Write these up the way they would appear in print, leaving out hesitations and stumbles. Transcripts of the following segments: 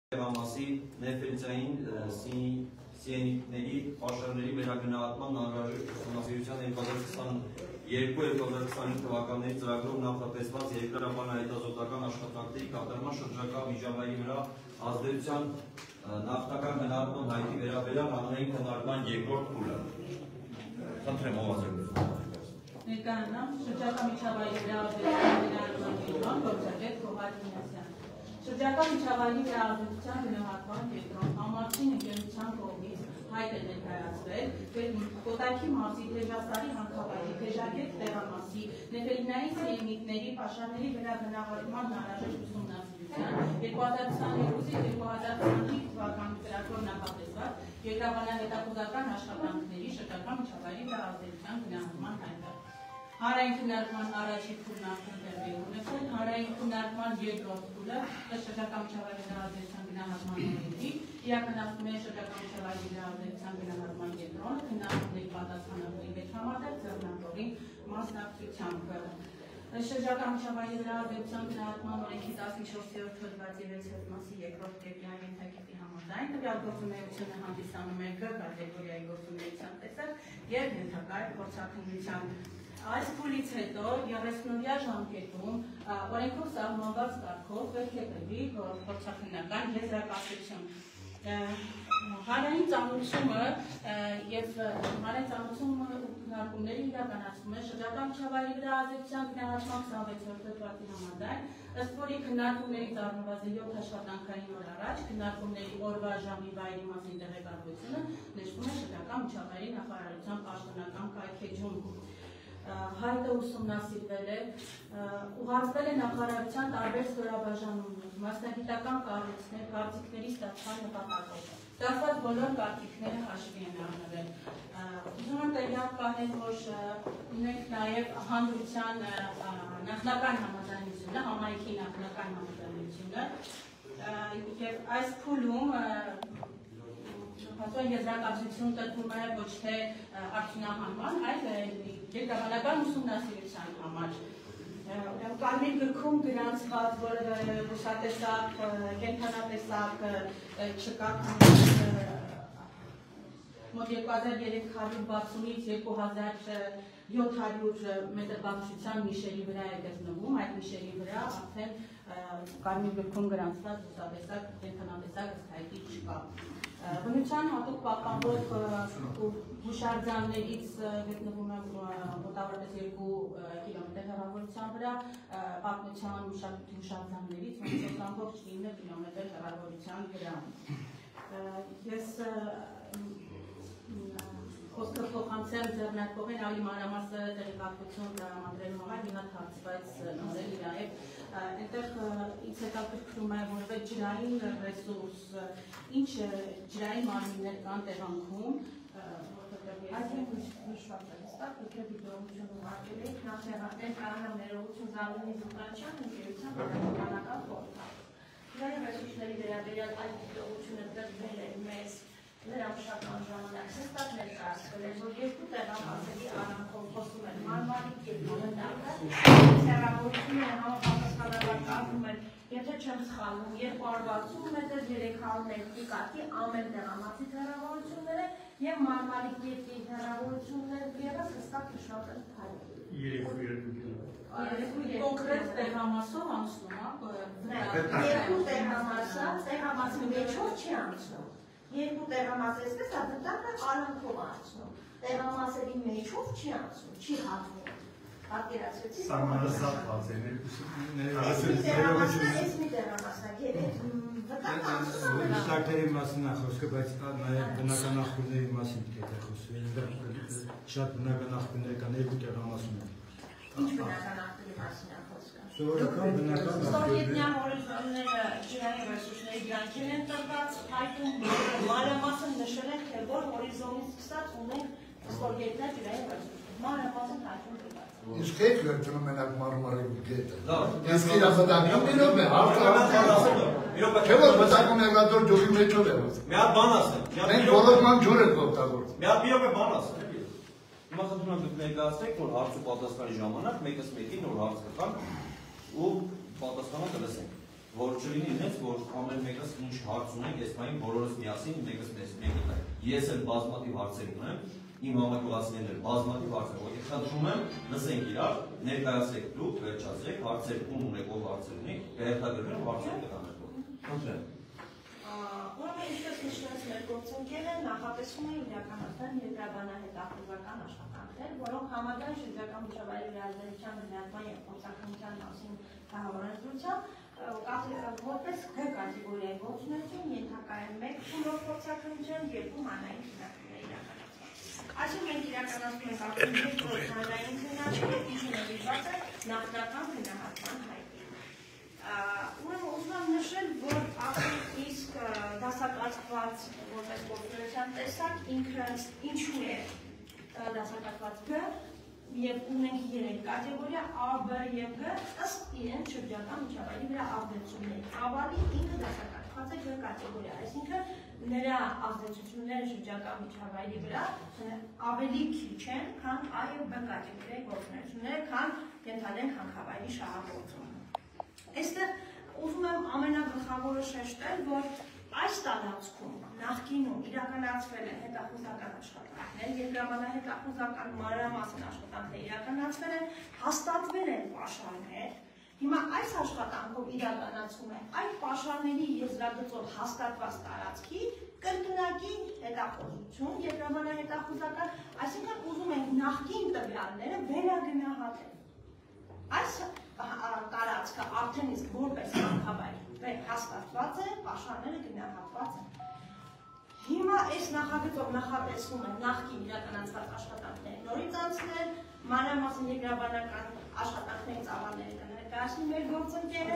Համասի ներֆերենցիային սիենիկների աշխարհների վերագնահատման անհրաժեշտ ուսումնասիրության 2022-2025 թվականների ծրագրով նախատեսված երկրաբանահետազոտական աշխատանքների կատարման շրջակա միջավայրի վրա ազդեցության նախնական գնահատման հայտի վերաբերյալ հանրային քննարկման երկրորդ փուլը։ Խնդրեմ ողջույն։ Ներկայանամ շրջակա միջավայրի վրա ազդեցության գնահատման կենտրոն գործադիր Խոհարյանը։ Շրջակա միջավայրի վրա ազդեցության գնահատման կենտրոն համարտին ընկերության կողմից հայտ է ներկայացվել Կոտայքի մարզի Թեժաստարի հանքավայրի Թեժակետ տեղամասի նեֆելինային սիենիկների պաշարների վրա գնահատման անհրաժեշտ ուսումնասիրության 2022-2025 թվականի ծրագրով նախատեսված երկրաբանահետախուզական աշխատանքների շրջակա միջավայրի վրա ազդեցության գնահատման հայտը։ Հանրային քննարկման առաջին փուլն արդեն տեղի ունեցել, հանրային քննարկման երկրորդ փուլը շրջակա միջավայրի վրա ազդեցության գնահատման օրենքի իրականացնում է շրջակա միջավայրի վրա ազդեցության գնահատման կենտրոնը քննարկումների պատասխանատուի հետ համատեղ ձեռնարկողի մասնակցությամբ։ Շրջակա միջավայրի վրա ազդեցության գնահատման օրենքի 14-րդ հոդվածի 6-րդ մասի երկրորդ կետյան ենթակետի համաձայն տվյալ գործունեությունը հանդիսանում է G կատեգորիայի գործունեության տեսակ եւ ենթակա փորձաքննության։ Այս փուլից հետո 30-օրյա ժամկետում օրենքով սահմանված կարգով պետք է տրվի փորձաքննական եզրակացություն։ Հանրային ծանոթությունը եւ հանրային ծանոթումը քննարկումների իրականացում է շրջակա միջավայրի վրա ազդեցության գնահատման 26-րդ հոդվածի համաձայն, ըստ որի քննարկումներից առնվազն 7 աշխատանքային օր առաջ քննարկումների օրվա ժամի վայրի մասին տեղեկատվությունը նշվում է շրջակա միջավայրի նախարարության պաշտոնական կայքեջում։ Հայտը ուսումնասիրվել է, ուղարկվել է նախարարության տարբեր ստորաբաժանումներ, մասնագիտական կարծիքների ստացման նպատակով։ Ստացված բոլոր կարծիքները հաշվի են առնվել։ Ուզում եմ տեղյակ պահել, որ ունենք նաև հանրության նախնական համաձայնությունը, համայնքի նախնական համաձայնությունը, եւ այս փուլում եզրակացություն տրվում է ոչ թե արդյունահանման, այլ երկրաբանական ուսումնասիրության համար։ Կարմիր գրքում գրանցված որևէ բուսատեսակ, կենդանատեսակ չկա, մոտ 2360-ից 2700 մետր բարձրության նիշերի վրա է գտնվում, այդ նիշերի վրա արդեն կարմիր գրքում գրանցված բուսատեսակ, կենդանատեսակ ըստ հայտի չկա։ Բնության հատուկ պահպանվող հուշարձաններից գտնվում է մոտավորապես 2 կիլոմետր հեռավորության վրա, պատմության հուշարձաններից 4.9 կիլոմետր հեռավորության վրա։ Ես խոսքը փոխանցեմ ձեռնարկողին ավելի մանրամասը տեղեկատվություն տրամադրելու համար մի հատ հարց, բայց նորել նաև այնտեղ ինձ հետաքրքրում է որևէ ջրային ռեսուրս, ինչ ջրային մարմիններ կան տեղանքում, Այդ նշված է հստակ, ովքեր դիտողություն ուղարկել եք նախեղատեն կանոնը ներողություն Զալունի Զուտանչյան ընկերության բանական խորհրդարան։ Ջրային ռեսուրսների վերաբերյալ այդ դիտողությունը տրվել է մեզ լրամշական ժամանակ հստակ ներկայացվել է, որ երկու տեղամասերի արանքով խոսում են Մարմարի գետի տակը, հեռավորությունը համապատասխանաբար կազմում են, եթե չեմ սխալվում, 260 մետր 300 մետրի կարգի ամեն տեղամասի հեռավորությունները եւ Մարմարի գետի հեռավորությունները ևս հստակ նշված են թայլը։ 3 կոնկրետ տեղամասով անցնում է։ Երկու տեղամասի մեջով չի անցնում։ Երկու տեղամաս էսպես ադտակը արանքով անցնում։ Տեղամասերի մեջով չի անցնում, չի հատվում։ Պատկերացրեցի։ Սահմանազատված է Այս մի տեղամասն է, վտակ անցնում է։ Մշտակների մասին է խոսքը, բայց նաև բնական աղբյուրների մասին պետք է խոսել։ Շատ բնական աղբյուրներ կան, 2 տեղամասում են։ Ինչ բնական աղբյուրի մասին է խոսքը։ Սովորական բնական Ստորգետնյա հորիզոնները ջրային ռեսուրսների գրանքեր են տրված, հայտում մանրամասն նշել են, թե որ հորիզոնից սկսած ունենք ստորգետնյա ջրային ռեսուրսներ։ Մանրամասն հայտում տրված։ Իսկ եք վերջնում մենակ Մարմարի գետը։ Իսկ իրա վտակում իրոք է, Չէ՞ որ վտակում եղածոր ջուրի մեջով է։ Մի հատ բան ասեմ։ Մենք բոլորման ջուր ենք օգտագործում։ Մի հատ բան ասեմ։ Հիմա խնդրում եմ դուք ներկայացնեք, որ հարց ու պատասխանի ժամանակ մեկս մեկին նոր հարց կտանք ու պատասխանը կլսենք։ որ չլինի ինձ, որ ամեն մեկս ինչ հարց ունենք, այս բանի բոլորս միասին մեկս մեկի տակ։ Ես էլ բազմաթիվ հարցեր ունեմ, իմ համակարգացիներն էլ բազմաթիվ հարցեր, որ խնդրում եմ, լսենք իրար, ներկայացրեք դուք, վերջացրեք, հարցեր ում ունեք, ով հարցեր ունի, կհերթագրվեն հարցեր կտանենք։ Խնդրեմ։ Ուրեմն ինչպես նշվեց մեր գործընկերը նախատեսում է իրականացնել երկրաբանահետախուզական աշխատանքներ, որոնք համաձայն շրջակա միջավայրի վերաբերության գնահատման և փորձաքննության մասին հաղորդագրությամբ որպես G կատեգորիայի գործունեություն ենթակա է 1 փուլով փորձաքննության, 2 մանրային քննարկումների իրականացման։ Այսօր մենք իրականացնում ենք արդեն 2 մանրային քննարկումներ, ինչը նվիրված է նախնական գնահատման հայտին։ Ուրեմն ուզում եմ նշել, որ արդեն իսկ դասակարգված որպես գործունեության տեսակ ինքը ինչու է դասակարգված G և ունենք 3 կատեգորիա A, B և G ըստ իրենց շրջակա միջավայրի վրա ազդեցությունների։ A-բալի ինքը դասակարգված է G կատեգորիա, այսինքն նրա ազդեցությունները շրջակա միջավայրի վրա ավելի քիչ են, քան A և B կատեգորիայի գործունեությունները, քան կենթանենք հանքավայրի շահագործումը։ Այստեղ ուզում եմ ամենագլխավորը շեշտել, որ այս տարածքում նախկինում իրականացվել են հետախուզական աշխատանքներ, երկրաբանահետախուզական մանրամասն աշխատանքներ իրականացվել են, հաստատվել են պաշարներ։ Հիմա այս աշխատանքով իրականացում է այդ պաշարների եզրագծով հաստատված տարածքի կրկնակի հետախուզություն, երկրաբանահետախուզական, այսինքն ուզում ենք նախկին տվյալները վերագնահատել։ Այս տարածքը արդեն իսկ որպես հանքավայր հաստատված է, պաշարները գնահատված են։ Հիմա այս նախագծով նախատեսվում է նախկին իրականացված աշխատանքները նորից անցնել, մանրամասն երկրաբանական աշխատանքների ծավալները կներկայացնի մեր գործընկերը,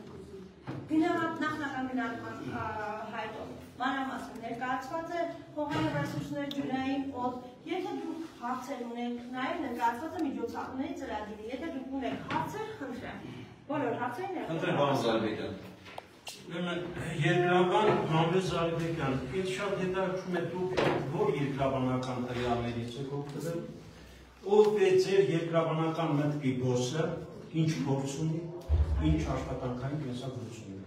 նախնական գնահատման հայտով մանրամասն ներկայացված է հողային ռեսուրսներ, ջրային, օդ, եթե դուք հարցեր ունենք, նաև ներկայացված է միջոցառումների ծրագիրը, եթե դուք ունեք հարցեր, խնդրեմ, բոլոր հարցերն են։ Խնդրեմ, պարոն Զարիբեկյան։ Երկրաբան Համբեր Զարիբեկյան, ինձ շատ հետաքրքրում է դուք որ երկրաբանական տվյալներից եք օգտվել, ով է ձեր երկրաբանական մտքի բոսը, ինչ փորձ ունի, ինչ աշխատանքային կենսագրություն ունի։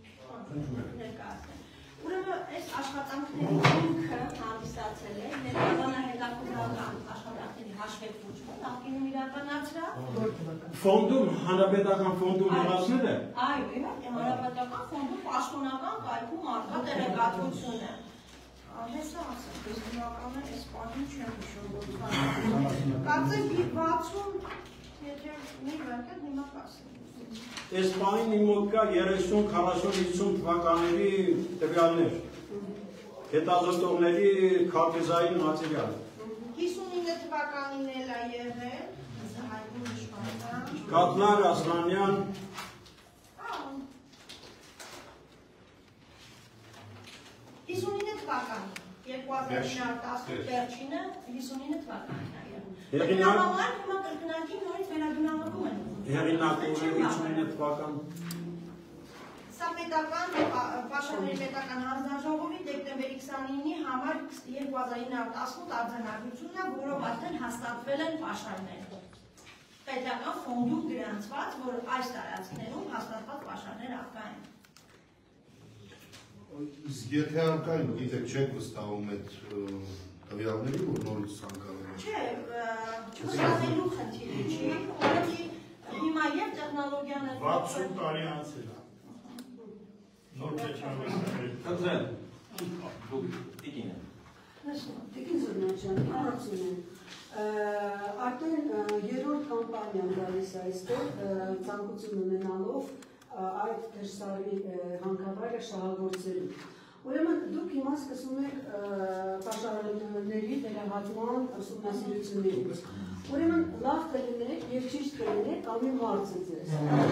Ուրեմն այս աշխատանքների ինքը հանդիսացել է երկրաբանահետախուզական աշխատանքների հաշվետվությունը, նախկինում իրականացրած։ Ֆոնդում, հանրապետական ֆոնդում եղածներ է։ Այո, իհարկե, հանրապետական ֆոնդում պաշտոնական կայքում արկա տեղեկատվությունը։ Հեսա ասեմ, ես հիմնականը այս պահին չեմ հիշում, որ կարծեմ 60, եթե մի վարկը հիմա կասեմ։ Այս պահին իմ մոտ կա 30, 40, 50 թվականների տվյալներ, հետազոտողների քարտեզային մատերիալ։ 59 թվականին էլ է եղել, Կատլար Ասլանյան, 59 թվականին, 2010 վերջինը 59 թվականին է եղել։ Հեղինակ հիմա կրկնակի նորից վերագնահատում են։ Հեղինակը 59 թվական։ Սա պետական պաշարների պետական հանձնաժողովի դեկտեմբերի 29-ի համար 2018 արձանագրությունն է, որով արդեն հաստատվել են պաշարներ։ Պետական ֆոնդում գրանցված, որ այս տարածքներում հաստատված պաշարներ արկա են։ Իսկ եթե արկային, գիտեք, չեք վստահում այդ տվյալների, որ նորից ցանկանում եք։ Չէ, չվստահելու խնդիրը չի, ուղղակի հիմա եւ տեխնոլոգիան է 60 տարի անցել է։ Նոր չեչանվել։ Խնդրեմ, դուք տիկին եք։ Տիկին Զորնաջան, հարցում եմ։ Արդեն երրորդ կամպանիան գալիս է այստեղ ցանկություն ունենալով այդ դերսարի հանքավայրը շահագործելու։ Ուրեմն դուք հիմա սկսում եք պաշարների վերահատման ուսումնասիրություններից։ Ուրեմն լավ կլիներ եւ ճիշտ կլիներ կամ իմ հարցը ձեզ։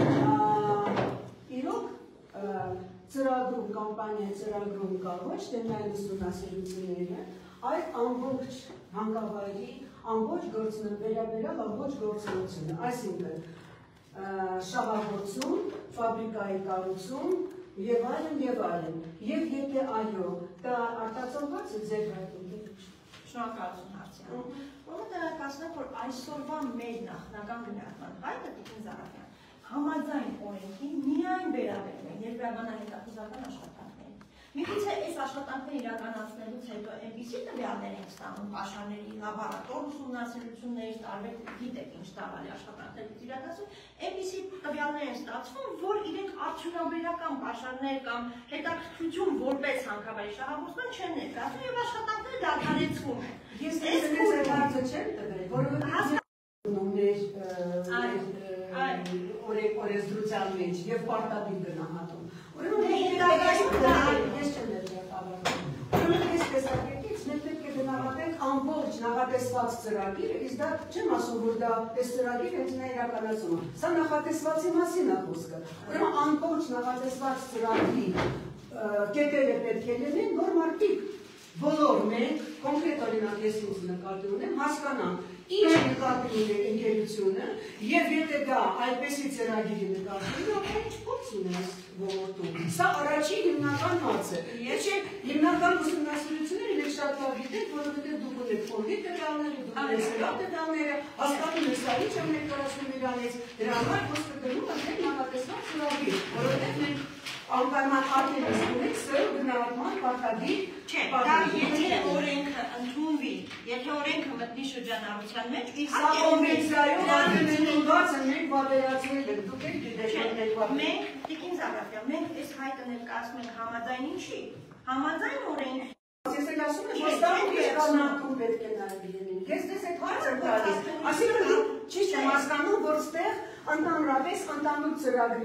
Իրոք ծրագրում կամպանիայի ծրագրում կա ոչ թե միայն ուսումնասիրությունները, այլ ամբողջ հանքավայրի ամբողջ վերաբերյալ ամբողջ գործունեությունը, այսինքն շահագործում, ֆաբրիկայի կառուցում եւ այլն եւ այլն։ Եվ եթե այո, դա արտացոլված է ձեր հայտնի։ Շնորհակալություն հարցին։ Ուրեմն տեղեկացնեմ, որ այսօրվա մեր նախնական գնահատման հայտը Տիկին Զարաֆյան համաձայն օրենքի միայն վերաբերում են երկրաբանահետախուզական աշխատանքներին։ Միգուցե այս աշխատանքները իրականացնելուց հետո այնպիսի տվյալներ են ստանում պաշարների լաբորատոր ուսումնասիրություններից, տարբեր գիտեք ինչ տավալի աշխատանքներից իրականացում, այնպիսի տվյալներ են ստացվում, որ իրենք արդյունաբերական պաշարներ կամ հետաքրքրություն որպես հանքավայրի շահագործման չեն ներկայացնում եւ աշխատանքները դադարեցվում են։ Ես այս հարցը չեմ տվել, որովհետեւ օրենսդրության մեջ եւ պարտադիր գնահատում։ Ուրեմն ես չեմ ներկայացնում։ Ուրեմն այս տեսակետից մենք պետք է գնահատենք ամբողջ նախատեսված ծրագիրը, իսկ դա չեմ ասում, որ դա այս ծրագիրը ինքնին է իրականացումը։ Սա նախատեսվածի մասին է խոսքը։ Ուրեմն ամբողջ նախատեսված ծրագրի կետերը պետք է լինեն, որ մարդիկ բոլոր մենք կոնկրետ օրինակ ես ինձ նկատի ունեմ, հասկանամ ինչ նկատի ունի ընկերությունը եւ եթե դա այդպեսի ծրագիրի նկատի ունի, ինչ փորձ ունի այս ոլորտում։ Սա առաջին հիմնական հարցը։ Ես հիմնական ուսումնասիրությունները իրենք շատ լավ գիտեք, որովհետեւ դուք ունեք ֆոնդի տվյալները, դուք ունեք սրա տվյալները, հասկանում եք սա ինչ եմ ներկայացնում իրանից, դրա համար խոսքը գնում է նախատեսված ծրագիր, որովհետեւ մենք անպայման ակերս ունենք սրը գնահատման պարտադիր չէ, դա եթե օրենքը ընդունվի, եթե օրենքը մտնի շրջանառության մեջ, սա կոնվենցիայով արտենությունված են մենք վավերացնել ենք, դուք եք դիտել մենք, Տիկին Զարաֆյան, մենք այս հայտը ներկայացնում ենք համաձայն ինչի, համաձայն օրենք Ես էլ ասում եմ, որ ստանում երկրանակում պետք է նաև լինեն։ Ես դες այդ հարց եմ տալիս, ասիկն դուք ճիշտ եմ հասկանում, որ ստեղ ընդհանրապես ընդանուր ծրագրի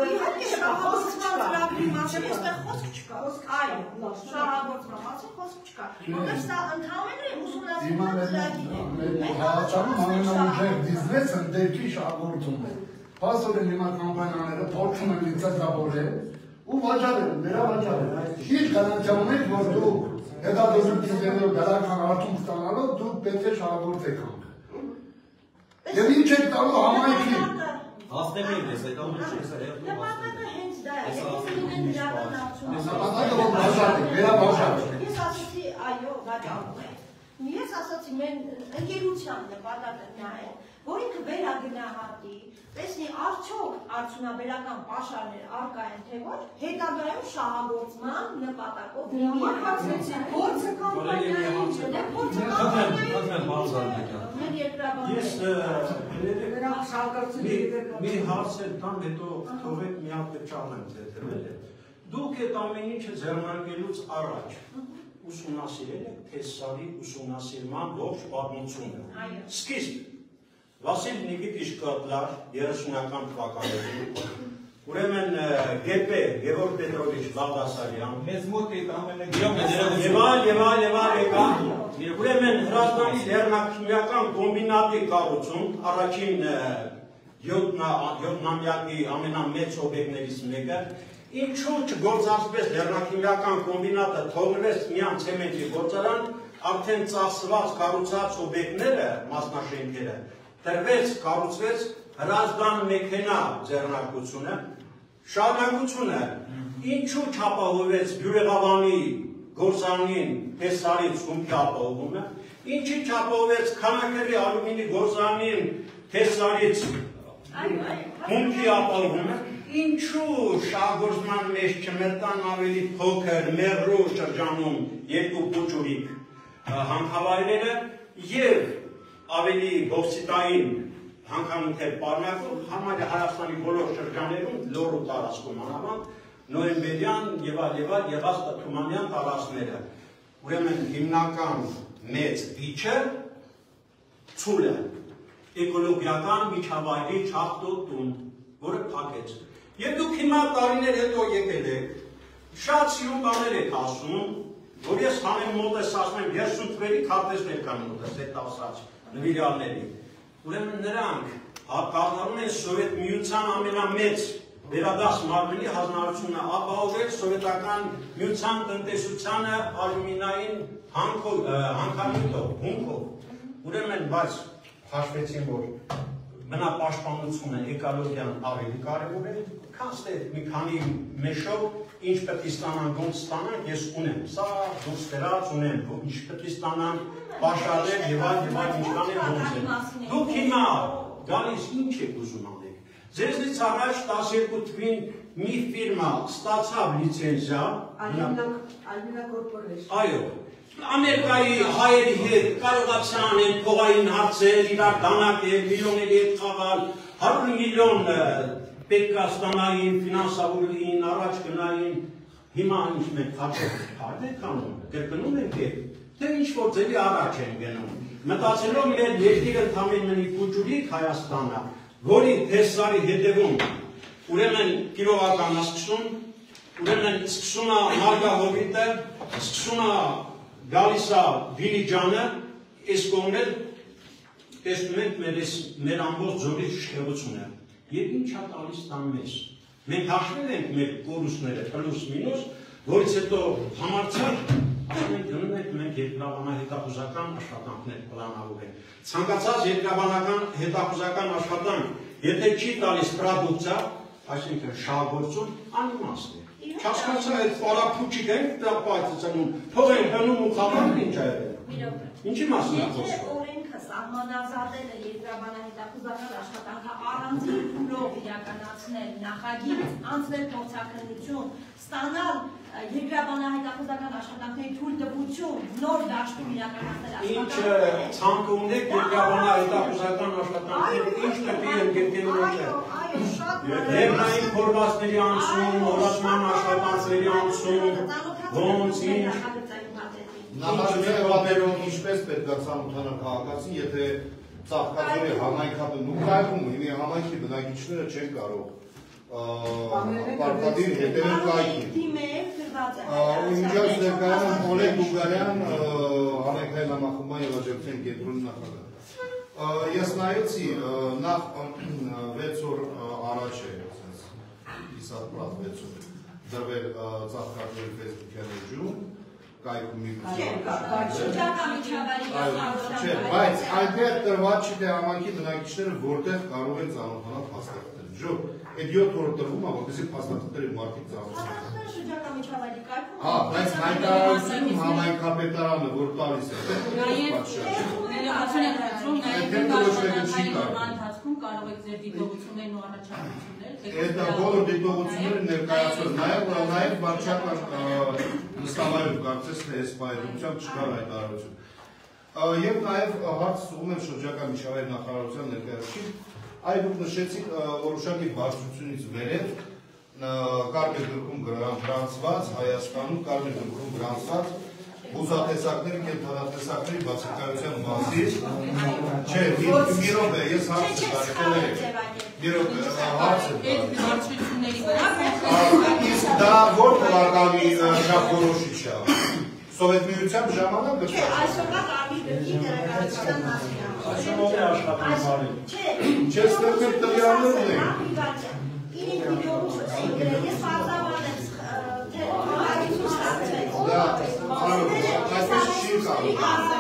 ծրագրի մասին այստեղ խոսք չկա, այո, շահագործման մասին խոսք չկա, որտեղ սա ընդհանրապես ուսումնասիրության ծրագիր է։ Հայաստանում ամենաուժեղ բիզնեսը դեպքի շահագործումն է։ Փաստորեն հիմա կամպանիաները փորձում են լիցենզավորել ու վաճառել, վերավաճառել։ Ինչ գարանտիա ունեք, որ դուք հետադարձություններով դրական արդյունք ստանալով դուք պետք է շահագործեք հանքը։ Եվ ինչ եք տալու համայնքին։ Հասնեմ ես այդ ամենը չես այլ։ Նպատակը հենց դա է, եթե լինեն դրական արդյունք։ Նպատակը որ վաճառեք, վերավաճառեք։ Ես ասացի, այո, վաճառում է։ Ես ասացի, մեն ընկերության նպատակը նա է, որ ինքը վերագնահատի, տեսնի արդյոք արդյունաբերական պաշարներ առկա են թե ոչ, հետագայում շահագործման նպատակով փորձը կամպանիայի ինչ է, փորձը մի հարց էլ տամ, հետո թողեք մի հատ ճանեմ թեթևել է։ Դուք այդ ամեն ինչը ձեռնարկելուց առաջ ուսումնասիրել եք տեսարի ուսումնասիրման ողջ պատմությունը։ Սկիզբ Վասիլ Նիկիտիչ Կոտլար 30-ական թվականներին, ուրեմն Գեպե Գևորգ Պետրովիչ Բաղդասարյան, մեզ մոտ է ուրեմն Հրազդանի լեռնաքիմիական կոմբինատի կառուցում, առաջին 7-ամյակի ամենամեծ օբյեկտներից մեկը, ինչու չգործածվեց լեռնաքիմիական կոմբինատը, թողնվեց միայն ցեմենտի գործարան, արդեն ծախսված կառուցած օբյեկտները, մասնաշենքերը, տրվեց, կառուցվեց Հրազդան մեքենա ձեռնարկությունը, շարունակությունը, ինչու չապահովվեց Բյուրեղավանի գործարանին տեսարից հումքի ապահովումը, ինչի չապահովվեց Քանաքեռի ալումինի գործարանին տեսարից հումքի ապահովումը, ինչու շահագործման մեջ չմտան ավելի փոքր մեղրու շրջանում երկու փուչուրիկ հանքավայրերը եւ ավելի բոքսիտային հանքանյութեր պարունակող համարյա Հայաստանի բոլոր շրջաններում լոռու տարածքում անավանդ նոյեմբերյան եւ այլ եղած Թումանյան տարածքները։ Ուրեմն հիմնական մեծ վիճը ցուլը էկոլոգիական միջավայրի չախտոտում, որը փակեց։ Եվ դուք հիմա տարիներ հետո եկել եք, շատ սիրուն բաներ եք ասում, որ ես համեն մոտես ասում եմ 30 թվերի քարտեզներ կան մոտես այդ ասած նվիրյալների։ Ուրեմն նրանք կազմում են Սովետ միության ամենամեծ վերադաս մարմնի հանրությունը ապահովել սովետական միության տնտեսությանը ալյումինային հանքանյութով, հումքով։ Ուրեմն բայց հաշվեցին, որ բնապաշտպանությունը, էկոլոգիան ավելի կարևոր է, քան մի քանի մեշով ինչ պետք է ստանան, ոնց ստանան, ես ունեմ, սա դուրս վերած ունեմ, ինչ պետք է ստանան, պաշարել եւ այլ ինչքան է ոնց է։ Դուք հիմա գալիս ինչ եք ուզում անեք։ Ձեզնից առաջ 12 թվին մի ֆիրմա ստացավ լիցենզիա, Almina Corporation։ այո, Ամերիկայի հայերի հետ կարողացան անեն փողային հարցեր, իրար դանակել, միլիոնների հետ խաղալ, 100 միլիոն պետք է ստանային, ֆինանսավորին, առաջ գնային, հիմա ինչ մենք հարդ ենք անում, կրկնում ենք թե ինչ-որ ձևի առաջ են գնում։ Մտածելով մեր երկիրը ընդամենը մի փուջուրիկ Հայաստանը, որի տեսարի հետևում ուրեմն կիրովականն սկսում, ուրեմն սկսում է Մարգահովիտը, սկսում է գալիս է Դիլիջանը, այս կողմն տեսնում ենք մեր ամբողջ ձորի շեղությունը։ Եվ ինչ է տալիս տան մեզ։ Մենք հաշվել ենք մեր կորուստները պլյուս մինուս, որից հետո համարձակ մենք գնում ենք մենք երկրաբանահետախուզական աշխատանքներ պլանավորել։ Ցանկացած երկրաբանական հետախուզական աշխատանք, եթե չի տալիս պրոդուկցիա, այսինքն շահագործում, անիմաստ է։ Չհասկացա այդ պարափուչիկ ենք տապայծանում, փող են հնում ու խաղանք ինչ է եղել։ Ինչի մասին է խոսքը։ Օրենքը սահմանազատել է երկրաբանահետախուզական աշխատանքը առանձին փուլով իրականացնել նախագիծ, անցնել փորձաքննություն, ստանալ երկրաբանահետախուզական աշխատանքների թույլտվություն, նոր դաշտում իրականացնել Ինչ ցանկ ունեք երկրաբանահետախուզական աշխատանքների, ինչ տպի են գետելու մեջ։ Լեռնային փորվածների անցում, օրացման աշխատանքների անցում, ոնց ինչ։ Նախաձեռնություններով ինչպես պետք է ցանոթանալ քաղաքացին, եթե ծաղկաձորի համայնքաբնույթում լինի համայնքի բնակիչները չեն կարող պարտադիր հետևել կայքին։ Իմիջած ներկայանում Օլեգ Գուգարյան, համայնքային համախմբման և աջակցության կենտրոնի նախագահ։ Ես նայեցի նախ 6 օր առաջ է իսատպրատ 6 օր դրվել ծաղկաձորի ֆեյսբուքյան էջում, կայքում մի բայց այնտեղ տրված չի թե համայնքի բնակիչները որտեղ կարող են ծանոթանալ փաստաթղթեր։ Ժո, այդ 7 օր տրվում է, որպեսզի փաստաթղթերի մարդիկ ծանոթանան։ Հա, բայց հայտարարությունում համայնքապետարանը որ տալիս է, ընթացքում կարող եք ձեր դիտողություններն ու առաջարկություններ։ Այդ բոլոր դիտողությունները ներկայացրել, նաև վարչական նստավայրում կարծես թե այս պայմանությամբ չկար հայտարարություն։ Եվ նաև հարց ուղղում եմ շրջակա միջավայր նախարարության ներկայացուցիչ, այ դուք նշեցիք որոշակի բարձրությունից վերև կարմիր գրքում գրանցված Հայաստանում կարմիր գրքում գրանցված բուզատեսակների կենդանատեսակների բացակայության մասին չէ, մի րոպե, ես հարց եմ տալի, մի րոպե, հարց եմ տալի։ Իսկ դա որ թվականի չափորոշիչ է, Սովետ Միության ժամանակ Չէ, այսօրվա կարմիր գրքի դերակատարության մասին է։ Այսօր է աշխատանք արել։ Չես ներկել տվյալներ ունենք։ 9 միլիոն ես պարզաբան եմ թե հաղորդություն ստացվեց։ Դա այսպես չի կարող։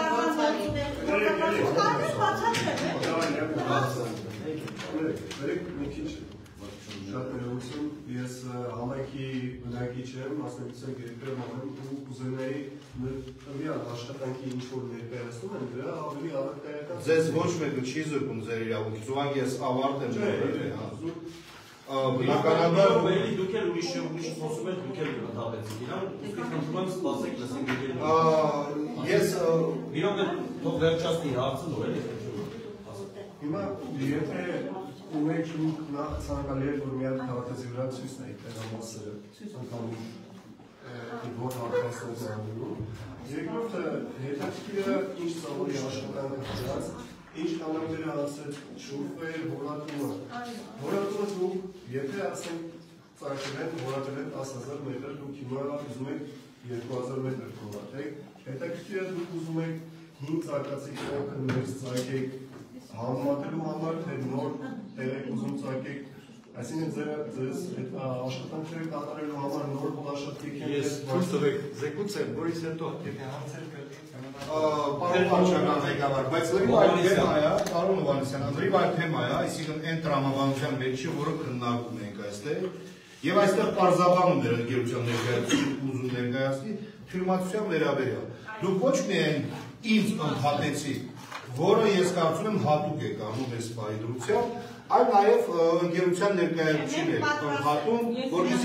Շատ ներողություն, ես համայնքի բնակիչ եմ, մասնակցության գերբերում եմ ու կուզենայի տվյալ աշխատանքի ինչ-որ ներկայացնում են, դրա ավելի առարկայական։ Ձեզ ոչ մեկը չի զրկում ձեր իրավունքից, ուղղակի ես ավարտ եմ ջրել։ Բնականաբար դուք էլ ուրիշ խոսում եք, դուք էլ դատեցիք իրար, ուստի խնդրում եմ սպասեք, լսենք դուք ես իրոք թող վերջացնի հարցը նոր էլի։ Հիմա եթե ունեք նախ ցանկալի է, որ մի հատ քաղաքացի վրա ցույց տայիք տեղամասերը, ընդհանուր որ հարցերից անելու։ Երկրորդը հետաքրքիր է ինչ ծավալի աշխատանքը դրած, ինչ կանոններ է ասել շուրֆեր, հորատումը։ Հորատումը դուք, եթե ասենք ծարգել հորատել 10,000 մետր, դուք հիմա ուզում եք 2000 մետր հորատեք, հետաքրքիր է դուք ուզում եք 5 ծակացի կողքը ներս ծագեք համատելու համար, թե նոր տեղեք ուզում ծագեք, այսինքն ձեզ աշխատանքները կատարելու համար նոր պլաշատիկ են։ Ես թույլ տվեք զեկուցեմ, որից հետո եթե հարցեր կա։ Պարոն վարչական ղեկավար, բայց լրիվ այդ թեմա է, պարոն Հովհաննիսյան, լրիվ այդ թեմա է, այսինքն այն տրամաբանության մեջ, որը քննարկում ենք այստեղ, եւ այստեղ պարզաբանում էր ընկերության ներկայացուցիչ ուզում ներկայացնի թյուրիմացության վերաբերյալ։ Դուք ոչ միայն ինձ ընդհատեցիք, որը ես կարծում եմ հատուկ է կանում այս պայդրությամբ, այլ նաև ընկերության ներկայացուցիչ է հատում, որպեսզի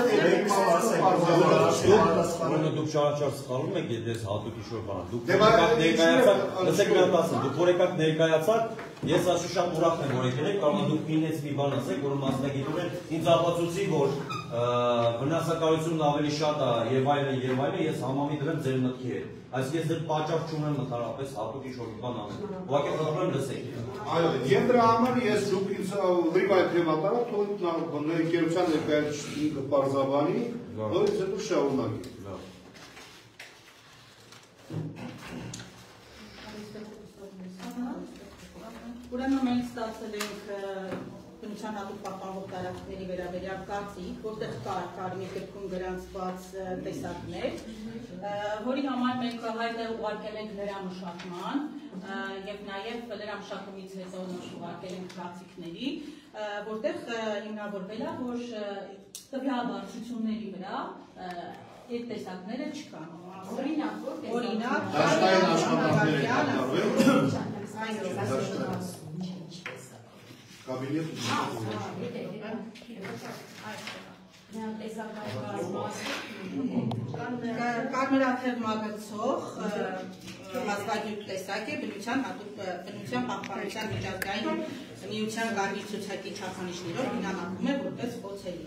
դուք շարաչար սխալվում եք, եթե հատուկ ինչ-որ բան։ Դուք ներկայացաք, լսեք մի հատ ասեմ, դուք որ եկաք ներկայացաք, ես ասում շատ ուրախ եմ, որ եկել եք, կարող է դուք ինձ մի բան ասեք, որ մասնագետորեն ինձ ապացուցի, որ վնասակարությունն ավելի շատ է եւ այլն, ես համամիտ եմ ձեր մտքի հետ։ Այսինքն ես դեռ պատճառ չունեմ ընդհանրապես հատուկ ինչ-որ բան անել։ Ուղղակի խնդրում լսեք։ Այո, եւ դրա համար ես դուք ինձ լրիվ այդ թեմատարը թող ընկերության ներկայացուցիչին կպարզաբանի, որից հետո շարունակի։ Ուրեմն մենք ստացել ենք բնության հատուկ պահպանվող տարածքների վերաբերյալ կարծիք, որտեղ կար մի գրքում գրանցված տեսակներ, որի համար մենք հայտը ուղարկել ենք լրամշակման եւ նաեւ լրամշակումից հետո ուղարկել ենք կարծիքների, որտեղ հիմնավորվել է, որ տվյալ բարձությունների վրա այդ տեսակները չկան։ Օրինակ, դաշտային աշխատանքներ են Կարմրաթև մագլցող հազվագյուտ տեսակ է բնության պահպանության միջազգային միության կարմիր ցուցակի չափանիշներով հիմնավորվում է որպես օցելի։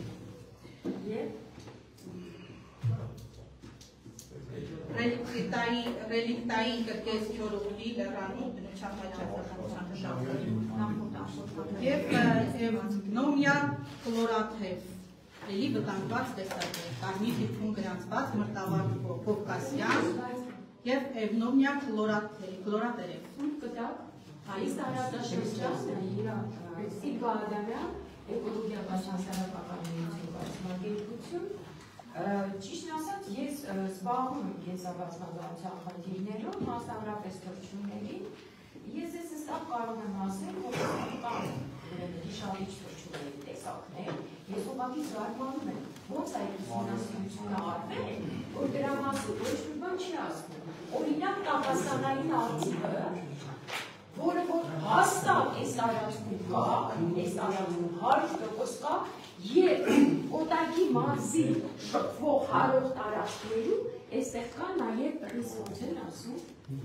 Ռելիկտային կրկես քյորուղի լեռանու բնության պատճառաբանության մշակույթ եւ նոմիա կլորաթև էլի վտանգված տեսակներ, կարմիր դիպում գրանցված մրտավար կովկասյան եւ էվնոմիա կլորատերև։ Կտակ, այս տարածաշրջանը Սիբադարյան էկոլոգիական հանրապետության կազմակերպություն Ճիշտ ասած, ես զբաղվում եմ կենսաբազմազանության խնդիրներով, մասնավորապես թռչուններին, ես հստակ կարող եմ ասել, որ կան հիշավիչ թռչունների տեսակներ, ես ուղղակի զարմանում եմ, ոնց այդ ուսումնասիրությունը արվել, որ դրա մասին ոչ մի բան չի ասվում։ Օրինակ տապաստանային արծիվը, որը որ հաստատ այս տարածքում կա, այս տարածքում 100% կա, եւ օտակի մարզի շփվող հարող տարածքներում այստեղ կա նաեւ ոնց են ասում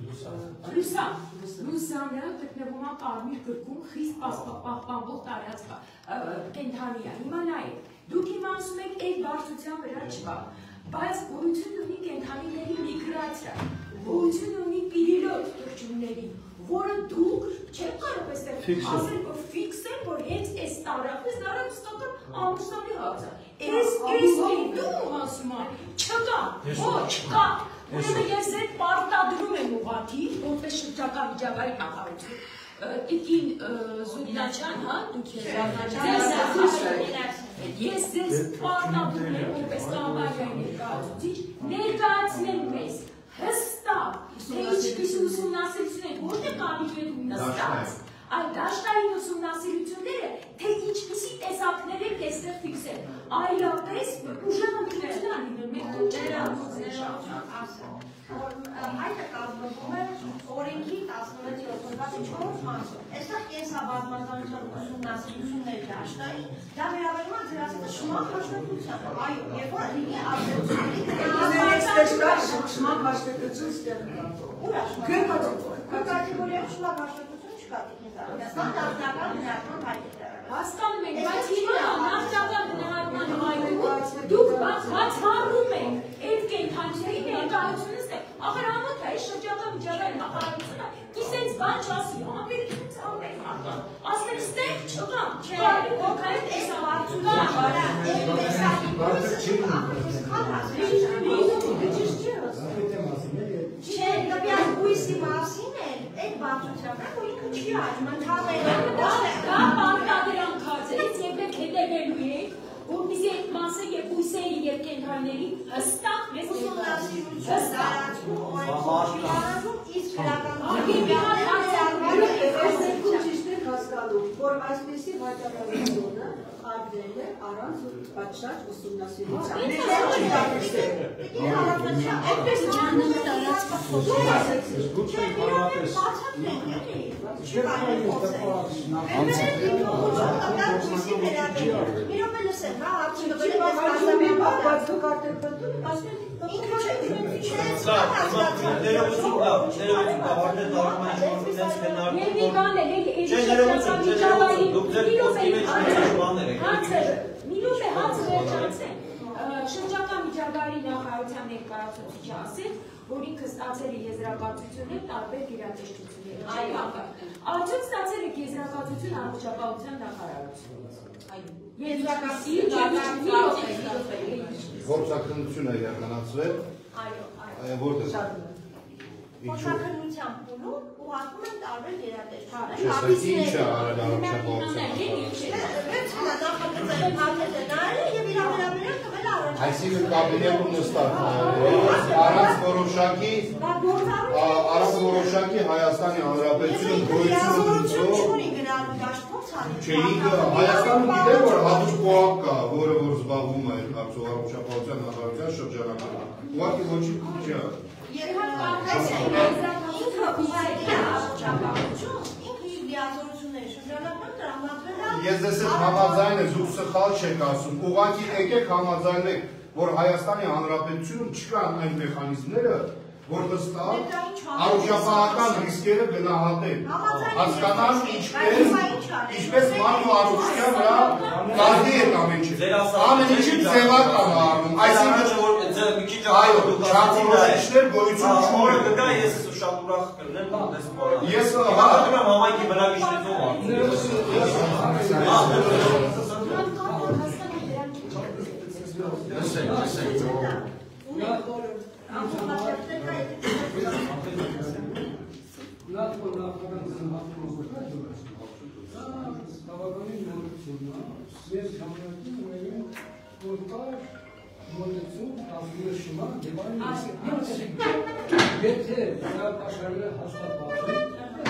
լուսանը գտնվում է կարմիր գրքում խիստ պահպանվող տարածք կենդանի է։ Հիմա նայեք, դուք հիմա ասում եք այդ բարձրության վրա չկա, բայց գոյություն ունի կենդանիների միգրացիա, գոյություն ունի պիրիլոտ թռչունների, որը դուք չեք կարող այստեղ ասել, որ ֆիքսել, որ հենց այս տարածքը ամուսնալի հաց է։ Այս դու ասում ես, չկա, ոչ, կա։ Ուրեմն ես այդ պարտադրում եմ ուղղակի, որպես շրջակա միջավայրի նախարարություն։ Տիկին Զուդնաչյան, հա, դուք ես ձեզ պարտադրում եմ, որպես կամարյայի ներկայացուցիչ, ներկայացնել մեզ հստակ, թե ինչպիսի ուսումնասիրություն են, ոչ թե կամիջներում նստած, այլ դաշտային ուսումնասիրությունները, թե ինչպիսի տեսակներ եք այստեղ ֆիքսել, այլապես ուժեղ ընդունություն անինել, մենք ու չեր Այդ կազմվում է օրենքի 16-74 մասով։ Այստեղ կենսաբազմազանության ուսումնասիրությունների դաշտային, դա վերաբերում է ձեր ասած շմակ հաշվետվությանը։ Այո, երբ որ լինի ազդեցությունների շմակ հաշվետվություն ստեղ կա։ Ուր է շմակ կատեգորիայում շմակ հաշվետվություն չկա դիքնեզարում։ Նավթական բնարման հայտը։ Հասկանում ենք, բայց հիմա նավթական բնարման հայտը դուք բացառում եք այդ կենդանիների ներկայությունից ախր համոտ է շրջակա միջավայրի նախարարությունը կիսենց բան չասի, ամերիկից ամեն մարդան, ասել ստեղ չկա, կարելի ոքայդ այս հարցուկա, այդ տեսակի չէ, նպյալ բույսի մասին էլ, այդ բացությամբ է, որ ինքը չի աջում, ընդհանրել դա պարտադրանքած է, եկեք հետևելու եք, որպեսզի այդ մասը եւ բույսերի եւ կենդանիների հստակ մեզ ուսումնասիրություն տարածքում օրենքով իսկ իրականություն հասկանում, որ այսպեսի վաճառականությունը արվել է առանց պատշաճ ուսումնասիրության։ Այդպես Շրջակա միջավայրի նախարարության ներկայացուցիչը ասել, որ ինքը ստացել է եզրակացություններ տարբեր գերատեսչությունների։ Արդյոք ստացել եք եզրակացություն առողջապահության նախարարությունից։ Գործակնություն է իրականացվել։ Որտե՞ղ։ Գործակնության փուլում ուղարկում են տարբեր գերատեսչություններ։ Ինչ է արել առողջապահության։ Այսինքն կաբինետում նստած առանց որոշակի Հայաստանի Հանրապետությունը գոյություն Հայաստանը գիտե որ հատուկ կողակ կա, որը որ զբաղվում է առողջապահության նախարարության շրջանակում։ Ուղղակի ոչինչ չի։ Ես դες այդ համաձայն ես ու սխալ չեք ասում, ուղղակի եկեք համաձայնեք, որ Հայաստանի Հանրապետությունում չկան այն մեխանիզմները, որ վստահ առողջապահական ռիսկերը գնահատեն, հասկանան ինչպես ման ու առողջության վրա կազմի է ամեն ինչ։ Ամեն ինչի ձևական առնում, այսինքն չափորոշիչներ գոյություն չունեն։ Ես շատ ուրախ կլինեմ, ես հավատում եմ համայնքի բնակիչներով Եթե հրապաշարները հաստատված են,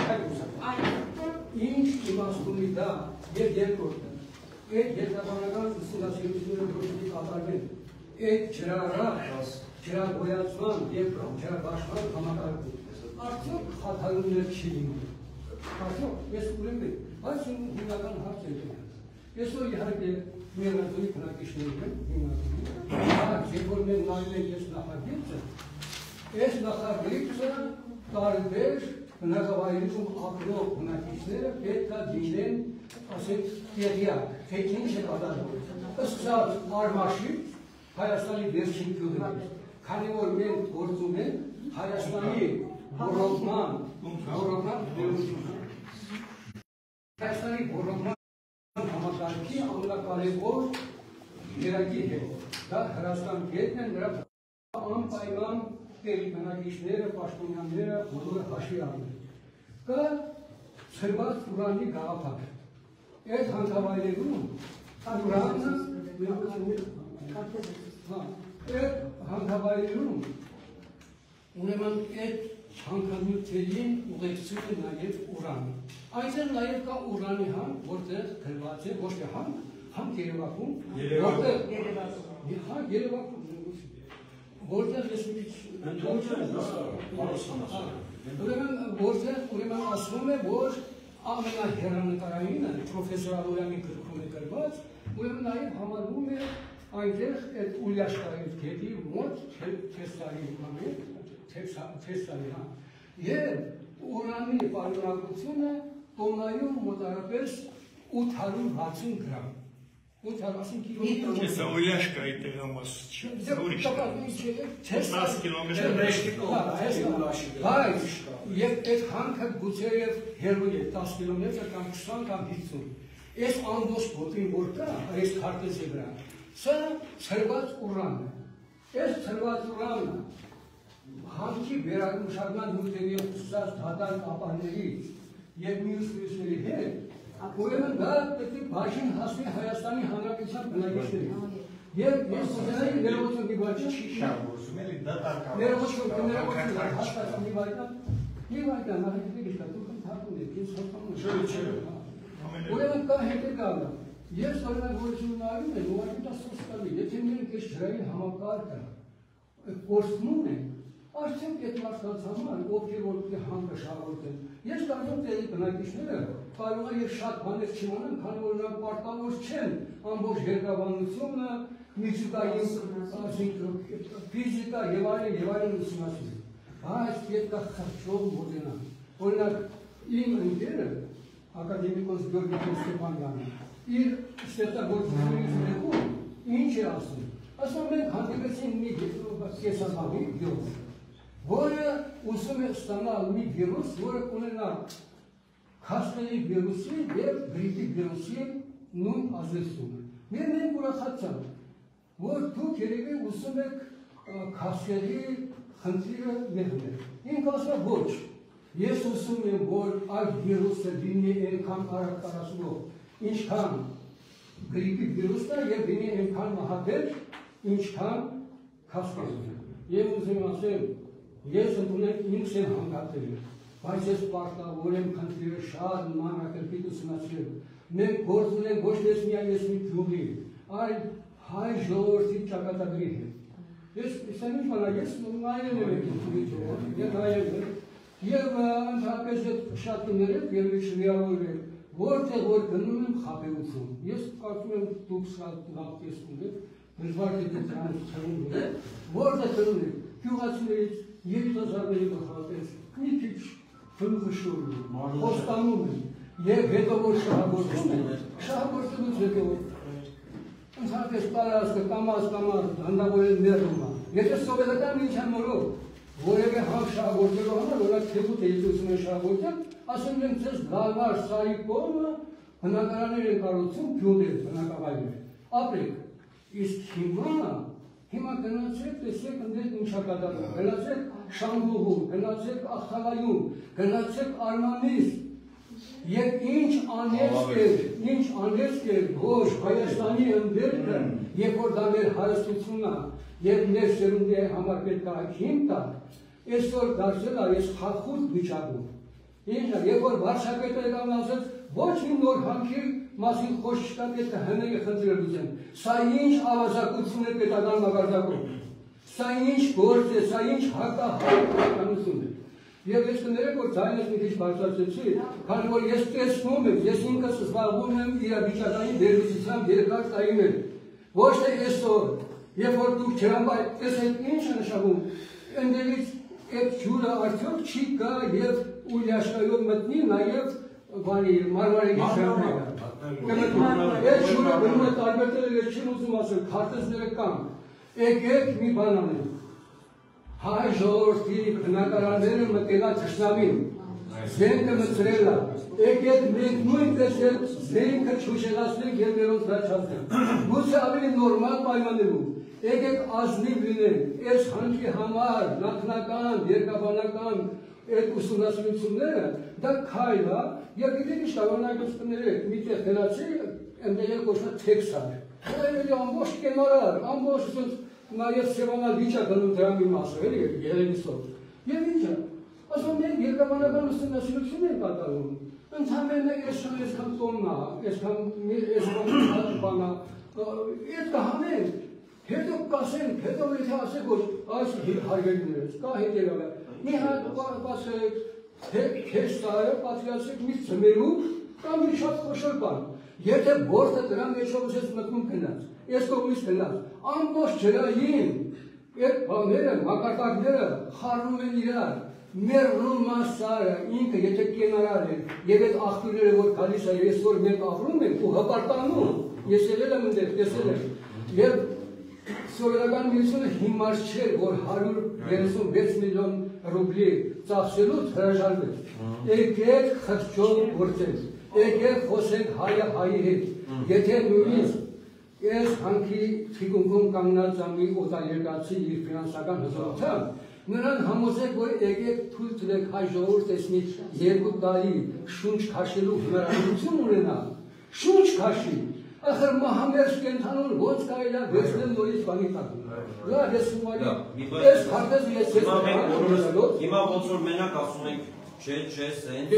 ինչ իմաստունի դա և երկորդը, այդ երկրաբանական ուսումնասիրությունները որոշակի կատարվեն, այդ ջրագոյացման և ջրաբաշխման համակարգում, արդյոք խաթարումներ չի լինում, արդյոք ես ուրեմ եմ, բայց հիմնական հարց է դրան, ես որ իհարկե միանատունի քնակիչներում եմ, երբ որ մենք նայում ենք ես նախագիծը, այս նախագիծը տարբեր բնակավայրերում ապրող բնակիչները պետք է դինեն, ասենք, տեղյակ, թե ինչ է կատարվում։ Ըստ Արմաշի Հայաստանի վերջին գյուղերից, քանի որ մենք գործում ենք Հայաստանի ռոռոկման դերությունը։ Հայաստանի ռոռոկման համակարգի ամենակարևոր երակի հետ։ Դա Հրաստան գետն են, նրա անպայման տեղի բնակիչները, պաշտոնյաները բոլորը հաշվի առնել։ Կա ցրված ուրանի գաղափար։ Այդ հանքավայրերում ուրանը այդ հանքավայրերում ուրեմն այդ հանքանյութերին ուղեկցում է նաև ուրանը։ Այնտեղ նաև կա ուրանի հանք, որտեղ գրված է ոչ թե հանք Երևանում, որտեղ ես ուրեմն ասվում է, որ ամենահեռանկարայինը պրոֆեսոր Ալոյանի գրքում է գրված, ուրեմն նաև համարվում է այնտեղ այդ Ուլյաշկայի գետի մոտ Թեսալի և ուրանի պարունակությունը տոննայում մոտարապես 860 գրամ։ 860 կիլոմետր։ Ես Ուլյաշկայի տեղամասը չէ, ուրիշ 10 կիլոմետր բայց և այդ հանքը գուցե և հեռու է 10 կիլոմետր կամ 20 կամ 50։ Այս ամբողջ գոտին որ կա, այս քարտեզի վրա, սա ցրված ուրանն է։ Այս ցրված ուրանը հանքի վերամշակման նյութերի ուսած դատարկ ապարներից և մյուս մյուսների հետ, ուրեմն դա պետք է բաժին հասնի Հայաստանի Հանրապետության բնակիչներին։ Եվ ես ուզենայի ներողություն մի վայրկյան, հաստատում մի վայրկյան, նախագծի դուք ընդհատում եք, ես հաստատում եմ։ Ուրեմն կա հետևյալը, ես օրինագործություն նայում եմ, ուղղակի դա սոց տալի, եթե մենք այս ջրային համակարգը կորցնում ենք, Արդյոք այդ մարդկանց համար, ովքեր որ հանգը շահորդեն, ես կարծում տեղի բնակիչները կարող է շատ բաներ չիմանան, քանի որ նրանք պարտավոր չեն ամբողջ երկրաբանությունը, միջուկային ֆիզիկա եւ այլն ուսումնասիրել։ Բայց պետք է խղճով մոտենալ։ Օրինակ, իմ ընկերը ակադեմիկոս Գյորգի Ստեփանյանը իր ստեղծագործությունից ներքում ինչ է ասում։ Ասում մենք հանդիպեցին մի կեսամահի գյուղ, որը ուզում է ստանալ մի վիրուս, որը կունենա քաշների վիրուսի եւ գրիպի վիրուսի նույն ազդեցությունը։ Մենք ուրախացանք, որ դուք երևի ուզում եք քաշերի խնդիրը մեղնել։ Ինքը ասում է ոչ, ես ուզում եմ, որ այդ վիրուսը լինի այնքան արագ տարածվող, ինչքան գրիպի վիրուսն է եւ լինի այնքան մահաբեր, ինչքան քաշերը։ Եվ ուզում ասեմ, ես ընդունեմ ինքս եմ հանգատել, բայց ես պարտավոր եմ խնդիրը շատ մանրակրկիտ ուսումնասիրել։ Մենք գործ ունենք ոչ թե միայն ես մի գյուղի, այլ հայ ժողովրդի ճակատագրի հետ։ Ես ինչ բան ես նայել եմ եւ ընդհանրապես շատ կներեք երևի շնորհավոր եք, որտեղ որ գնում եմ խաբեություն։ Ես կարծում եմ դուք շատ լավ տեսնում եք, դժվար է դրանց չունենալ, որտեղ գնում եք գյուղացիներից երիտասարդների գլխատես մի քիչ ֆնխշուրն, խոստանում են եւ հետո որ շահագործում են, շահագործելուց հետո ընդհանրապես տարածքը կամաց հանդավորել ներում է։ Եթե սովետական միջամորով որևէ համ շահագործելու համար, որակ թեբուտ է ուսում են շահագործել, ասում են ձեզ դարվար սարի կողմը բնակարաններ են կառուցում գյուղեր, բնակավայրեր։ Ապրեք, իսկ հիմա գնացեք, տեսեք ընդդեմ ինչա կատարվում, գնացեք Շամբուղում, գնացեք Ախտավայում, գնացեք Արմանից, եւ ինչ անեցք էր, որ Հայաստանի ընդերքը, երբ որ դա մեր հարստությունն է, եւ մեր սերունդի համար պետք է հիմք տա, այսօր դարձել է ես խախուտ վիճակում։ Ինչ երբ որ վարչապետը եկավ ասեց, ոչ մի նոր հանքի մասին խոսք չկա, պետք է հները խնդիրը լուծեն։ Սա ինչ ավազակություն է պետական մակարդակում։ Սա ինչ գործ է, սա ինչ հակահայկականություն է։ Եվ ես կներեք, որ ձայնս մի քիչ բարձրացրեցի, քանի որ ես տեսնում եմ, ես ինքս զբաղվում եմ իրավիճակային վերլուծությամբ երկար տարիներ։ Ոչ թե այսօր, երբ որ դուք ջրամբար, տեսեք ինչ է նշանակում, ընդդեղից այդ ջուրը արդյոք չի գա եւ Ուլյաշկայով մտնի նաեւ Մարմարի գիշերները։ Այդ ջուրը գնում է տարբերտել, ես չեմ ուզում ասել, քարտեզները կան։ Եկեք մի բան անենք։ Հայ ժողովրդի բնակարանները մտել է թշնամին, զենքը մտցրել է, եկեք մենք նույնպես զենքը չուժեղացնենք եւ նրանց վրա չափնենք։ Գուցե ավելի նորմալ պայմաններում, եկեք ազնիվ լինենք, այս հանքի համար նախնական, երկաբանական այդ ուսումնասիրությունները դա քայլ է, եւ գիտեք ինչ կառավարությունից կներեք, մի տեղ գնացի, այնտեղ կոչվում է Թեքսան։ Այդ ամբողջ կենարար, ամբողջ նաև սեվանալ վիճա գնում դրա մի մասը, էլի երևիսով։ Եվ ինչ է, ասում մենք երկրաբանական ուսումնասիրություն ենք կատարում, ընդհանրապես այսքան տոննա, այսքան բանա, այդ կհանենք, հետո կասենք, հետո եթե ասեք, որ այս հարգելիներս, կա հետևյալը, մի հատ ասեք, քեզ տարը պատվիրացեք մի ծմերու, կամ մի շատ խոշոր բան, եթե գործը դրա մեջով ես մտնում գնաց, ես կողմից գնաց, ամբողջ ջրային, այդ բաները, մակարդակները խառնում են իրար, մեռնում մասարը, ինքը եթե կենարար է, եւ այդ աղբյուրները որ գալիս է, ես որ մենք ապրում ենք ու հպարտանում, ես ելել եմ ընդեղ, տեսել եմ, եւ սովետական միությունը հիմար չէր, որ 136 միլիոն ռուբլի ծախսելուց հրաժարվեց։ Եկեք խղճով գործենք, եկեք խոսենք հայը հայի հետ, եթե նույնիսկ այս հանքի թիկունքում կանգնած ամի օտարերկրացի իր ֆինանսական հզորությամբ, նրան համոզեք, որ եկեք թույլ տվեք հայ ժողովուրդ այսնի 2 տարի շունչ քաշելու հնարավորություն ունենա, շունչ քաշի, ախր մահամերձ կենթանուն ոնց կարելի է վերցնել նորից բանի տակ։ Լավ, ես ումալի, այս քարտեզը ես հիմա ոնց որ մենակ ասում ենք, չէ, սենց,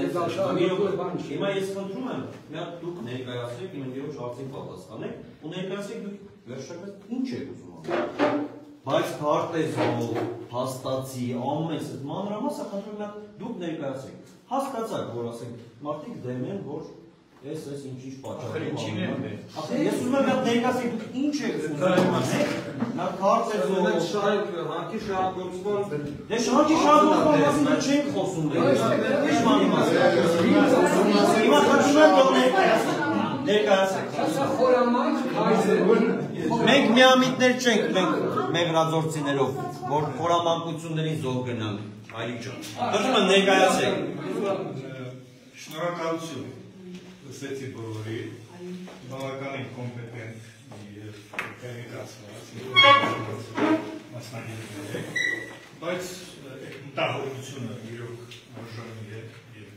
հիմա ես խնդրում եմ, մի հատ դուք ներկայացրեք, իմ ընկերոջ հարցին պատասխանեք, ու ներկայացրեք դուք վերջապես ինչ եք ուզում։ Բայց քարտեզով, հաստացի, ամենս այդ մանրամասը խնդրում եմ դուք ներկայացեք։ Հասկացաք, որ ասենք մարդիկ դեմ են, որ ես ինչ պատճառով։ Ախր ես ուզում եմ ներկայացեք դուք ինչ եք ուզում անել։ Նա քարտեզով հարկի շահագործման դե շահի շահագործման մասին չենք խոսում դե։ Ինչ բանի մասին։ Հիմա խնդրում եմ դուք ներկայացեք։ Սա խորամանկ հայց է։ Մենք միամիտներ չենք, մենք մեղրաձորցիներով, որ խորամանկություններին զոհ գնանք, այլիկ ջան։ Խնդրում եմ ներկայացեք։ Շնորհակալություն լսեցի բոլորի, բավականին կոմպետենտ եւ տեղեկացված մասնագետներ, բայց մտահոգությունը իրոք արժանի է եւ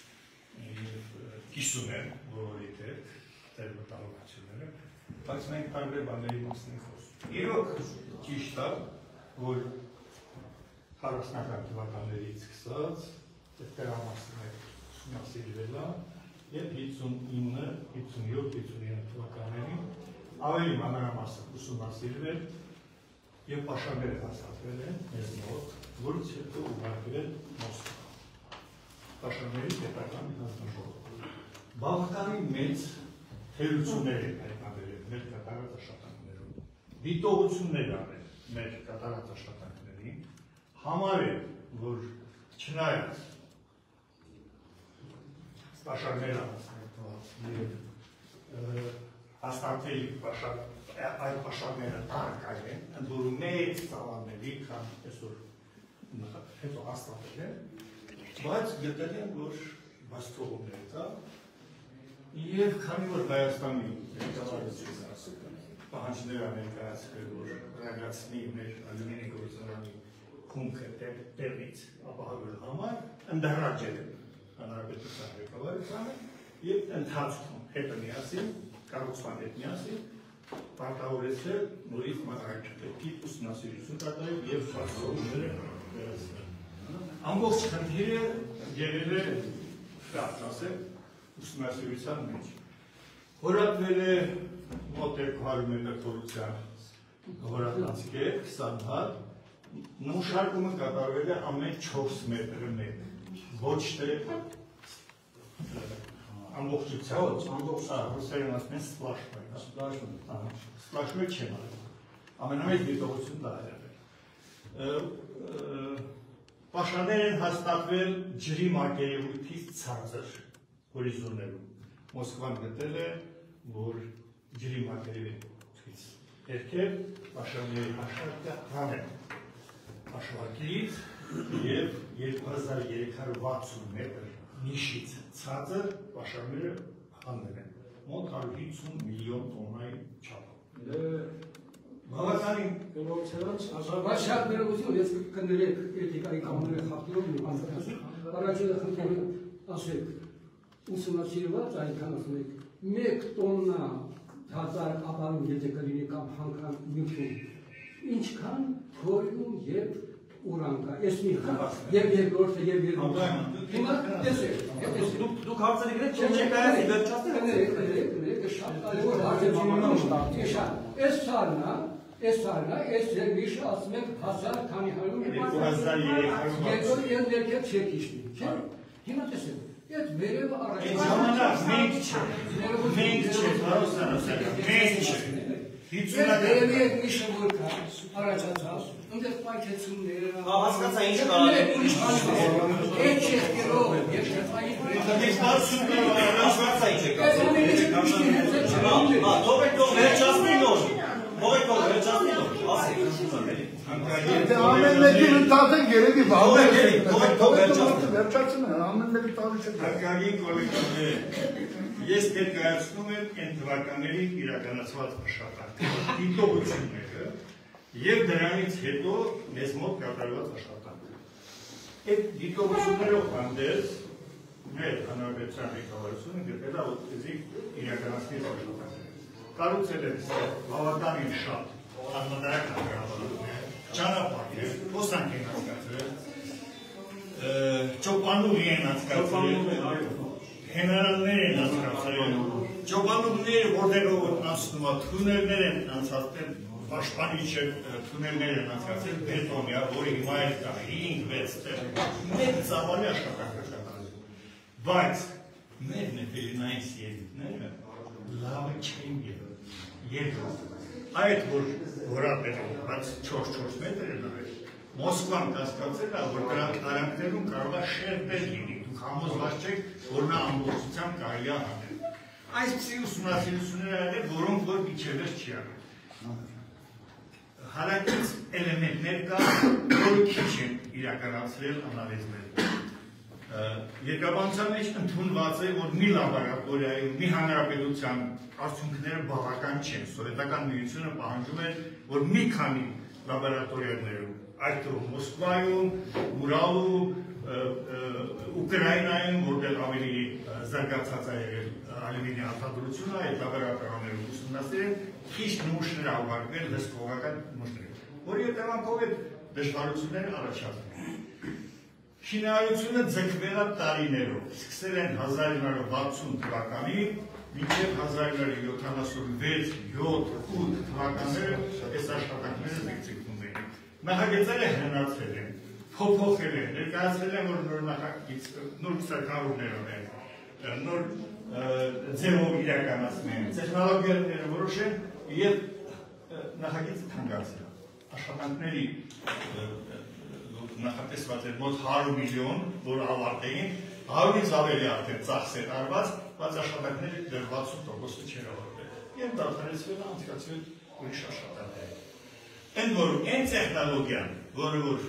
կիսում են բոլորի հետ դեր մտահոգությունները, բայց մենք տարբեր բաների մասին ենք խոսում։ Իրոք ճիշտ է, որ 40-ական թվականներից սկսած դերամասներ ուսումնասիրվել է եւ 59, 57, 59 թվականներին ավելի մանրամասն ուսումնասիրվել եւ պաշարները հաստատվել են մեզ մոտ, որից հետո ուղարկվել Մոսկվա։ Պաշարների պետական հանձնաժողով։ Բավականին մեծ թերություններ են հայտնաբերել մեր կատարած աշխատանքներում, դիտողություններ արել մեր կատարած աշխատանքներին, համարել, որ չնայած պաշարները հասնետված և հաստատել այդ պաշարները տարկայ են, ընդորում մեծ ծավալների, քան այսօր հետո հաստատել են, բայց գտել են, որ բաստողումներ կա, և քանի որ Հայաստանի պահանջները ներկայացրել, որ ռագացնի մեր ալյումինի գործարանի քունքը տեղից ապահովելու համար, ընդհանրաճել են հանրապետության ղեկավարությանը եւ ընթացքում հետը միասին, կառուցման հետ միասին պարտավորեցրել նորից մանրակրկիտ ուսումնասիրություն կատարել եւ բացողումները վերացնել։ Ամբողջ խնդիրը եղել է շատ ասել ուսումնասիրության մեջ։ Հորատվել է մոտ 200 մետր խորության հորատանցք է, 20 հատ, նմուշարկումը կատարվել է ամեն 4 մետրը մեկ, ոչ թե ամբողջությամբ, ռուսերեն ասում են սպլաշմել չեն արել, ամենամեծ դիտողություն դա է եղել։ Պաշարներ են հաստատվել ջրի մակերևույթից ցածր հորիզոններում։ Մոսկվան գտել է, որ ջրի մակերևույթից երկեր պաշարների հաշվարկը հանեն հաշվարկից և 2360 մետր նիշից ցածր պաշարները հանել են, մոտ 150 միլիոն տոննայի չափով։ Բավականին բայց շատ ներողություն, ես կներեք էթիկայի կանոնները խախտելով մի բան առաջինը խնդրում ասեք ուսումնասիրված այնքան ասում եք 1 տոննա հազար ապարում եթե կլինի կամ հանգան նյութում ինչքան թորիում և ուրան կա, ես մի խաղ և երկրորդը և երկրորդը հիմա տեսեք դուք հարցերի գրեք չեն ներկայացի վերջացնեք Այս սարնա, այս երկրիշը ասում եք 1000 քանի հարում 2300 ես ներքև չեք իշնի, չէ՞, հիմա տեսեք Այդ վերևը առաջին ժամանակ մենք չէ, մենք չէ, Վերևի այդ միշը որ կա, առաջացավ, ընդեղ պայթեցումները, հասկացա ինչ կարան Այդ չեղկերով, և շեխային Ամեն մեկին ընթացեք երևի ամեն մեկի տալի չեք Հարգագին կոլեկտորներ, ես ներկայացնում եմ այն թվականների իրականացված աշխատանքը, դիտողությունները և դրանից հետո մեզ մոտ կատարված աշխատանքը։ Այդ դիտողություններով հանդերձ մեր հանրապետության ղեկավարությունը գտել է որպեսզի իրականացնի աշխատանքը։ Կառուցել է բավականին շատ անմտարական ճանապարհներ, հոսանք են անցկացրել, ճոպանուղի են անցկացրել, հենարաններ են անցկացրել, ճոպանուղները որտեղով անցնում է, թունելներ են անցկացրել, պաշտպանիչ թունելներ են անցկացել բետոնյա, որը հիմա էլ կա 5-6 տեղ մեծ ծավալի աշխատանք, բայց մեր նետերինային սիերիտները լավը չեն եղել, այդ որ որապետում, բայց 4-4 մետր են արել, Մոսկվան կասկածել է, որ դրանք տարանքներում կարող է շերպել լինի, դուք համոզված չեք, որ նա ամբողջությամբ կարելի է հանել։ Այսպիսի ուսումնասիրություններ արել, որոնք որ միջևեր չի արել։ Հարակից էլեմենտներ կա, որը քիչ են իրականացրել անալիզներում։ Երկրաբանության մեջ ընդունված է, որ մի լաբորատորիայում, մի հանրապետության արդյունքները բավական չեն։ Սովետական միությունը պահանջում է, որ մի քանի լաբորատորիաներում, այդ թվում Մոսկվայում, Ուրալում, Ուկրաինայում, որտեղ ավելի զարգացած է եղել ալյումինի արտադրությունը, այդ լաբորատորիաներում ուսումնասիրել, քիչ նմուշներ ուղարկվել հսկողական նմուշներ, որի հետևանքով այդ դժվարությունները առաջացնում։ Շինարարությունը ձգվել է տարիներով, սկսել են 1960 թվականին, մինչև 1976-7-8 թվականները այս աշխատանքները ձգվում էին։ Նախագծերը հնացել են, փոփոխել են, ներկայացրել են, որ նոր նախագիծ, նոր սարքավորումներ ունեն, նոր ձևով իրականացնում են, տեխնոլոգիաները որոշեն եւ նախագիծը թանկացել։ Աշխատանքների նախատեսված էր մոտ 100 միլիոն, որ ավարտեին, 100-ից ավելի արդեն ծախս էր արված, բայց աշխատանքների դեռ 60%-ը չէր ավարտել։ Եվ դադարեցվել է անցկացվել ուրիշ աշխատանքներ։ Ընդ որում, այն տեխնոլոգիան, որը որ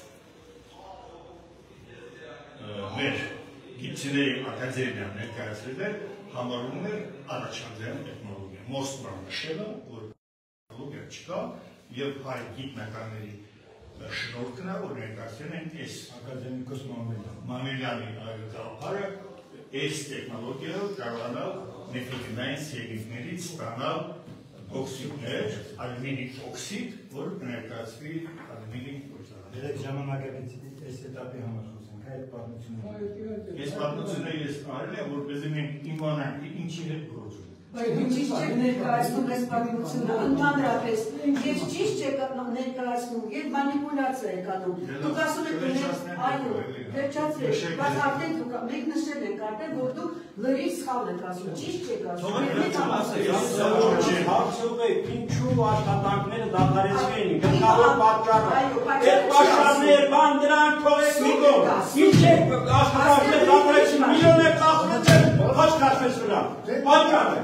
մեր գիտությունների ակադեմիան ներկայացրել էր, համարվում էր առաջանձյան տեխնոլոգիա։ Մոսկվան նշել է, որ տեխնոլոգիա չկա, եւ հայ գիտնականների շնորհքն է, որ ներկայացրել են այս ակադեմիկոս Մամելյանի գաղափարը, այս տեխնոլոգիայով կարողանալ նեֆրիտինային սիերիտներից ստանալ օքսիդներ, ալյումինի օքսիդ, որ կներկայացվի ալյումինի գործարանում։ Երեք ժամանակակից այս էտապի համար խոսենք, այդ պատմությունը։ Այս պատմությունը ես արել եմ, որպեսզի մենք իմանանք ինչի հետ գործում։ Ճիշտ չեք ներկայացնում այս պատմությունը, ընդհանրապես, եւ ճիշտ չեք ներկայացնում, եւ մանիպուլյացիա եք անում։ Դուք ասում եք, այո, վերջացրեք, բայց արդեն դուք մեկ նշել եք արդեն, որ դուք լրիվ սխալ եք ասում, ճիշտ չեք ասում։ Հարցում եք, ինչու աշխատանքները դադարեցվեն, գլխավոր պատճառը։ Այդ պաշարներ, բան դրանք թողեք մի կողմ։ Ինչ եք աշխատանքները դադարեցին, միլիոններ ծախսեցին, խաչ քաշվեց վրա։ Պատճառը։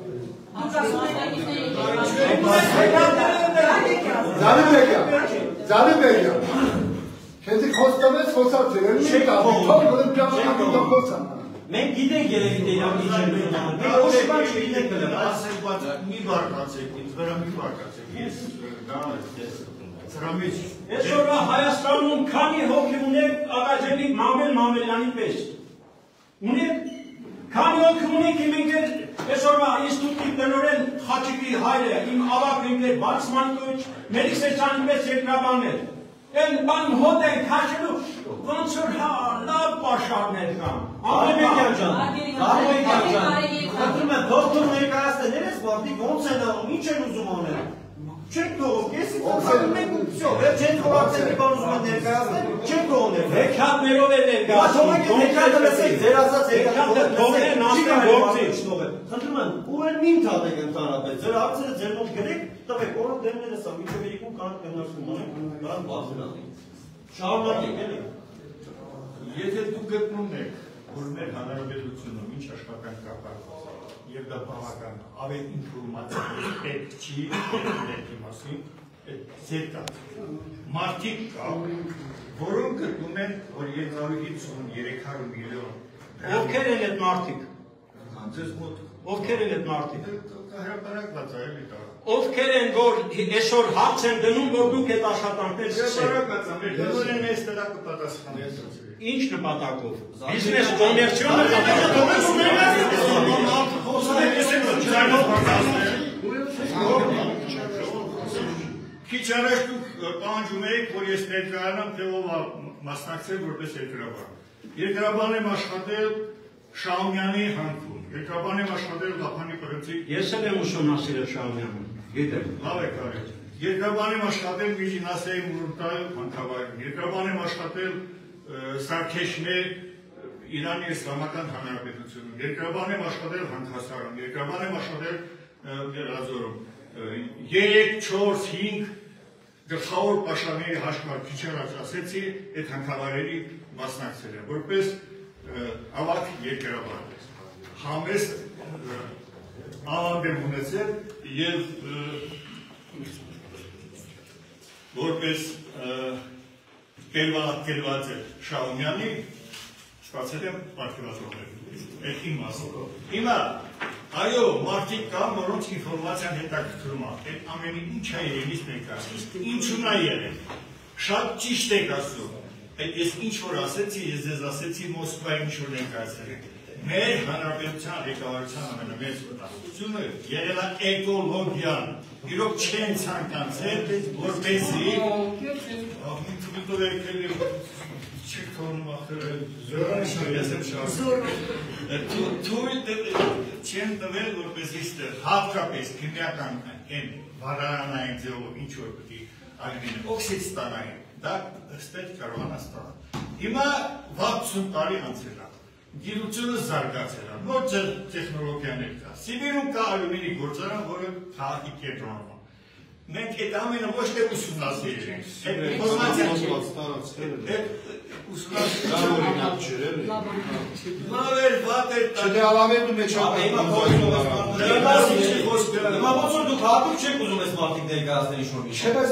Zalibekya. Kendi kostamız fosat verir mi? Tam böyle planlanan fosat. Մենք գիտենք երևի թե իրավի ջերմերն անում, մենք ոչ բան չգիտենք դրա, ասենք բաց մի բարկացեք, ինձ վրա մի բարկացեք, ես ծրամիջ։ Այսօրվա Հայաստանում քանի հոգի ունեք ակադեմիկ Մամել Մամելյանի պես։ Ունեք քանի հոգի ունեք մենք այսօրվա ինստիտուտի տնօրեն Խաչիկի հայրը, իմ ավագ ընկեր Վարսմանկոviչ, Մելիք Սերցյանի պես երկրաբաններ։ Են բան հոտ են քաշելու, ոնց որ լավ պաշարներ կան։ Արմենյան ջան, խնդրում եմ դոկտոր ներկայացնել ես մարդիկ ոնց են անում, ինչ են ուզում անել։ Չեք թողում, ես իմ ենք ու վсё, չեն թողացել մի բան ուզում են ներկայացնել, չեք թողնել։ Հեքիաթներով են ներկայացնում։ Հեքիաթը լսեք, ձեր ասած հեքիաթը թողնեն ասեն գործից։ Խնդրում եմ, ու էլ մի ընդհանրեք ընդհանրապես, ձեր հարցերը ձեր մոտ գրեք, տվեք, օրոք դեմները սա, միջև երկու կանք կնարսում ունենք, նրան բազել անենք։ Շարունակեք, էլի։ Եթե դուք գտնում եք, որ մեր հանրապետությունում ինչ աշխատանք կապակցված եւ դա բավական ավելի ինֆորմացիա պետք չի դեպի մասին, ձեր կա։ Մարդիկ կա, որոնք գտնում են, որ 250-300 միլիոն Ովքեր են այդ մարդիկ։ Ձեզ մոտ Ովքեր են այդ մարդիկ։ հրապարակված է էլի դա։ Ովքեր են, որ այսօր հարց են դնում, որ դուք այդ աշխատանքներ սկսեք։ Հրապարակված է, մեր դուրն էս դրա կպատասխանեն։ Ինչ նպատակով։ Բիզնես կոմերցիոն Քիչ առաջ դուք պահանջում եք, որ ես ներկայանամ, թե ով մասնակցել որպես երկրաբան։ Երկրաբան եմ աշխատել Շահումյանի հանքում, երկրաբան եմ աշխատել Լափանի պրնցի։ Ես էլ եմ ուսումնասիրել Շահումյանին, գիտեմ։ Լավ եք արել։ Երկրաբան եմ աշխատել Միջինասիայի Մուրուտայի հանքավայրում, երկրաբան եմ աշխատել Սարգեշմե Իրանի Իսլամական Հանրապետությունում, երկրաբան եմ աշխատել հանքասարանում, երկրաբան եմ աշխատել Գերազորում, 3, 4, 5 գլխավոր պաշտոնների հաշվարկիչներ ասեցի այդ հանքավայրերի մասնակցել են, որպես ավակ երկրաբան, համեստ ավանդ եմ ունեցել և որպես կերված է Շահումյանի ստացել եմ պարգևատրողներ, այդ իմ մասով։ Հիմա, այո, մարդիկ կան, որոնց ինֆորմացիան հետաքրքրում է, այդ ամենի ինչ է երևից ներկայացնում, ինչու՞ն է եղել, շատ ճիշտ եք ասում, ես ինչ որ ասեցի, ես ձեզ ասեցի Մոսկվայի ինչ որ ներկայացրել եք, մեր հանրապետության ղեկավարության ամենամեծ վտանգությունը եղել է էկոլոգիան, իրոք չեն ցանկացել, որպեսզի չեք թողնում ախր թույլ չեն տվել, որպեսզի հատկապես քիմիական են վարարանային ձևով ինչ որ պետք է ալյումինը օքսիդ ստանային, դա ստեղ կարողանա ստանալ։ Հիմա 60 տարի անցել է, գիտությունը զարգացել է, նոր տեխնոլոգիաներ կա, Սիբիրում կա ալյումինի գործարան, որը քաղաքի կենտրոնում է։ Մենք այդ ամենը ոչ թե ուսումնասիրել ենք, այդ ինֆորմացիան լավ էր, վատ էր, չդեալավետում է հիմա ոնց որ դուք հատուկ չեք ուզում այս մարդիկ ներկայացնել ինչ-որ մի չէ, բայց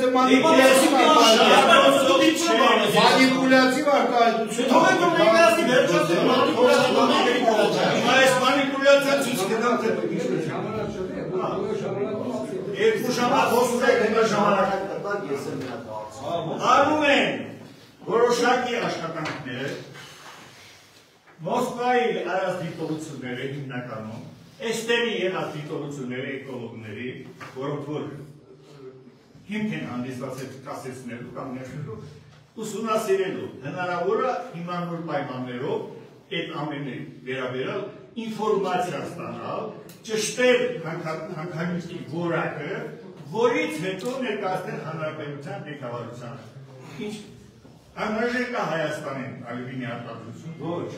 մանիպուլյատիվ արտահայտություն թողեք որ ներկայացնի վերջացնի հիմա այս մանիպուլյացիան ցույց կտամ թե երկու ժամանակ խոսում եք, հիմա ժամանակ կտակ, ես եմ միատ հարցում։ Անում են որոշակի աշխատանքներ, Մոսկվայի արած դիտողությունները հիմնականում, էստերի եղած դիտողությունները էկոլոգների, որոնք որ հիմք են հանդիսացել կասեցնելու կամ ներշնելու, ուսումնասիրելու հնարավոր է հիմնավոր պայմաններով այդ ամենը վերաբերալ ինֆորմացիա ստանալ, ճշտել հանքավայրի որակը, որից հետո ներկայացնել հանրապետության ղեկավարությանը։ Ինչ անհրաժեշտ է Հայաստանին ալյումինի արտադրություն։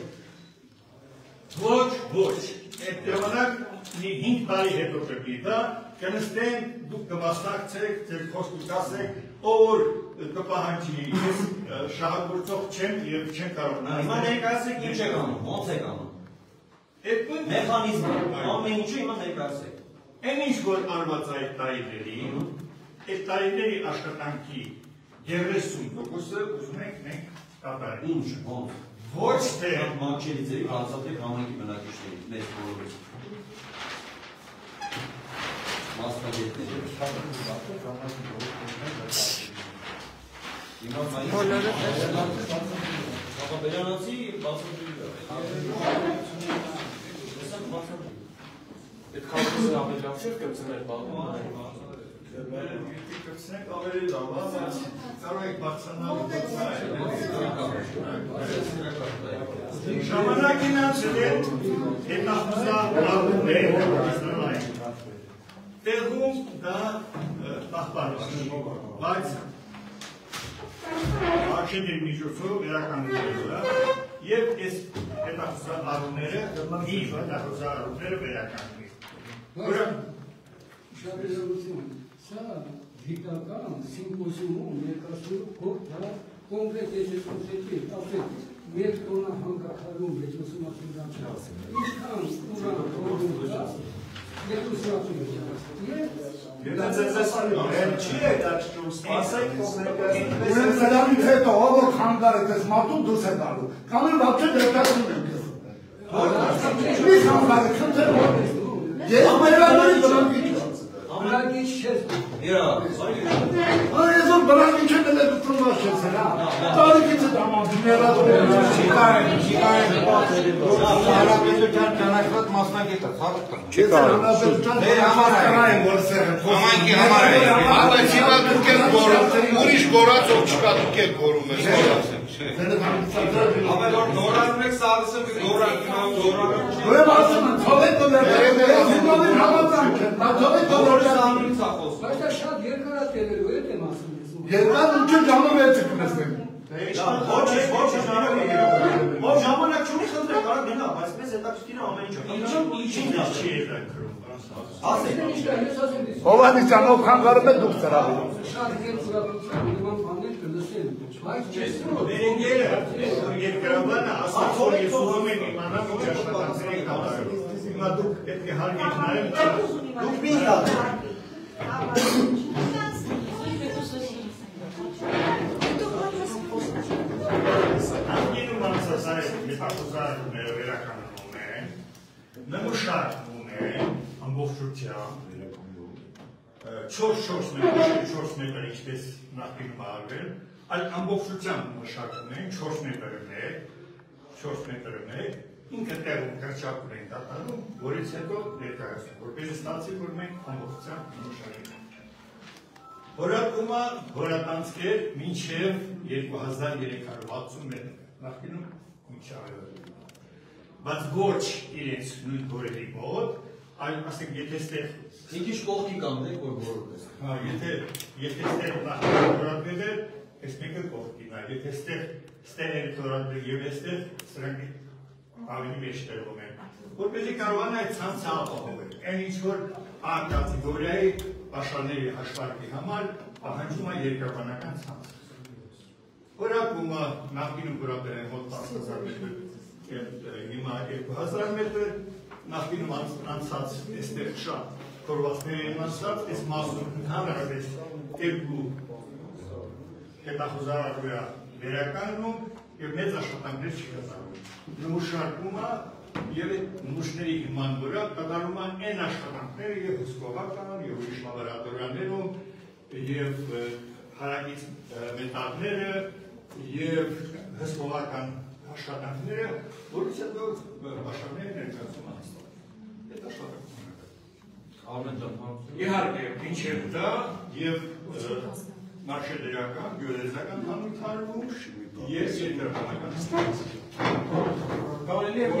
Ոչ։ Այդ ժամանակ 5 տարի հետո կգի դա, կնստեն, դուք կմասնակցեք, ձեր խոսքը կասեք, ով կպահանջի, ես շահագործող չեմ եւ չեմ կարող։ Հիմա ներկայացեք ինչ եք անում, ոնց եք անում։ Մեխանիզմը, ամեն ինչը հիմա ներկայացեք։ Այն ինչ որ արված այդ տարիներին, այդ տարիների աշխատանքի 30%-ը ուզում ենք մենք կատարել։ Ինչ, ոնց։ Ոչ թե մատչելի ձերի հացատեք համայնքի բնակիչների, մեծ բոլորից։ Մասնագետների։ Բոլորը Բերանացի բացատրույլ է։ Այդ քաղաքը ավելի լավ չէ կպցնել բաղում։ Կպցնենք ավելի լավ, բայց կարող եք բարձրանալ ժամանակին անցել է հետախուզահարումներ տեղում դա պահպանում բայց Աշենների միջոցով վերականգնելու է և այս հետախուզահարումները իմ հետախուզահարումները վերականգնի Սա գիտական սիմպոզիումում ներկայացնելու փորձ կոնկրետ եզրափակիչ ասել մեր տոնը հանգակարում է ուսումնասիրության ինչքան ուրան փորձում կա Ուրեմն սրանից հետո ով խանգարը դες մարդուն դուրս է տալու կամ բացը դրդացնում են մի խանգարը քնթել ես մերվանորի բրանգիչ բրանգիչ չես այսօր բրանգիչ է դել դրդումա չես հա տարիքից դաման ներածում Հանրապետության ճանաչված մասնագետը խաղը Չէ, հանրապետության համարային գործերը համայնքի համարային բայց հիմա դուք եք գորում ուրիշ գորածով չկա դուք եք գորում ես Ամեն նորանում եք սարսը Ուրեմն ասում են թողեք դեռ հիմնովին համաձայն չեն թողեք բայց դա շատ երկարատև Երկար ուջը ժամը 6-ը կնստեն։ Ոչ ժամանակ չունի խնդրել, կարող գնա, բայց մեզ հետաքրքիր է ամեն ինչը։ Ինչին չի հետաքրքրում։ Հովհաննիսյան, ով խանգարում է դուք ծրագրում։ Երկրաբանը ասաց, որ ես ուզում եմ իմանալ ինչ աշխատանքներ եք կատարում։ Հիմա դուք պետք է հարգեք նայեք, դուք մի Անգինում անցասարել մետախոզարները վերականգնում են, նմուշարկվում են ամբողջությամբ 4 մետր ինչպես նախկինում արվել, այլ ամբողջությամբ նմուշարկվում են 4 մետրը մեկ, ինքը տեղում կրճակում են դատանում, որից հետո ներկայացնում, որպես ստացի, որ մենք ամբողջությամբ նմուշարկում ենք։ Հորատումը հորատանցքեր մինչև 2360 մետր, նախկինում ինչ արևել։ Բայց ոչ իրենց նույն հորերի մոտ, այլ ասենք եթե ստեղ Ինչ կողքի կամ դեք, որ որոտ ես։ Եթե ստեղ նախկինում հորատվել է, ես մեկը կողքին այլ, եթե ստեղ էր հորատվել և եստեղ սրանք ավելի մեջ տեղում են, որպեսզի կարողանա այդ ցանցը ապահովել, այն ինչ որ կատեգորիայի աշխարհների հաշվարկի համար պահանջում է երկրաբանական ցանց։ Հորակումը նախկինում հորատել են մոտ 10,000 մետր, հիմա 2000 մետր, նախկինում անցած այստեղ շատ կորվածներ են անցած, այս մասում հանրապես երկու հետախուզարարվեա վերականգնում և մեծ աշխատանքներ չի կատարում։ Նմուշարկումը և նմուշների հիման վրա կատարում են այն աշխատանքները և հսկողական, և ուրիշ լաբորատորիաներում, և հարակից մետաղները, և հսկողական աշխատանքները, որից հետո աշխարհները ներկայացում են հստակ։ Այդ աշխատանքները։ Իհարկե, մինչև դա և մարշեդերական, գյուղերեզական հանրութարվում և երկրաբանական ստացիք։ Կարելի է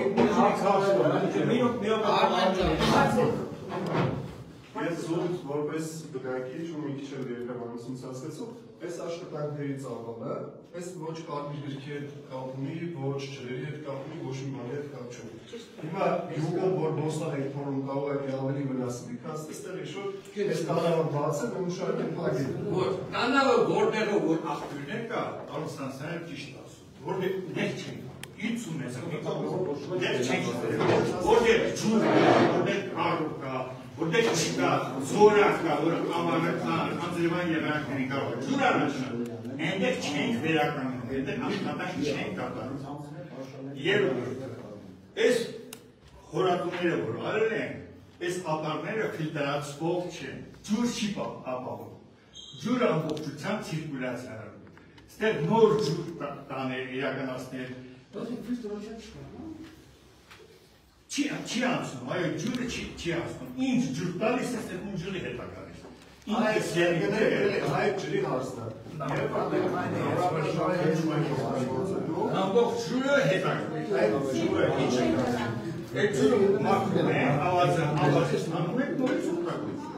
Ես զուտ որպես բնակիչ ու մի քիչ էլ երկրաբանություն հասկացող, այս աշխատանքների ծավալը, այս ոչ կարմիր գրքի հետ կապունի, ոչ ջրերի հետ կապունի, ոչ մի բանի հետ կապ չունի։ Հիմա յուղը, որ բոստան եք փորում կարող է ավելի վնասելի, քան այստեղ իշոր այս կանավը բաց է, նմուշարկ են փակել։ Կանավը որտեղով որ աղբյուրներ կա, Արմստանցյանը ճիշտ ասում, որտեղ ներ չեն կա, 50 մեծը ներ չեն կա, որտեղ ջուր կա, որտեղ առուր կա, որտեղ չկա, զորակ կա, որ ամանական, անձրևային եղանակների կարող է, ջուր առաջան, այնտեղ չենք վերականգնում, այնտեղ աշխատանք չենք կատարում։ Եվ այս հորատումները, որ արել են, այս ապարները ֆիլտրացվող չեն, ջուր չի ապահովում, ջուրը ամբողջությամբ ցիրկուլյացիա արվում, ստեղ նոր ջուր տաներ, իրականացնել, Չի անցնում, այո ջուրը չի անցնում, ինչ ջուր տալիս է ստեղ ում ջուրի հետ ակարես։ Այս հայտ ջրի հարցնա։ Ամբողջ ջուրը հետ ակարես։ Այդ ջուրը մաքրում է, ավազը ստանում եք, նորից ուղտագույցը։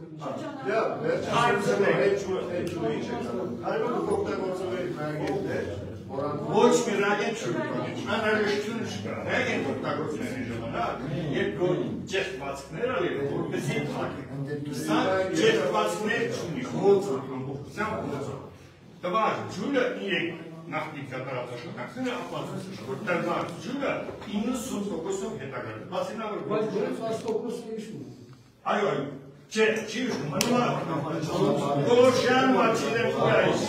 Այդ ջուրը ինչ է կանում։ Այո, օգտագործում եք ռագենտներ, Ոչ մի ռագենտ չունի, անհրաժեշտություն չկա, ռագենտ օգտագործումների ժամանակ, երբ որ ճեղքվածքներ ալի, որպեսզի փակեն։ Սա ճեղքվածքներ չունի, խոցը, ամբողջությամբ խոցը։ Տվար ջուրը իրեք նախնի կատարած աշխատանքները ապացուցում, որ տվար ջուրը 90%-ով հետագայում։ Բացի նա որ Բայց ջուրը 10%-ը իշում։ Այո, Չէ, չի ուշում, մնում Գոլոշյան մաչին է պուրայիշ։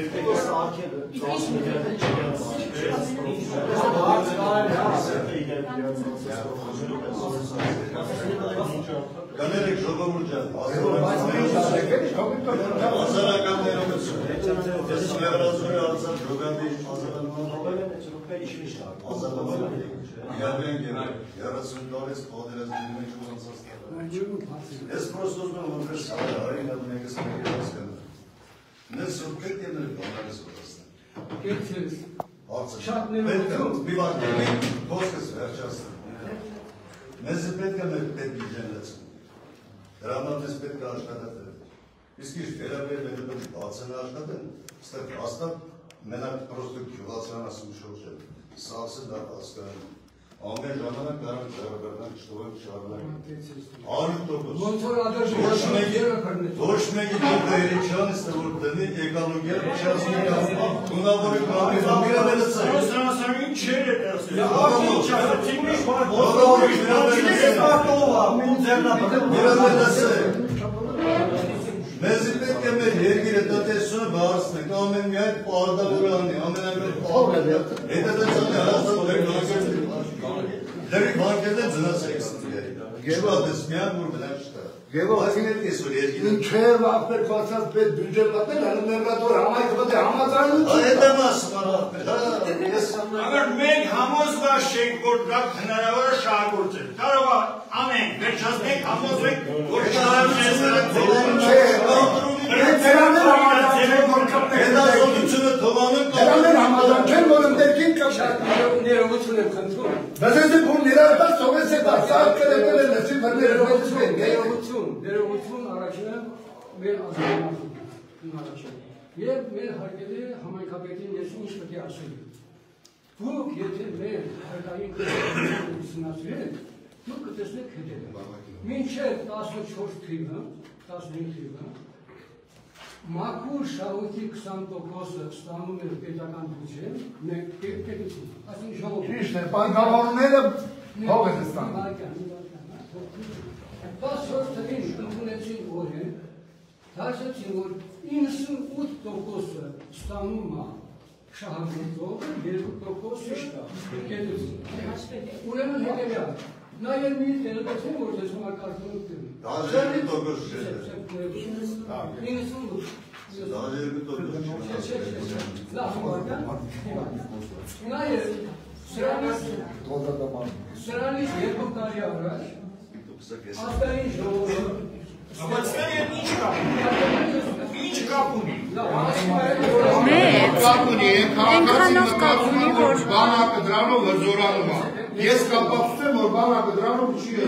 Կաներեք ժողովուրդ ջան, ազարական ներողություն, ես մեղրազոր է արձան ժոգանդի ազարական իրավենք եմ 30 տարից պոդերած դինում ենք ուզանցած Ես պրոստ ուզում եմ որպես արին ադուն եկս մեկերած կնար Նես որ պետք է ներ բանարես որասնեմ Կեցես Շատ ներողություն Մի վարկը մենք խոսքս վերջասնեմ Մեզ պետք է մեր պետք իջեն լծում Դրանով ես պետք է աշխատատել Իսկ իր վերաբերել եմ բացեն աշխատեն, ստեղ հաստատ մենակ պրոստը գյուղացրան ասում շրջել, սաղսը դա հասկան, ամեն ժամանակ կարան ժարաբերնակ շտովեք շարնակ, 100%, ոչ մեկի դեպը երիչան իստը որ դնի եկալոգեր պշացնի գունավորի կամիզ ամիրավելը ծայ, Սրանասարին չեր է դասել, Մեզի պետք է մեր երկիրը տնտեսությունը բարձնենք, ամեն մի այդ պարդավորանի, ամենամետ պարդավորանի, հետադեցանի հարաստան դերի բանկերն են ձնաց էքստիգերի, գևատես միան որ բնակ չտա, այսին էլ կեսոր երկիրը Ինչև ապեր բացած պետ բյուջե պատել, հələ մերգատոր համայքը բտե համացարնու չի Այդ եմ ասում արապեր, Ագր մենք համոզված չենք, որ դա հնարավոր է շահագործել, կարող է ամեն, վերջացնենք, համոզվենք, որ հետազոտությունը թողանում Դրաներ համազան չեն, որ ընդերքին ներողություն եմ խնդրում։ Բայց ես որ ներառված թողես է դասակ կրել են լսի Ներողություն առաջինը մեր ազգանախումն առաջին։ Եվ մեր հարգելի համայնքապետին ես ինչ պետք է ասել։ Դուք եթե մեր հայկային ուսումնասիրեք, դուք կտեսնեք հետևը։ Մինչև 14 թիվը, 15 թիվը, մաքուր շահույթի 20%-ը ստանում էր պետական բյուջեն, մենք պետություն, այսինքն ժողովուրդ։ Ճիշտ է, բանկավորները հող են ստանում։ 14 թվին ընդունեցին օրեն, դասեցին, որ 98%-ը ստանում է շահագործողը, 2% պետություն։ Ուրեմն հետևյալ, նաև մի տեղեկացին, որ ես համակարգում եմ։ Դաժերի տոկոս չէ։ 98 Դաժերի տոկոս չէ։ Նաև սրանից 2 տարի առաջ ազգային ժողովը Բայց ինչ կապ ունի։ Կապ ունի, քաղաքացին նկատում որ բանակը դրանով հզորանում է։ Ես կապացուցեմ, որ բանակը դրանով չի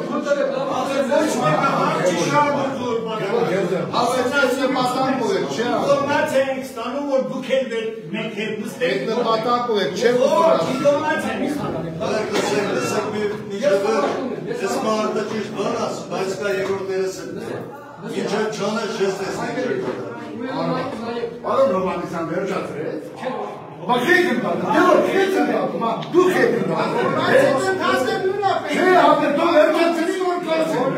հզորանում։ Ինֆորմացիա ենք ստանում, որ դուք էլ մենք հետ նստեք։ Նպատակով եք, չէ՞ որ ինֆորմացիա ենք ստանում։ Ես մարդը ճիշտ բան ասում, բայց կա երկրորդ երեսը։ Ինչը չանը չես տեսնեք։ Պարոն Հովհաննիսյան վերջացրեց։ Բայց եք եմ տալու, եք եմ տալու, դուք եք եմ տալու։ Չէ, ապեր դու վերջացրի որ կասեմ։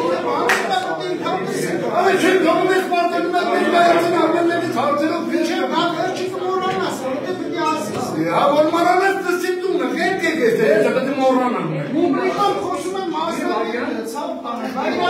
Այ չէ, դու ես մարդերում եք ներկայացին ամեններից հարցերով չէ, բակը չի կմոռանաս, որտե պիտի ասես։ Հա, որ մոռանաս դսի տունը, եք եք ես, ես պետք է մոռանամ։ Ումրիկան խոսում եմ մասնագետը, ցավ բանը։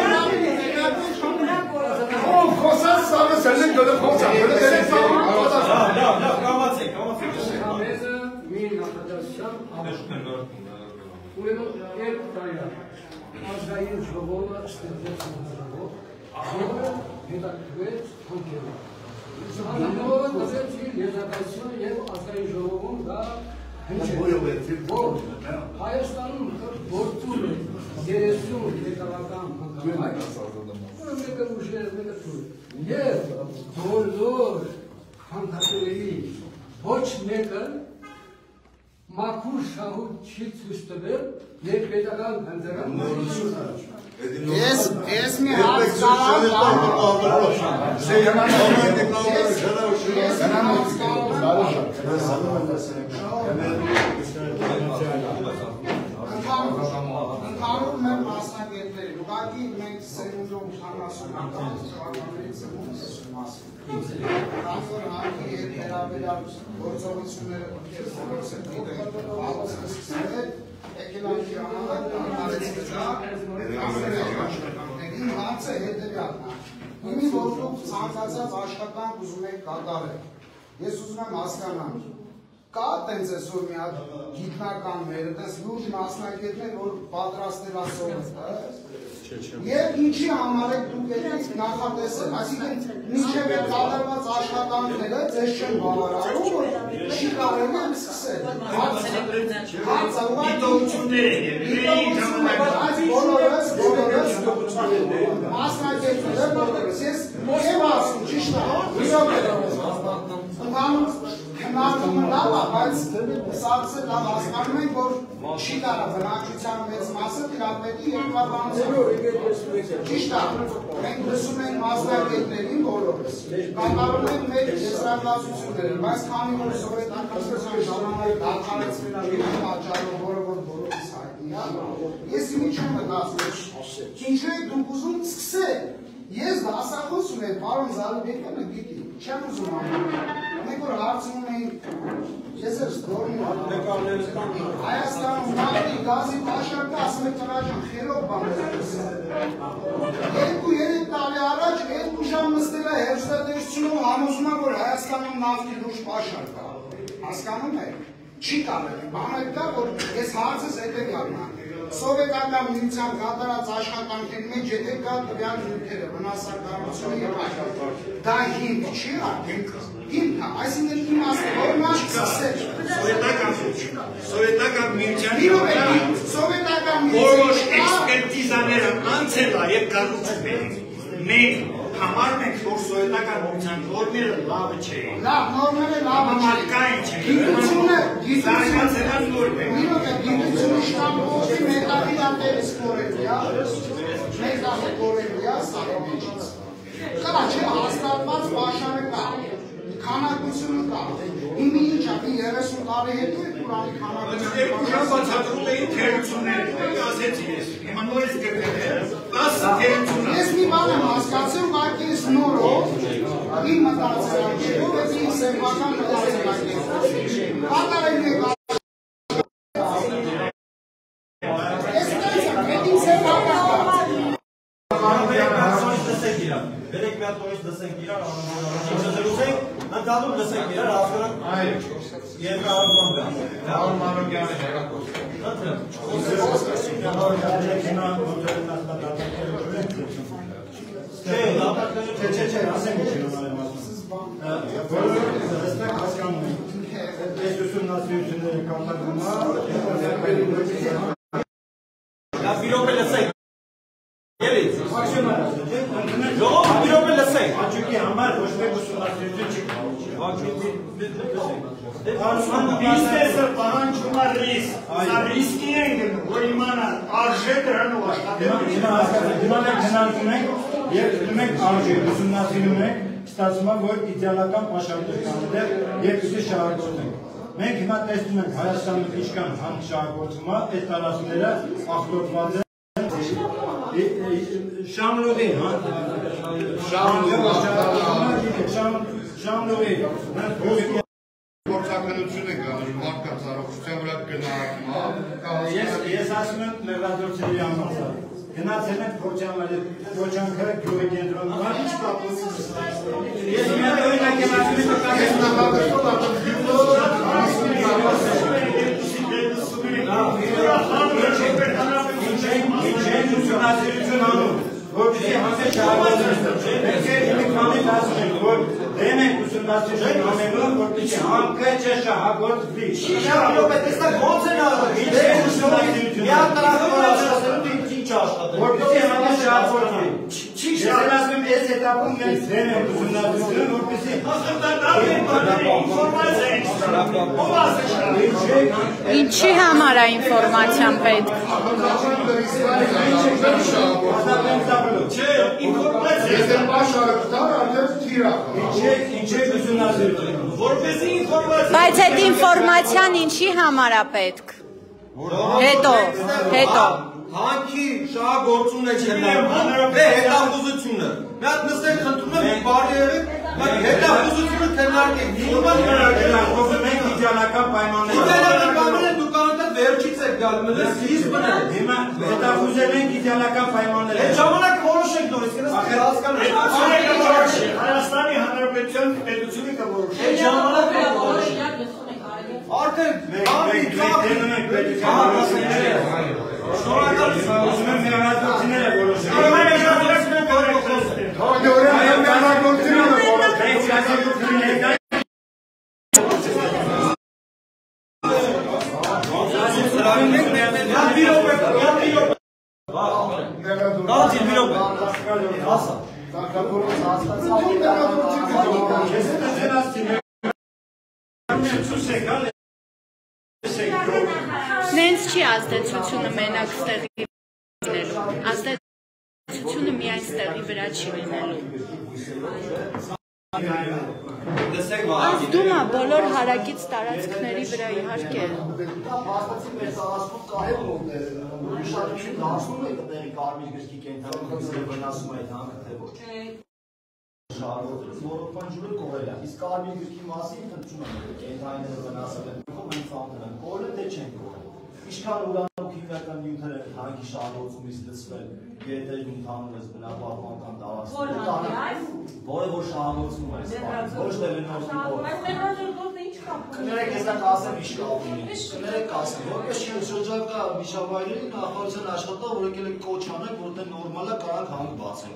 Ով խոսած սաղը սերնեն գլը խոսա, գլը դերեք սաղը։ Կամացեք, Համեզը մի նախադասությամբ ուրեմն երբ տարյա ազգային ժողովը ստեղծեց հանրահավաք, որը հետաքրքրեց հանքերը։ Հանրահավաքը տվեց իր եզրակացությունը և ազգային ժողովում դա հնչեց, որ Հայաստանում գործում է 30 հետավական հանքավայր, որը մեկը ուժեր, մեկը թուր, և բոլոր հանքատերերի ոչ մեկը մաքուր շահույթ չի ցույց տվել ներպետական հանձնարարական Ես մի հատ Ընդհանուր մեր մասնագետների, ուղղակի մենք սերունդում հանասում Անգոր հանքի հետ վերաբերյալ գործողությունները բոլորս են գիտենք, բաղոսը սկսել է, եկելանքի համանակ անարեցի դա, իմ հարցը հետևյալն է, իմի որ դուք ցանկացած աշխատանք ուզում եք կատարել, ես ուզում եմ հասկանամ, կա տենց այսօր մի հատ գիտնական մերը, տենց լուրջ մասնագետներ, որ պատրաստել ասողը, Եվ ինչի համար եք դուք եք նախատեսել, այսինքն մինչև կատարված աշխատանքները ձեզ չեն բավարարում, որ չի կարելի եմ սկսել։ Ես իմի չեմ մտածում, ինչու եք դուք ուզում սկսել, ես դասախոս ունեմ, պարոն Զարուբեկյանը գիտի, չեմ ուզում անում, մենք որ հարցնում ենք, ես էլ ստորնում Հայաստանում նավթի գազի պաշարքը ասում եք տնաժան խերով բաներ 2-3 տարի առաջ 2 ժամ նստել է հերոստատեսությունում համոզում եմ, որ Հայաստանում նավթի լուրջ պաշար կա, հասկանում եք, չի կարելի, բաներ կա, որ ես հարցս հետևյալն եմ Սովետական միության կատարած աշխատանքների մեջ եթե կա տվյալ նյութերը, վնասակարությունը եւ այլն, դա հիմք չի արդյունք, հիմք է, այսինքն իմաստը, որ նա սկսել Սովետական միության որոշ էքսպերտիզաները անցել է եւ կառուցվել են, մենք համարում ենք, որ սովետական միության նորմերը լավը չէին, նորմերը լավը համակային չէին, զարգացել են նորմերը, գիտությունը շտամբողի մետաղի ատերս կորելու, մետաղի կորելու, սարոմիջից, կրա չէ, հաստատված պաշարը կա, քանակությունը կա, իմի ինչ ակի 30 տարի հետո է Կուրանի քանակությունը երկու ժամ բացատրում էին թերությունները, ասեցի ես, հիմա նորից կրկնել, 10 թերություններ Ես մի բան եմ հասկացել, բայց ես նորով, իմ մտածելակերպով, ես իմ սեփական մտածելակերպով, կատարել եք Վերեք մի հատ նորից լսենք իրար, ինչը զրուցենք, ընդհանուր լսենք իրար, հասկանանք երկարաբան բան։ Պարոն Մանուկյանը Չէ, ասենք հասկանում ենք, այս ուսումնասիրությունները կամակում Դա վիրոպ է լսենք։ Ժողով վիրոպ է լսենք։ Աճուկի համար ոչ մեկ ուսումնասիրություն չի Բիզնեսը պահանջում է ռիսկ, սա ռիսկի են գնում, որ իմանա արժե դրանով աշխատել։ Հիմա մենք քննարկում ենք եւ դնում ենք արժե, ուսումնասիրում ենք, ստացվում է, որ իդեալական պաշարներ կան դեռ երկուսը շահագործենք։ Մենք հիմա տեսնում ենք Հայաստանում ինչքան շահագործվում է, այս տարածքները ախտորված են Շամլուդի, Շամլուդի Գործակնություն է գանում, մարդկանց առողջության վրա գնահատում Ես ասում եմ մեղադրոցների համազար Գնացել ենք փոչանքը գյուղի կենտրոնում Ես միատ օրինակ եմ ուսումնասիրություն անում, որպեսզի համե շահագործություն, պետք է մի քանի ասում ենք, որ դեմ ենք ուսումնասիրություն անելու, որպեսզի համքը չշահագործվի։ Տեսնակ ոնց են արվում, ինչ է ուսումնասիրություն, մի հատ տրախտոր աշխատելու ինչ աշխատել, որպեսզի համը շահագործվի։ Ես ասում եմ, այս հետապում մենք դեմ ենք ուսումնասիրություն, որպեսզի Ինչի համար է ինֆորմացիան պետք։ Բայց այդ ինֆորմացիան ինչի համար է պետք։ Հետո հանքի շահագործունը չնայում, հետախուզությունը։ Մի հատ նստենք խնդրում եմ բարիերին, հետախուզությունը քննարկենք։ Մենք իդեալական պայմաններ Իդեալական պայմաններ դուք անընդհատ վերջից եք գալու, սկիզբն է։ Հիմա հետախուզել ենք իդեալական պայմաններ։ Այդ ժամանակ որոշեք նորից, Հայաստանի Հանրապետության պետությունը կորոշի։ Այդ ժամանակ արդեն դնում ենք պետության շնորհակալություն ուզում եմ հեռարձակությունները որոշել Նենց չի ազդեցությունը մենակ ստեղի լինելու, ազդեցությունը միայն ստեղի վրա չի լինելու։ Ազդում է բոլոր հարակից տարածքների վրա իհարկե։ Որովհետև ջուրը կորել է, իսկ կարմիր գրքի մասին ընդունում եմ, կենթանիները վնասել են, մենք ծանոթ ենք, կորել դե չեն կորել։ Ինչքան ուրանոք հիմնական նյութերը հանքի շահագործումից լցվել, եթե ընդհանուր ես բնապահպանական տարածքում, որը որ շահագործվում է, ոչ թե լնորդի կներեք ես ակ ասեմ ինչ կապ ունի, կներեք ասեմ, որպես շրջակա միջավայրի նախարարության աշխատող, որ եկել եք կոչ անեք, որտեղ նորմալ է կարանք հանք բացենք։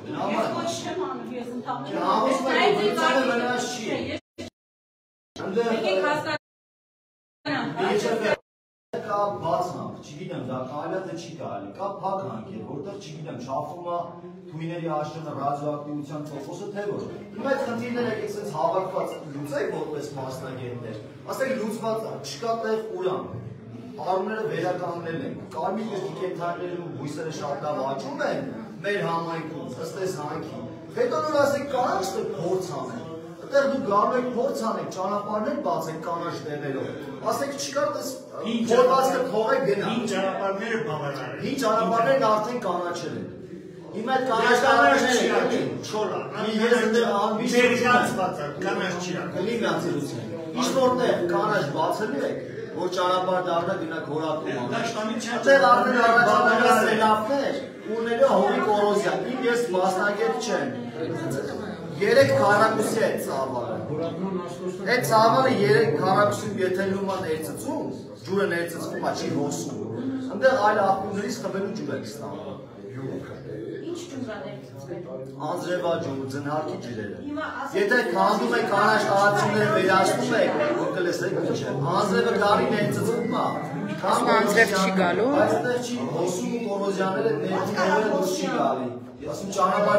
Կա բաց հանք, չգիտեմ, դա կարելի է թե չի կարելի, կա փակ հանք է, որտեղ չգիտեմ, շաֆում է թույների աշճանը, ռադիոակտիվության տոկոսը, թե որ։ Հիմա այդ խնդիրները եկեք սենց հավաքված լուծեք որպես մասնագետներ, ասեք լուծված է, չկա տեղ ուրան, առումները վերականգնել են, կարմիր գրքի կենդանիներում բույսերը շատ լավ աճում են մեր համայնքում, ըստ այս հանքի, հետո նոր ասեք կանաչ թե փորձ անենք, այդտեղ դուք գալու եք փորձ անեք, ճանապարհներ բացեք կանաչ տեղերով, ասեք չկա տես փորվածքը թողեք գնա։ Հին ճանապարհները բավարար են։ Հին ճանապարհներն արդեն կանաչել են։ Հիմա այդ կանաչ ճանապարհները չորա։ Ես դեռ անվիշտ կանաչ չի ակել։ Կլի միացելություն։ Ինչ որտեղ կանաչ բացելու եք, որ ճանապարհ դառնա գնաք հորատում անեք։ Այդտեղ արդեն առաջադրանքա սելավներ, ունելու հողի կորոզիա։ Ես մասնագետ չեմ։ 3 քառակուսի է ծավալը։ Այդ ծավալը 3 քառակուսին եթե լումա ներծծում, ջուրը ներծծվում է, չի հոսում։ Այնտեղ այլ աղբյուրներից խմելու ջուր եք ստանում։ Ինչ ջուր է ներծծվել։ Անձրևաջուր, ձնհարկի ջրերը։ Եթե քանդում եք կանաչ տարածությունները վերացնում եք, որ կլսեք ինչ է։ Անձրևը գարի ներծծվում է։ Անձրև չի գալու։ Բայց այդտեղ չի հոսում ու կորոզիաները ներծծողները դուրս չի գալի։ Ասում ճանապարհ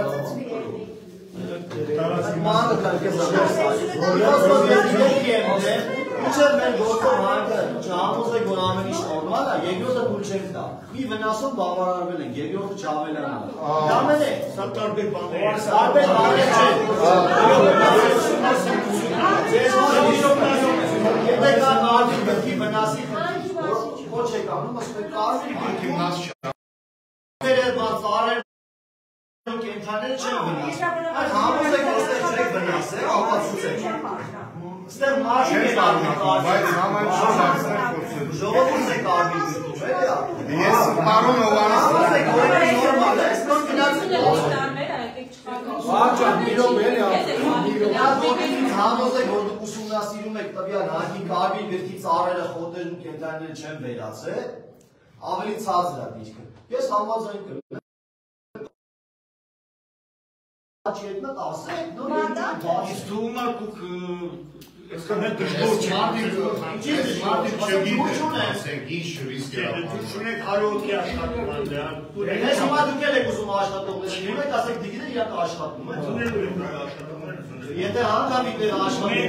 Manda carqueza Uçer ben dostum vardı. Çağımızda göramen iş normal ha. Yegiyorsa kulçekta. Bir venasyon bağlar belen. Yegiyorsa çağveler ha. Dame ne? Sarkar bir bağlar. Sarkar bir bağlar. Yeter kar ağacı belki venası. Koçek anı mesela kar bir nasıl?Tere bazar Kentane çem vnas. Hamıza göstererek vnas. Alpatsızek. Step marşı gedardı. Vay zaman çok aksine kursun. Jovotuzek abi güldü. Öyle ya. Yes, pardon olanı. Hamıza göstererek normal. Eston finans. Varcan biro böyle ya. Hamıza gördük usulna sirümek tabii ya. Nahi kabil bir ki çağrıyla xoterin kentenleri çem veylası. Aveli çazlar diyecek. Yes hamıza gördük. Չետնա ասեք, նոր իսկ դու ունար դուք սկսել դժգոհ ասենք ինչ ռիսկ է դուք ունեք հարյոթի աշխատում անդրան ես հիմա դուք եք ուզում աշխատողներ դուք եք ասեք դիգիները իրանք աշխատում են դուք եք աշխատում եթե հանգամիներ աշխատում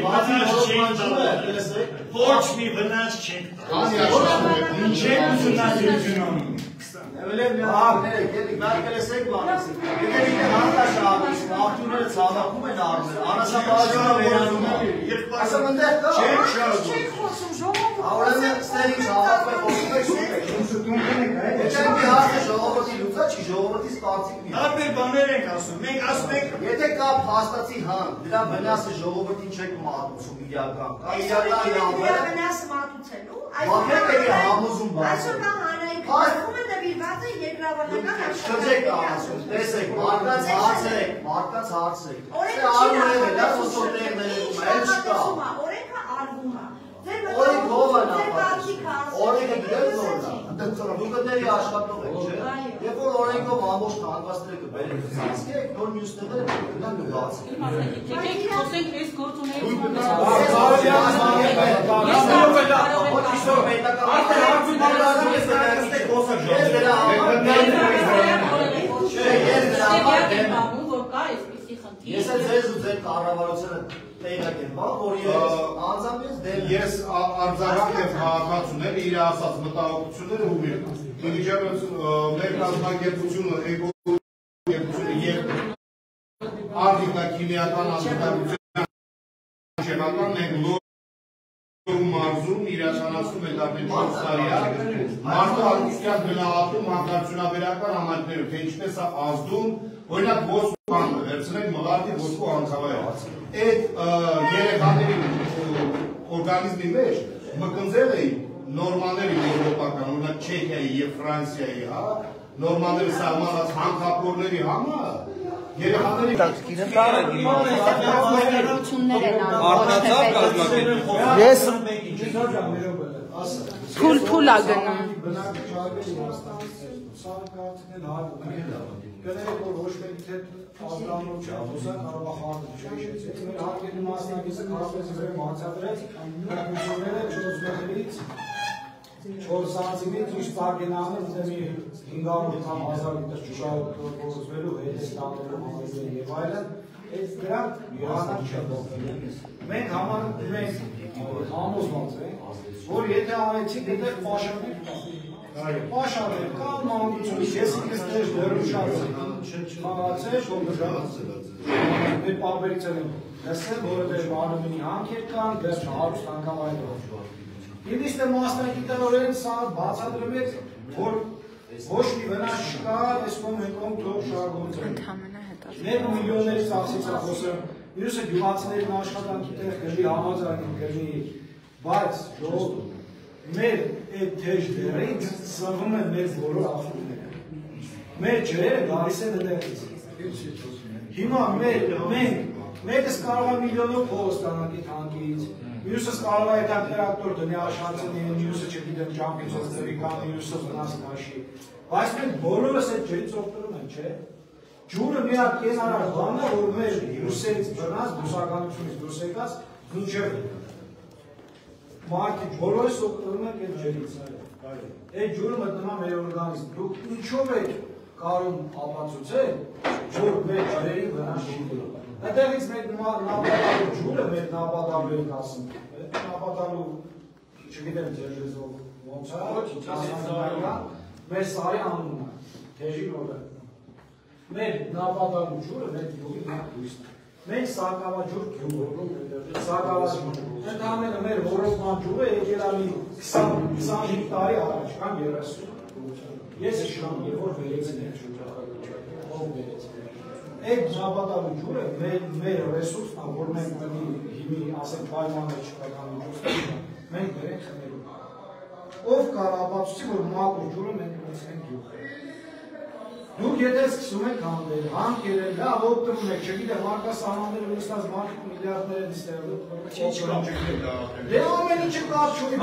ոչ մի վնաս չեք ինչ եք ուսումնասիրություն անում Evvel nereye merkezek bağlısı. Gidelim arkadaşlar, mahkumları sağlakum en ağırlığı. Anasa bağcına veyanına. Asamında çek olsun, Avranı istedik sağlak ve korkmak süper. Geçen bir hafta Jovati lütfen ki Jovati startik mi? Abi bana renk alsın. Mek asmek. Yetek kap hastası han. Dila benası Jovati çek mağdusun bir yakam. Kayıcaklar yağmur. Dila benası mağdutselu. Bakın peki hamuzun bağlı. Çocuk ağasın, desek, marka çağırsek. İşte ağrıya veler, sosyalde gidelim, el çıkar. Oraya kovan yapar. Oraya gideriz orada. Bu kadar yaşatmak için. Yapar oraya ko mamoş kanvasları ki böyle saske, non news'te de bundan bir bahs. Tek olsun kes kurtulmayı. Artık կառավարությունը տեղակ են բա, որ անձամբ ես արձարակ եմ քաղաքացուներ իր ասած մտահոգությունները ու միջավայր մեր կազմակերպությունը էկոգերպությունը եւ արդյունքիմիական անվտանգության շեշտական ենք մարզում իրականացնում է դարձել 4 տարիա մարդու առողջության գնահատում հանքարդյունաբերական համակներում, թե ինչպես է ազդում, օրինակ ոսկու անգը, վերցնենք մլարդի ոսկու անգավայր։ Այդ երեխաների օրգանիզմի մեջ մկնձել էի նորմաների եվրոպական, օրինակ Չեխիայի և Ֆրանսիայի, նորմաների սահմանած հանքափորների համար երեխաների Փուլ ա գնում։ Գներեք, որ ոչ մեկ թե ազգանով չի ատոսա կարող է խաղաղ չհիշեցեք։ Մեր հարկերի մասնակիցը կարապեզի վրա մացադրեց հարկությունները 4 մետրից 4 սանտիմետր ինչ տագենանը ուզեմի 500 կամ 1000 լիտր ճուշավորվելու հետ ստանալու համազգային և այլն, այդ դրանք յուրահատակ չեն։ Մենք համարում ենք համոզված ենք, որ եթե անեցիք դեր պաշարներ պաշարներ կա մանկությունից, ես ինքս դեր դերուշացի խաղացեր, որ մեր պարբերից են լսել, որը դեր մարումինի հանքեր կան, դեր հարուստ անգամ այդով։ Եվ իստե մասնակիտարորեն սա բացադրում եք, որ ոչ մի վնաս չկա, ես կոմ հենկոմ թող շարգործեն։ Մեր միլիոններից աղսից է խոսում, մյուսը գյուղացիներին աշխատանքի տեղ գրի, համաձայնին գրի, բայց մեր այդ թեժ դերից սնվում են մեր բոլոր աղբյուրները։ Մեր ջրերը գալիս են այդտեղից։ Հիմա մեկս կարող է միլիոնով փող ստանալ այդ հանքից, մյուսս կարող է այդ տրակտոր դնի աշխատանքի, մյուսը չգիտեմ ճամփից դրի կամ մյուսը վնաս կաշի։ Բայց մենք բոլորս այդ ջրից օգտվում ենք, չէ՞։ Ջուրը մի հատ կենարար բան է, որ մեր հյուսերից բռնած, բուսականությունից դուրս եկած մինչև մարդիկ բոլորս օգտվում ենք այդ ջրից։ Այդ ջուրը մտնում է մեր օրգանիզմ։ Դուք ինչով եք կարող ապացուցել, որ մեր ջրերի վնաս չի լինում։ Այդտեղից մեր նապատալու ջուրը, մեր նապատալու ենք ասում, նապատալու, չգիտեմ ձեր լեզվով ոնց է, մեր սարի անունն է, թեժի նորը։ Մեր նապատալու ջուրը մեր գյուղի լույսն է։ Մենք սակավաջուր գյուղ, սակավաջուր։ Այդ ամենը մեր հորովման ջուրը եկել է 25 տարի առաջ, կամ 30։ Ես իշխան, երբ որ վերեցին այդ ջուրը, ով վերեցին։ Այդ նապատալու ջուրը մեր ռեսուրսն է, որ մենք հիմի ասենք պայմաններ չկա կամ ջուրը, մենք վերենք խմելու։ Ով կար ապացուցի, որ մաքուր ջուրը մենք ունեցենք գյուղ։ Դուք եթե սկսում եք հանվել, հանքերը լավ օգտվում եք, չգիտեմ, արտասահմանները ունեցած մարդիկ միլիարդներ են ստեղծում։ Դե ամեն ինչը կապ չունի,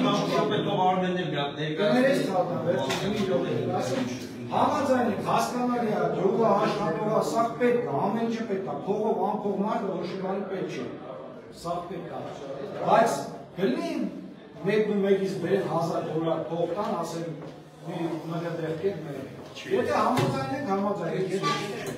համաձայն եք, հասկանալի է, գյուղը աշխատողը, սա պետք է, ամեն ինչը պետք է, փողով անփող մարդը ոչինչ պետք չէ, սա պետք է, բայց գլի մեկից բերեն $1000 փող տան, ասեն մի մտեղ կետ մեր Եթե համաձայն եք, համաձայն եք։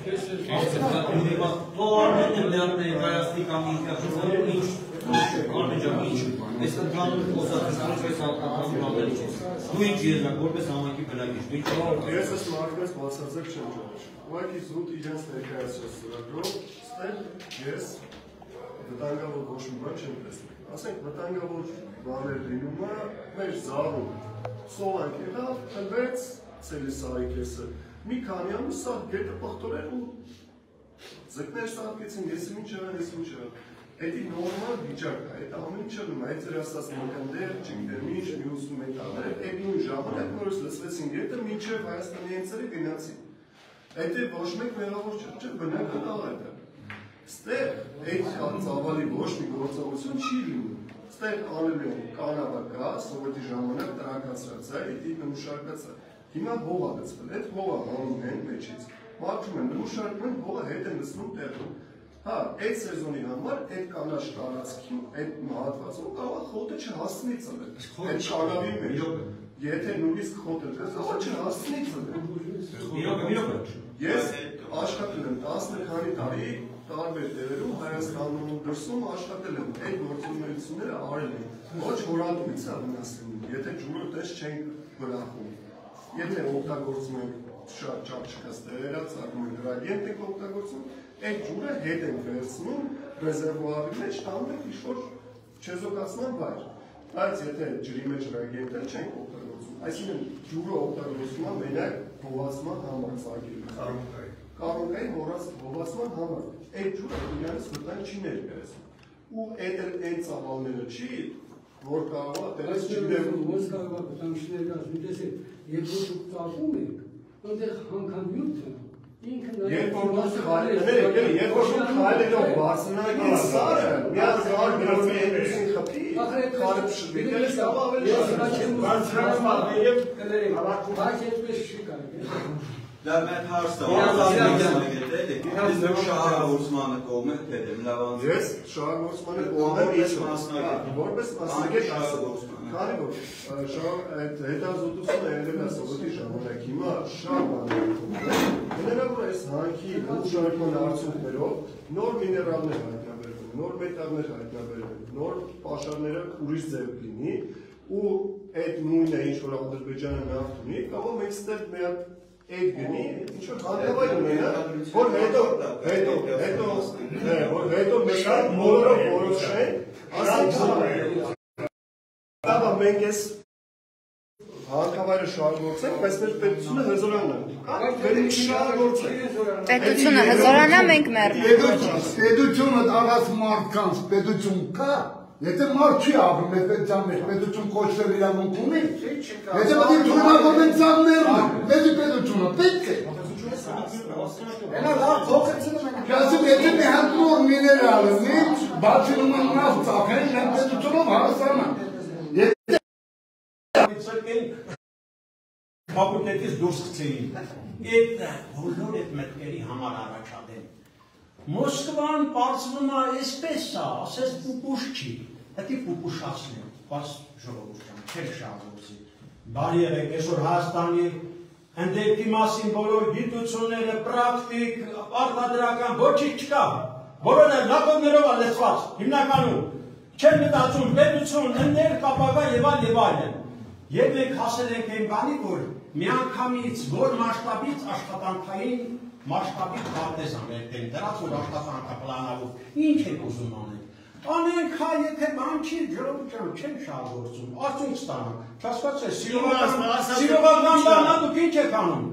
Փողարներն են դեռ ներկայացնի կամ ինքնապրծելու ինչ, արմեջան ինչ, այս ընդհանուր խոսակցությունից այս հաղթականությունների չես։ Դու ինչ եզրակ, որպես համայնքի բնակիչ, դու ինչ։ Ես ես մարդպես բացարձակ չեմ ճանաչում։ Ուղղակի զուտ իրենց ներկայացրած ծրագրով, ստեղ ես վտանգավոր ոչ մի բան չեմ տեսնում։ Ասենք վտանգավոր բաներ լինում է մեր զարում։ Սովանք եղավ, հլվեց Սարի կեսը, մի քանի ամիս սա գետը պղտորեն ու ձկներ սարքեցին, ես ինչ եղան, Էդի նորմալ վիճակ է, այդ ամեն ինչը նույն այդ ձեր ասած մանկանդեր, չգիտեմ ինչ, մյուս մետալներ, այդ նույն ժամանակ նորից լսվեցին գետը, մինչև Հայաստանի ենցերը գնացին։ Այդ է ոչ մեկ մեղավոր չէ, բնական է դա։ Ստեղ այդ ծավալի ոչ մի գործողություն չի լինում։ Ստեղ անելու են կանավակա, սովետի ժամանակ տրակացրած է, էդի նմուշարկած է։ Հիմա հող է գծվել, այդ հողը հանում են մեջից, մաքրում են, նմուշարկում են, հողը հետ են լցնում տեղում։ Հա, այդ սեզոնի համար այդ կանաչ տարածքի, այդ հատվածում կարող խոտը չհասցնի ծլել։ Այդ շագավի մեջ։ Եթե նույնիսկ խոտը կարող չհասցնի ծլել։ Ես աշխատել եմ 10 քանի տարի տարբեր դերերում Հայաստանում դրսում աշխատել են, այդ գործունեությունները արել են։ Ոչ հորատուից է վնասվում, եթե ջուրը տես չենք վրախում։ Եթե օգտագործում ենք շատ չափչկած դերերած, ակումի գրադիենտ ենք օգտագործում, այդ ջուրը հետ ենք վերցնում, ռեզերվուարի մեջ տանում ենք ինչ-որ չեզոքացման վայր։ Բայց եթե ջրի մեջ ռեագենտներ չենք օգտագործում, այսինքն ջուրը օգտագործվում է մենակ հովացման համար ծագելու։ Կարունկայի հովացման համար այդ ջուրը իրենից վտանգ չի ներկայացնում։ Ու այդ այն ծավալները չի, որ կարող է դերից չգիտեմ։ Ոնց կարող է վտանգ չներկայացնում, տեսեք, երբ որ դուք ծաղում եք, այնտեղ անգամ յութը Երբ որ դուք քայլելով բարձրացնեք սարը, միած զար գրում է հետին խփի, քարը շփի, դες կարող ավելի բարձրանում եւ կներեք, բայց այդպես չի կարելի։ Դա մեր հարցը, ես շահագործմանը կողմը դեմ լավանց։ Ես շահագործմանը կողմը որպես մասնագետ շահագործման։ Քանի որ այդ հետազոտությունը եղել է սովետի ժամանակ, հիմա շատ բան է։ Հնարավոր է այս հանքի հնչարկման արդյունքներով նոր միներալներ հայտնաբերվեն, նոր մետաղներ հայտնաբերվեն, նոր պաշարները ուրիշ ձև լինի ու այդ նույնը ինչ որ Ադրբեջանը նավթ ունի, կարող մենք ստեղ մի հատ այդ գնի, ինչ որ հանրավայր ունենա, որ հետո մեկ մոլորը որոշեն, ասենք մենք ես հանքավայրը շահագործենք, բայց մեր պետությունը հզորանա։ Վերին շահագործենք։ Պետությունը հզորանա, մենք մեռնենք։ Պետությունը տալած մարդկանց պետություն կա, եթե մարդ չի ապրում մեր պետության մեջ, պետություն կոչվել իրավունք ունի, եթե պետք է թույլատվեն ծաններն, մեր պետությունը պետք է։ Եթե մի հատ նոր միներալ ունի, բացինում են նավթ ծախեն, մեր պետությունով հարստանան։ Ֆակուլտետից դուրս գցեին։ Այդ բոլոր այդ մտքերի համար առաջադեմ։ Մոսկվան պարզվում է այսպես է, ասես պուպուշ չի, հետի պուպուշացնեն, բայց ժողովուրդան, չեր շահագործի։ Բարի եղեք, այսօր Հայաստանի ընդերքի մասին բոլոր գիտությունները, պրակտիկ, արտադրական, ոչինչ չկա։ Բոլորը լակովներով է լեցված, հիմնականում։ Չեն մտածում պետություն, ընդերք, ապագա եւ այլն։ Եվ մենք հասել ենք այն բանի, որ միանգամից որ մասշտաբից աշխատանքային մասշտաբից քարտեզան ենք դրած որ աշխատանքը պլանավորվում, ինչ եք ուզում անել։ Անենք հա եթե բան չի ժողովուրդ չեն շահագործում, արդյունք ստանանք։ Չհասկացա, սիրողական բանա դուք ինչ եք անում։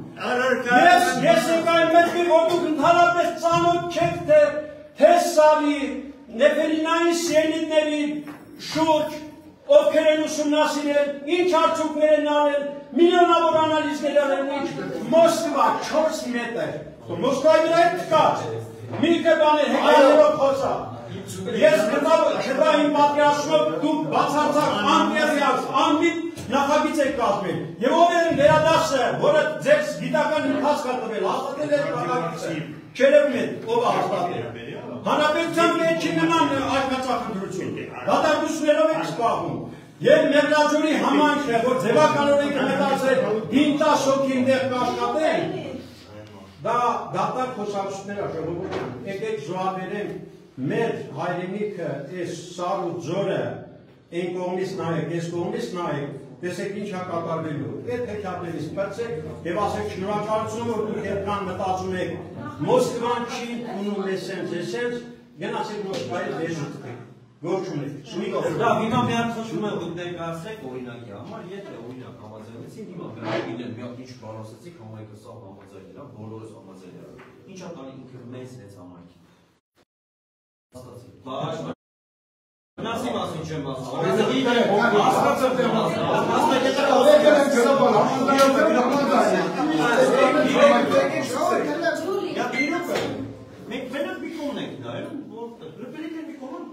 Ես եկա այն մտքի, որ դուք ընդհանրապես ծանոթ չեք թե սալի նեֆերինային սիենիտների շուրջ ովքեր են ուսումնասիրել, ինչ արդյունքներ են արել, միլիոնավոր անալիզներ արել, ինչ Մոսկվա 4 մետր, Մոսկվայի վրա հետ կա, միլկը բաներ հեկարներով խոցա, ես գտա իմ պատկերացնով դուք բացարձակ անտեղյակ, անմիտ նախագիծ եք կազմել, և ով են վերադասը, որը ձեզ գիտական ընթացք է տվել, հաստատել է նախագիծը, չերևում են, ով է հաստատել։ Հանրապետության մեջ չի նման արկածախնդրություն, դատարկություններով եք զբաղվում, և Մեղրաջուրի համայնքն է, որ ձևականորեն կմտածել 5-10 հոգի այնտեղ կաշխատեն, դա դատարկ խոսակցություններ է ժողովուրդ, եկեք զոհաբերենք մեր հայրենիքը, այս սար ու ձորը, այն կողմից նայեք, այս կողմից նայեք, տեսեք ինչ է կատարվելու, այդ հեքիաթներից պրծեք և ասեք շնորհակալություն, որ դուք երբքան մտածում եք Մոսկվան չի ունում էսենց, գնացեք Մոսկվայի դեժուտվեք, գործ ունեք, շմիկով։ Դա հիմա մի հատ խնդրում եմ ներկայացրեք օրինակի համար, եթե օրինակ համաձայնեցին, հիմա վերագիտեն մի հատ ինչ բան ասեցիք, համայնքը սա համաձայնել է, բոլորս համաձայնել է։ Ինչ է տանի ինքը մեծ հենց համայնքի։ Վնասի մասին չեմ ասում։ Մենք մենակ մի կողմն ենք նայում, որ ռեպելիկ են մի կողմն,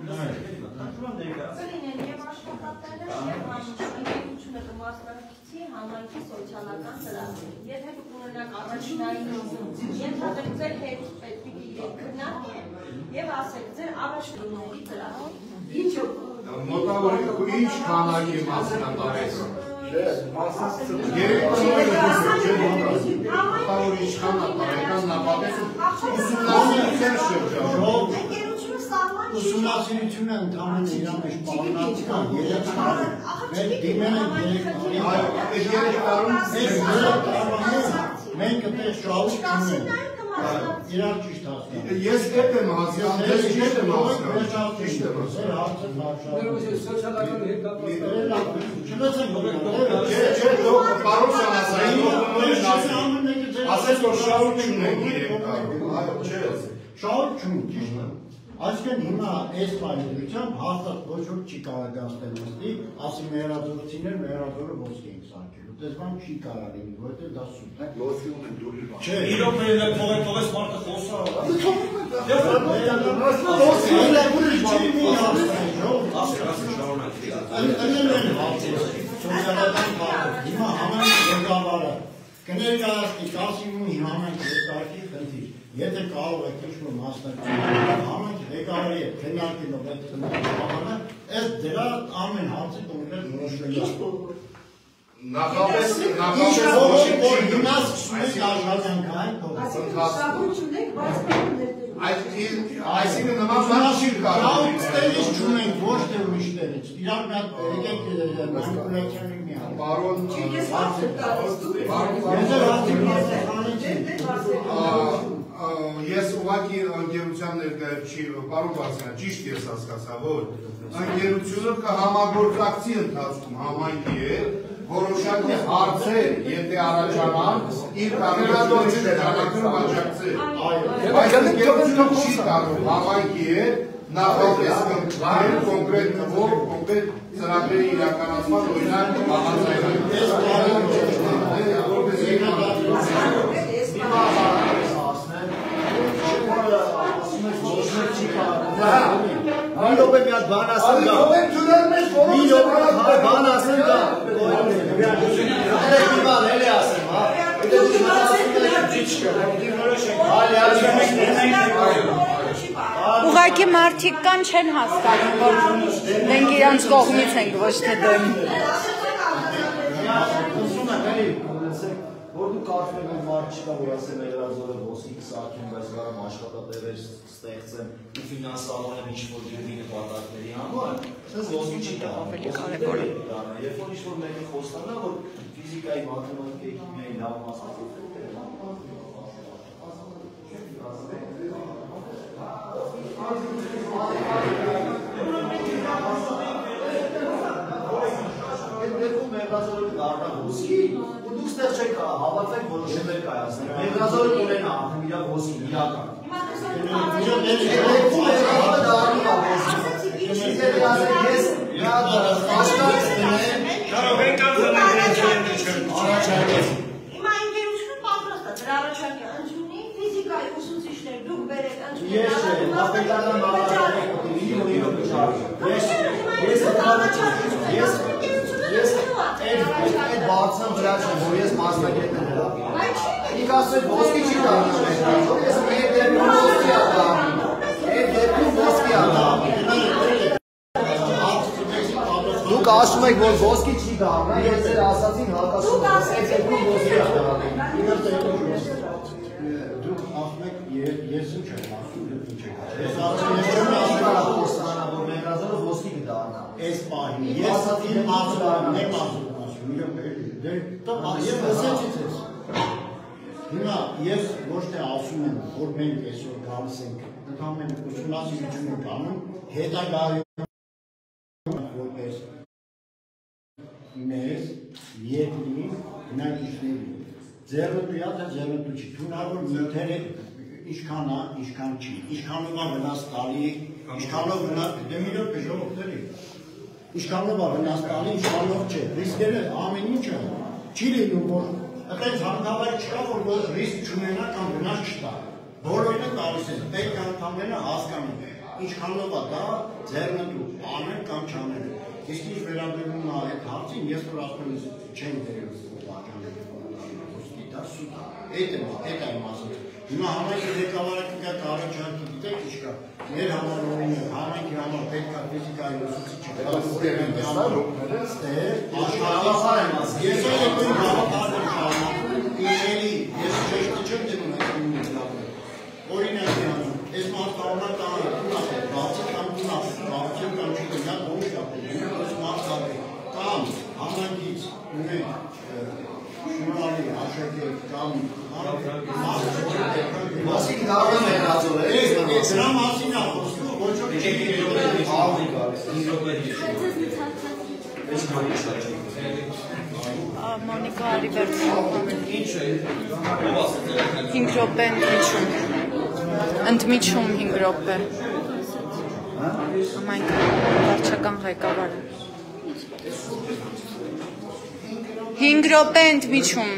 և աշխատատները և համաշխարհությունը կմասնակցի համայնքի սոցիալական ծրագրին։ Եթե դուք ունենաք առաջնային ենթադրեք ձեր հետ պետք է քննարկեք և ասեք ձեր առաջնորդների ծրագրին։ Ինչը մոտավորի ինչ քանակի մասին է տարեկան։ Մոտավոր ինչքան է տարեկան նապատակ ուսումնասիրության շրջանում։ Ուսումնասիրությունը ընդհանրապես իր մեջ պարունակական 3 տարի։ Մենք դիմել ենք 3 տարի։ Մենք այդպես շահույթ չունենք։ Իրար ճիշտ ասում։ Ես հետ եմ հասկանում, ես ճիշտ եմ հասկանում։ Սոցիալական հետապատասխան։ Չէ, դուք պարոն Սանասարյանի ասես որ շահույթ չունենք 3 տարի։ Այո, չէ։ Շահույթ չունենք, ճիշտ է։ Այսինքն հիմա այս պայմանությամբ հաստատ ոչ որ չի կարողացնել նստի, ասի մեղրազորություններ, մեղրազորը ոսկի ենք սարքելու։ Դες բան չի կարող լինի, որովհետև դա սուտ է։ Ոսկի ունեն դուրի բան։ Չէ, իրոք մերն է թողես մարդը խոսա։ Հիմա համեն ղեկավարը կներկայացնի 19-ի համեն ղեկավարի խնդիր։ Եթե կարող եք ինչ-որ մասնակցել, համեն ղեկավարի հետ քննարկելով այդ խնդիրը, այս դրա ամեն հարցը կոնկրետ որոշվելու է։ Նախապես որ հիմա սկսում եք աշխատանքային այսինքն նման բան չի կարող։ Ստերից չունենք, ոչ թե ուրիշներից։ Իրար մի հատ եկեք մանիպուլյացիոն մի հատ։ Պարոն ես ուղղակի ընկերության ներկայացուցիչ պարոն Վասիլյան, ճիշտ ես հասկացա, որ ընկերությունը կհամագործակցի ընթացքում համայնքի հետ որոշակի հարցեր, եթե առաջանան, իր կարողությունները աջակցել։ Բայց ընկերությունը չի կարող համայնքի հետ նախապես կնքվել կոնկրետ նվով, կոնկրետ ծրագրերի իրականացման օրինակ Մի րոպե մի հատ բան ասեմ դա։ Մի րոպե բան ասեմ դա։ Էլի ասեմ, հա։ Ուղղակի մարդիկ կան չեն հասկանում, որ մենք իրանց կողմից ենք, ոչ թե դեմ։ Որ դու կարծում ես մարդ չկա, որ ասեմ մեղրազորը ոսկի կսարքեմ, բայց կարող աշխատատեղեր ստեղծեմ ու ֆինանսավորեմ ինչ-որ դեպի նպատակների համար, ասես ոսկի չի կարող։ Երբ որ ինչ-որ մեկը խոստանա, որ ֆիզիկայի, մաթեմատիկայի, քիմիայի լավ մասնագետ մեղրազորը դառնա ոսկի, ու դուք ստեղ չեք հավատվեք որոշումներ կայացնել։ Մեղրազորը կունենա իր ոսկի, իրական։ Հիմա ընկերությունը պատրաստ է դրա առաջարկը ընդունի ֆիզիկայի ուսուցիչներ դուք բերեք ընդունի։ Ես նախնական բաժանեք այդ բարձան վրա չեմ, որ ես մասնագետ եմ հրա։ Ինք ասել ոսկի չի կարնա մեղրազոր, ես մեր դեպքում ոսկի ադամ։ Մեր դեպքում ոսկի ադամ։ Դուք ասում եք, որ ոսկի չի կարնա, ես ձեր ասացին հակասում, այդ դեպքում ոսկի ադամ։ Դուք ասում եք, ես ինչ եմ ասում, ինչ եք ասում։ Ես ասում եմ, որ մեղրազորը ոսկի կդառնա։ Այս պահին, ես իմ ասում եմ ասում, ես ասեցի ձեզ։ Հիմա ես ոչ թե ասում եմ, որ մենք այսօր գալիս ենք, ընդհանրապես ուսումնասիրություն ենք անում, հետագայում որպես մեզ երկրի բնակիչների ձեռնտույա թե ձեռնտու չի, թունավոր նյութերը ինչքան է, ինչքան չի, ինչքանով է վնաս տալի, ինչքանով վնաս, դե մի րոպե ժողովուրդների, ինչքանով է վնաս տալի, ինչքանով չէ, ռիսկերը ամեն ինչը չի լինում, որ այդպես հանգավայր չկա, որ ռիսկ չունենա կամ վնաս չտա, բոլորինը տալիս է, պետք է ընդամենը հասկանում, ինչքանով է դա ձեռնտու, անեն կամ չանեն, իսկ ինչ վերաբերում է այդ հարցին, ես որ ասում չեն դերում բաժանել, դա սուտ է, այդ եմ ասում, Հիմա համայնքի ղեկավարը կգա առաջարկի, գիտեք ինչ կա։ Մեր համար օրինակ, համայնքի համար պետք է ֆիզիկայի ուսուցիչը կա։ Ես այդքան գաղափար եմ շարունակում, իների, ես շեշտը չեմ դնում այդ կումնիկավորը։ Օրինակ է անում, ես մարդկանոն տանը կունախ է, բացի կամ կունախ, բացի կամ չկնա գոհիշ ապել, ես մարդավ է, կամ համայնքից ունենք շուրալի, հաշեկեք, կամ Մասին դարում է հազոր է։ Սրա մասին է խոսում, ոչ ոք չի Մոնիկա Ալիվերդին 5 րոպե ընդմիջում 5 րոպե համայնքի վարչական ղեկավարը 5 րոպե ընդմիջում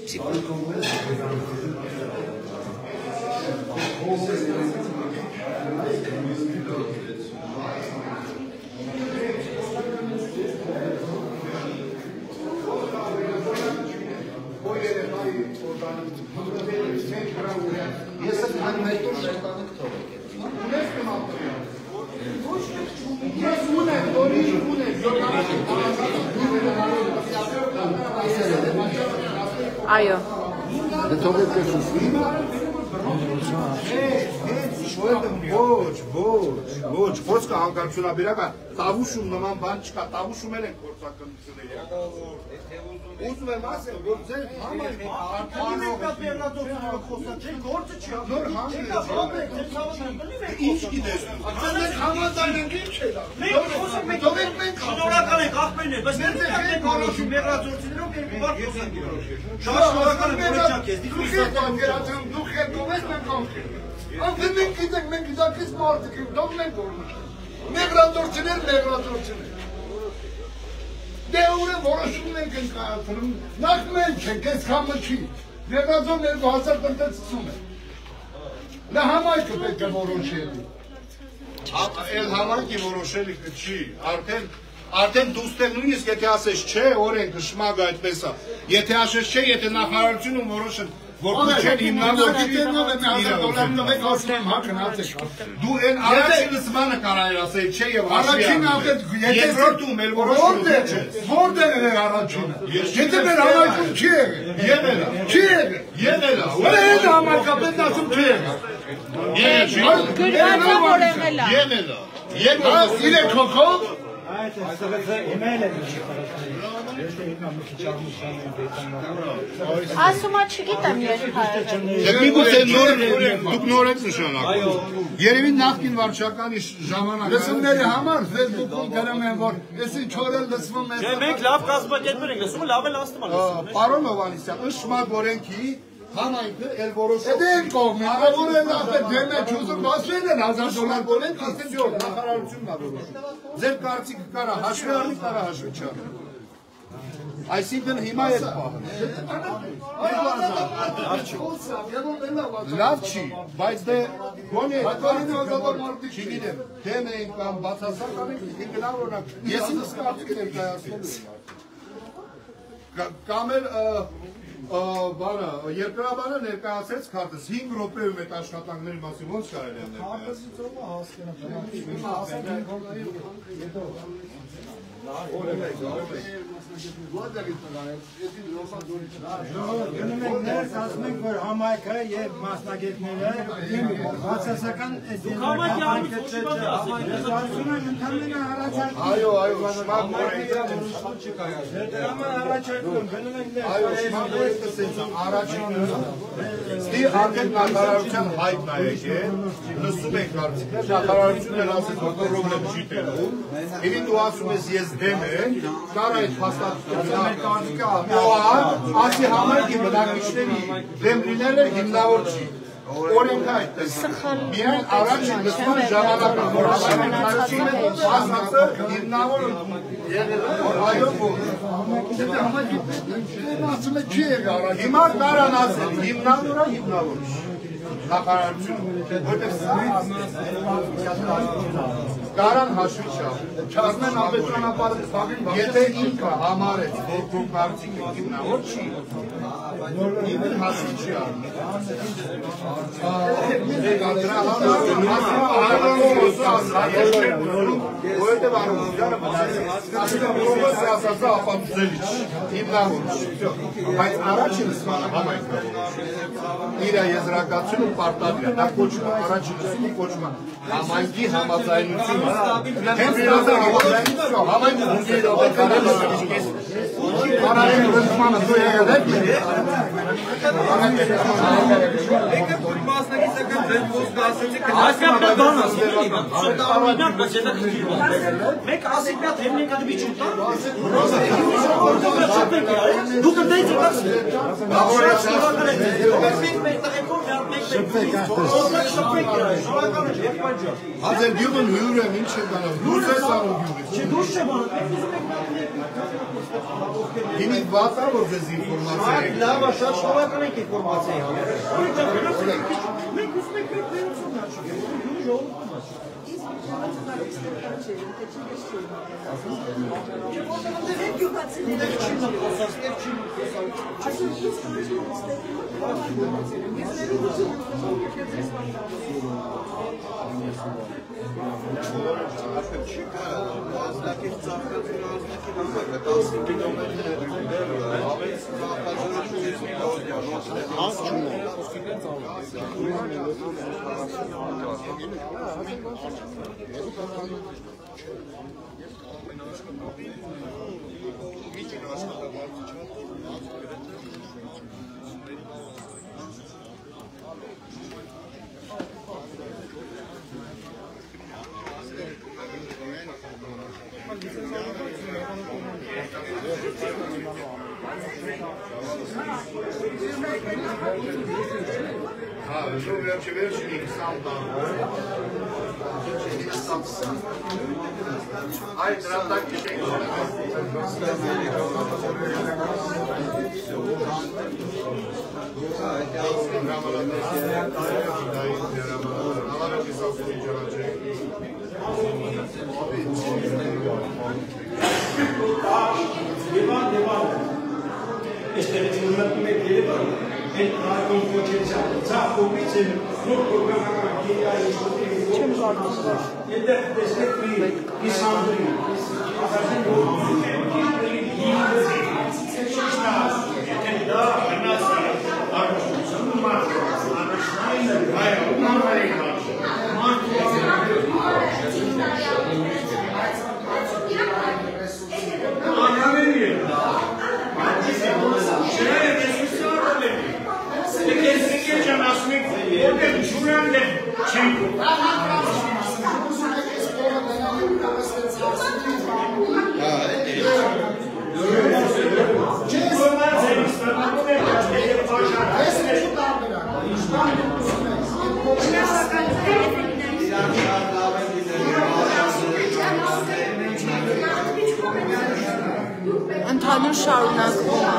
Ես եմ մեծ շերտանք թողեք։ Ունես կմապտրի։ Ես ունեմ, որի ունեմ, Այո։ Դե թողեք քեզ։ Ոչ, խոսքը հանգարցունաբերական տավուշում նման բան չկա, տավուշում են գործակնությունները։ Ուզում եմ ասել, որ ձեր համայնքը գործը չի նոր ինչ գիտես մենք համաձայնենք ինչ է դա մենք շնորհակալ ենք ախպերներ բայց մենք որոշում մեղրացություններով երկու բար խոսանք շատ շնորհակալ եմ որիչա քեզ դուք եք ողես մենք կանխենք Անկե մենք գիտենք, մենք գիտակից մարդիկ ենք, դող մենք որմուշ։ Մեղրատորցիներ։ Դե ուրը որոշումն ենք ենք կայացնում, նախ մենք ենք, ես կամը չի։ Մեղրատոր 2000 տնտեսություն է։ Նա համայնքը պետք է որոշելի։ Էլ համայնքի որոշելիքը չի, արդեն դուստեղ նույնիսկ եթե ասես չէ, օրենքը շմագը այդպես է, եթե ասես չէ, եթե նախարարությունը որոշեն, Որքան չեն հիմնավոր դու են առաջին լսմանը կարայր ասել չէ եւ առաջին երկրորդում էլ որոշում որտեղ է առաջինը եթե մեր համայնքում չի եղել եղել ուրը համակապետն ասում չի եղել իրեք քոքով Ասումա չգիտեմ երբ դուք նոր եք նշանակում երևի նախկին վարչականի ժամանակ լսումների համար Facebook-ում գրում են որ ես ինչ օրել լսվում է մենք լավ կազմակերպել ենք լսումը լավ էլ ասում ենք պարոն Հովհաննիսյան ըստ շմագ օրենքի համայնքը էլ որոշում է դեն կողմի որը ասել դեմ է ճուզում ասել են $1000 գոլեն կասեն նախարարությունն է որոշում ձեր կարծիքը կարա հաշվի առնի կարա հաշվի չառնի Այսինքն հիմա է պահը լավ չի, բայց դե գոնե չգիտեմ, դեմ ենք կամ բացասական ենք, գնալ օրինակ, ես ինձ կարծիքն եմ կայացնելու կամ էլ բանը, երկրաբանը ներկայացեց քարտս 5 րոպեում այդ աշխատանքների մասին ոնց կարելի է Գնում ենք ներս ասում ենք, որ համայնքը և մասնագետները բացասական Ստի արդեն նախարարության հայտնն է եկել, լսում ենք կարծիքներ, նախարարությունն էլ ասեց, որ պրոբլեմ չի տենում, իրին դու ասում ես ես դեմ եմ, կար այդ փաստաթղթերի կարծիքը ասի համայնքի բնակիչների դեմ լինելը հիմնավոր չի։ Օրենքը այդպես միայն առաջ լսման ժամանակը որ ասում հիմնավոր եղել որ այո հիմա կարան ասել հիմնավորը հիմնավոր նախարարություն որտեղ Կարան հաշվի չափ։ Չասնեն ապետրոնապարը փակին, Եթե ինքը համարեց, որ քո կարծիքը հիմնավոր չի, իբր հաշվի չի առնում։ Որովհետև Արոգյանը պրոֆեսոր ասածը ապացուցելի չի, հիմնավոր չի։ Բայց առաջին սմանը համայնքավոր իր եզրակացությունը պարտադիր է, դա կոչվում է առաջին սմանը կոչվում է համայնքի համաձայնությունը։ Հենց իրոք համայնքը իրոք կարել է Paralel rızmanı duyuyor değil mi? Hazel diyorsun hürrem inşe bana. Hürse sarı Yeni vata bu dezinformasyon. La başa şovakın informasyonu. Ay, trata que şey. Este reținut meu de var. En argon koçeça. Sa kopice no programa ki ay çim kardeşler. Elde destek bir insandır. Aslında bu Ընդհանուր շարունակվում է։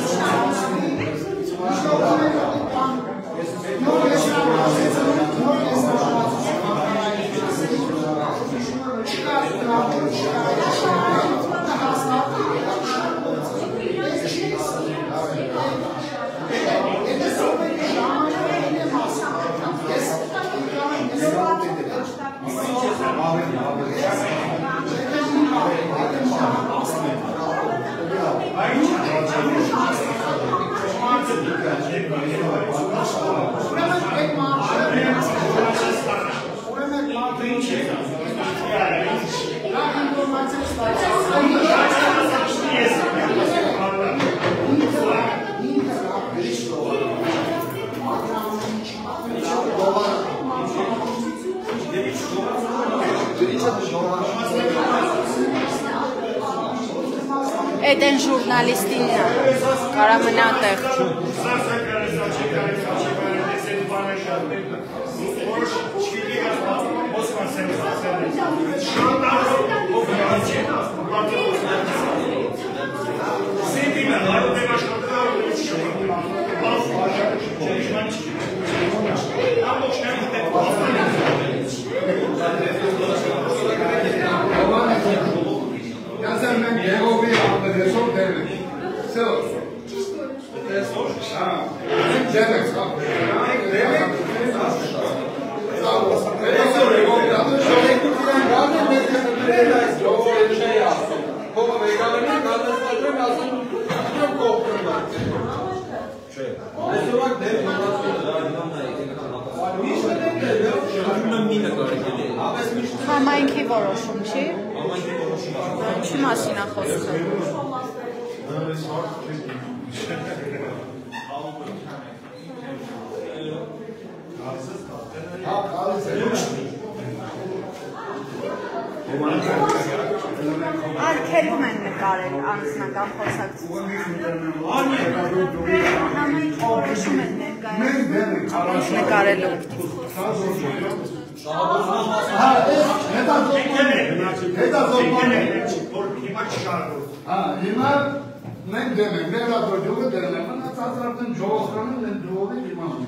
Այդ են ժուրնալիստին կարամնա տեղ։ Համայնքի որոշում չի։ Ինչի մասին է խոսքը։ Արգելում են նկարել անձնական խոսակցություն։ Համայնքի որոշում են ներկայացնում նկարելու։ Հիմա մենք դեմ ենք, մեր լաբորատորիումը դեմ ենք, մնացած արդեն ժողովրդանում են ժողովի դիմանում։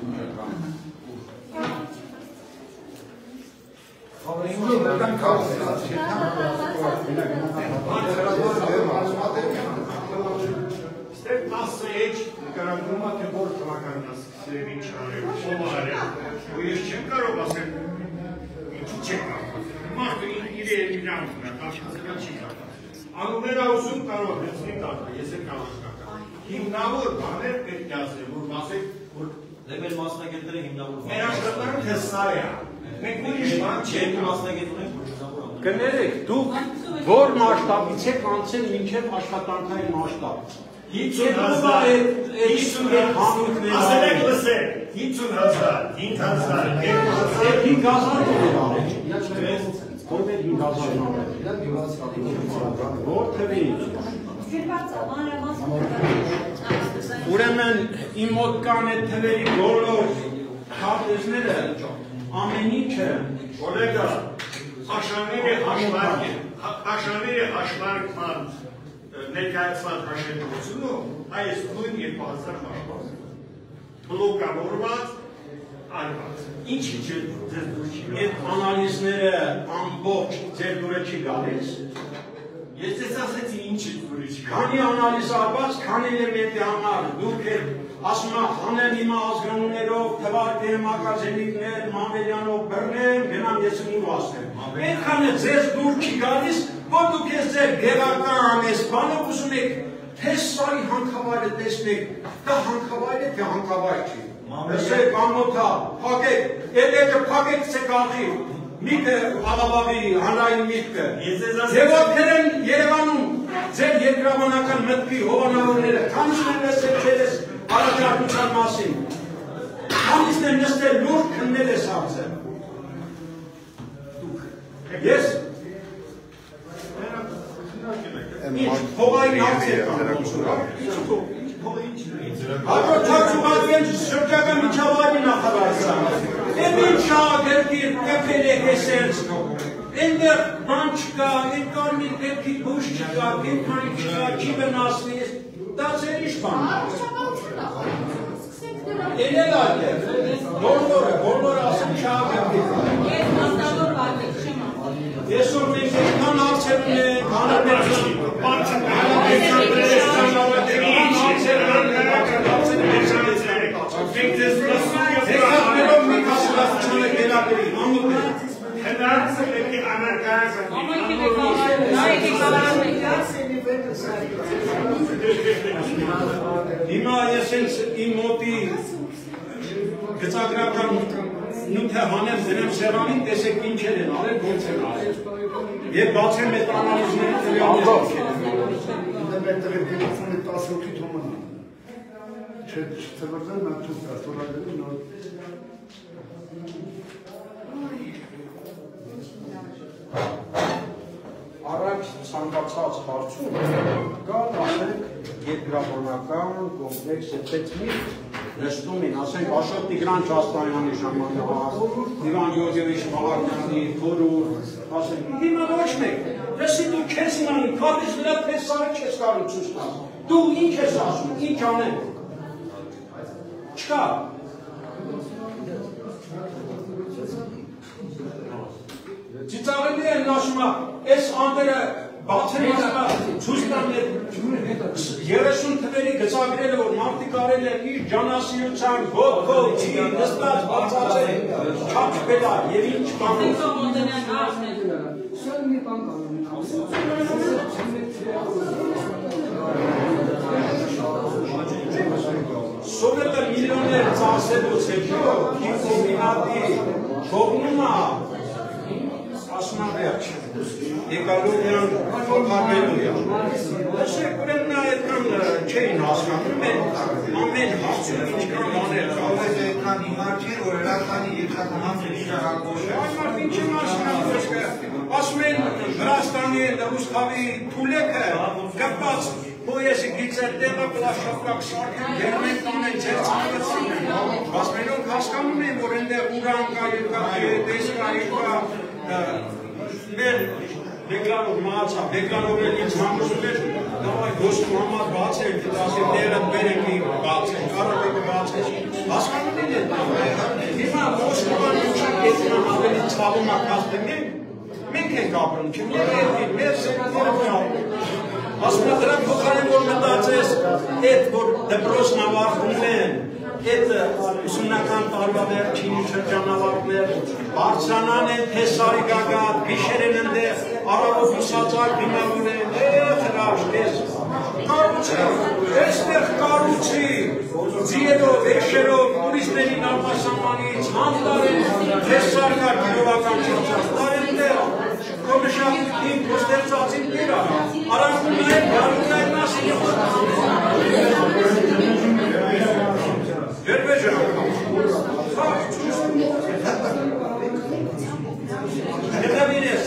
Ստեղ 10 էջ նկարագրում է, թե որ թվականն է սկսել ինչ արել, ով արել, ու ես չեմ կարող ասել, ինչի չեք կարող, մարդը իր էլինանքն է, կաշկացկա չի կարող, անումերը ուզում կարող հեցնի կակա, ես է կարող կակա, հիմնավոր բաներ պետք է ասել, որ ասեք, որ մեր մասնագետները հիմնավոր մեր աշխատանքը թե սա է, մենք ուրիշ բան չենք մասնագետներ կներեք, դուք որ մասշտաբից եք անցել մինչև աշխատանքային մասշտաբ։ 50,000, 50,000 հանութներ ասել եք լսել, 50,000, 5,000, 5,000 որտեղ 5,000 որտեղի ուրեմն իմ մոտ կան այդ թվերի բոլոր քարտեզները ամեն ինչը Կոլեգա, աշաները հաշվարկման ներկայացված հաշվետվությունում այս նույն 2,000 հաշվարկ բլոկավորված արված ինչի ձեր դուր չի այդ անալիզները ամբողջ ձեր դուրը չի գալիս ես ես ասեցի ինչի դուրը չի քանի անալիզ արված քանի էլեմենտի համար դուք ասում եք հանեմ իմ ազգանուններով թվարկեմ մագազինիկներ Մամելյանով բռնեմ գնամ ես ու ասեմ այդքանը ձեզ դուր չի գալիս որ դուք ես ձեր գեղական այս բանով ուզում եք թե սարի հանքավայրը տեսնեք դա հանքավայր է թե հանքավայր չի Մեսեք ամոթա փակեք ելեկը փակեք ցեկաղի միտը աղավաղի հանրային միտքը ձևակներ են Երևանում ձեր երկրաբանական մտքի հովանավորները քանիսն են լսել ձերս առաջարկության մասին քանիսն են նստել լուր քննել ես հարցը ես ինչ փողային հարցեր Հաջորդացուղատվեն շրջակա միջավայրի նախարարության, են ինչ շաղագերգիր կպել է հեսենց, ենդեղ բան չկա, են կարմիր դեպքի բուշ չկա, կենքանի չկա, չի վնասնի, դա ձեր իշ բան Էնել այդ է, բոլորը ասեն շաղագերգիր Ես մասնավոր բարգետ չեմ Այսօր մենք այդքան հարցեր ունենք, հանրապետություն, Եկատներով մի կասկացություն եք երակերի, ամուտ Հիմա ես իմ մոտի գծագրական նյութը հանեմ դրեմ սեղանին, տեսեք ինչեր են արել, ոնց են արել Եվ բացեմ այդ անալիզների Առաջ ցանկացած հարցում կան ասենք երկրաբանական կոմպլեքս այդպես մի նստում են, ասենք Աշոտ Տիգրան Չաստանյանի ժամանակ, Իվան Գյորգիևիչ Մահարյանի, Թորուր, ասենք, հիմա ոչ մեկ, դեսի դու քեզ նանի, քարտեզ վրա թե սարը չես կարող ցույց տալ, դու ինչ ես ասում, ինչ անեմ, չկա, Ծիծաղելի են ասում է, այս անդերը բացել ասա ցույց տան 30 թվերի գծագրել որ մարդիկ արել են իր ջանասիրության ոտքով չի նստած բացացել չափ պետա եւ ինչ Սովետը միլիոններ ծախսելուց հետո կոմբինատի թողնումը ասնավերջ էկոլոգիան փոխարինելու է։ Այսինքն ուրեմն այդքան չէին հասկանում ամեն հարցը ինչքան անել կարող է այդքան հիմար չէ որ հրաշանի երկաթանցերի շարակոշը այս մարդը ինչի մասնավորը ասում են Վրաստանի Ռուսთავի թուլեկը կապած Poiesi gitsen tema plaşaplaksarken gelmek tane çerçevesinde. Basmelon kaskam mı borende uranka yıka deska yıka ben Beklanov maça Beklanov eli çamursumer davay dost Muhammed Bahçe iltidası devlet beneki Bahçe Karabek Bahçe Baskam mı dedi? Dima Moskova uçak getirme haberi çalınmak kastemi Menken kapırım kim nereye mersen Ասում դրանք փոխարեն որ մտածես այդ որ դպրոցն ավարտում են այդ ուսումնական տարվա վերջին շրջանավարտներ բարձրանան են թեսարի գագաթ գիշեր են ընդեղ արավով ուսածակ դիմանում են հրաշք ես կառուցի այստեղ կառուցի ձիերով էշերով տուրիստներին արտասահմանից հանդարեն թեսար կար գյուղական շրջան Komşalık göstercazın bir ara. Arankunlar, yarınlar nasıl Ver be canım. Ne kadar bir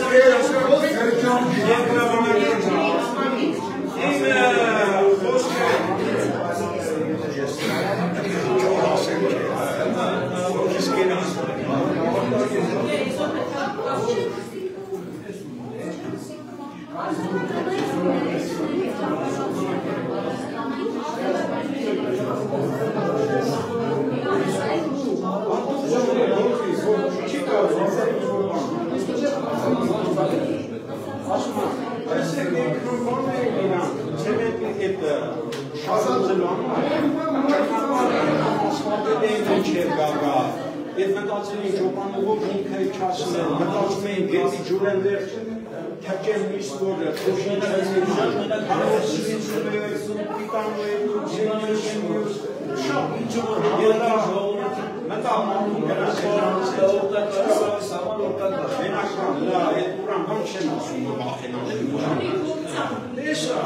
Մտածել են ճոպանով ինքը չասնել, մտածում էին գետի ջուրեն վերջ թակեն միս որը, խոշին չասնել, հանով սվինցում է, պիտանում է, զենյոշն մյուս, շատ իջոր ելա ժողորդ, մտամանում գնասվարանց, սաման որդատար, մենական, լա, այդ ուրան բան չեն ասում, մախենանել, ուրան։ Էսա,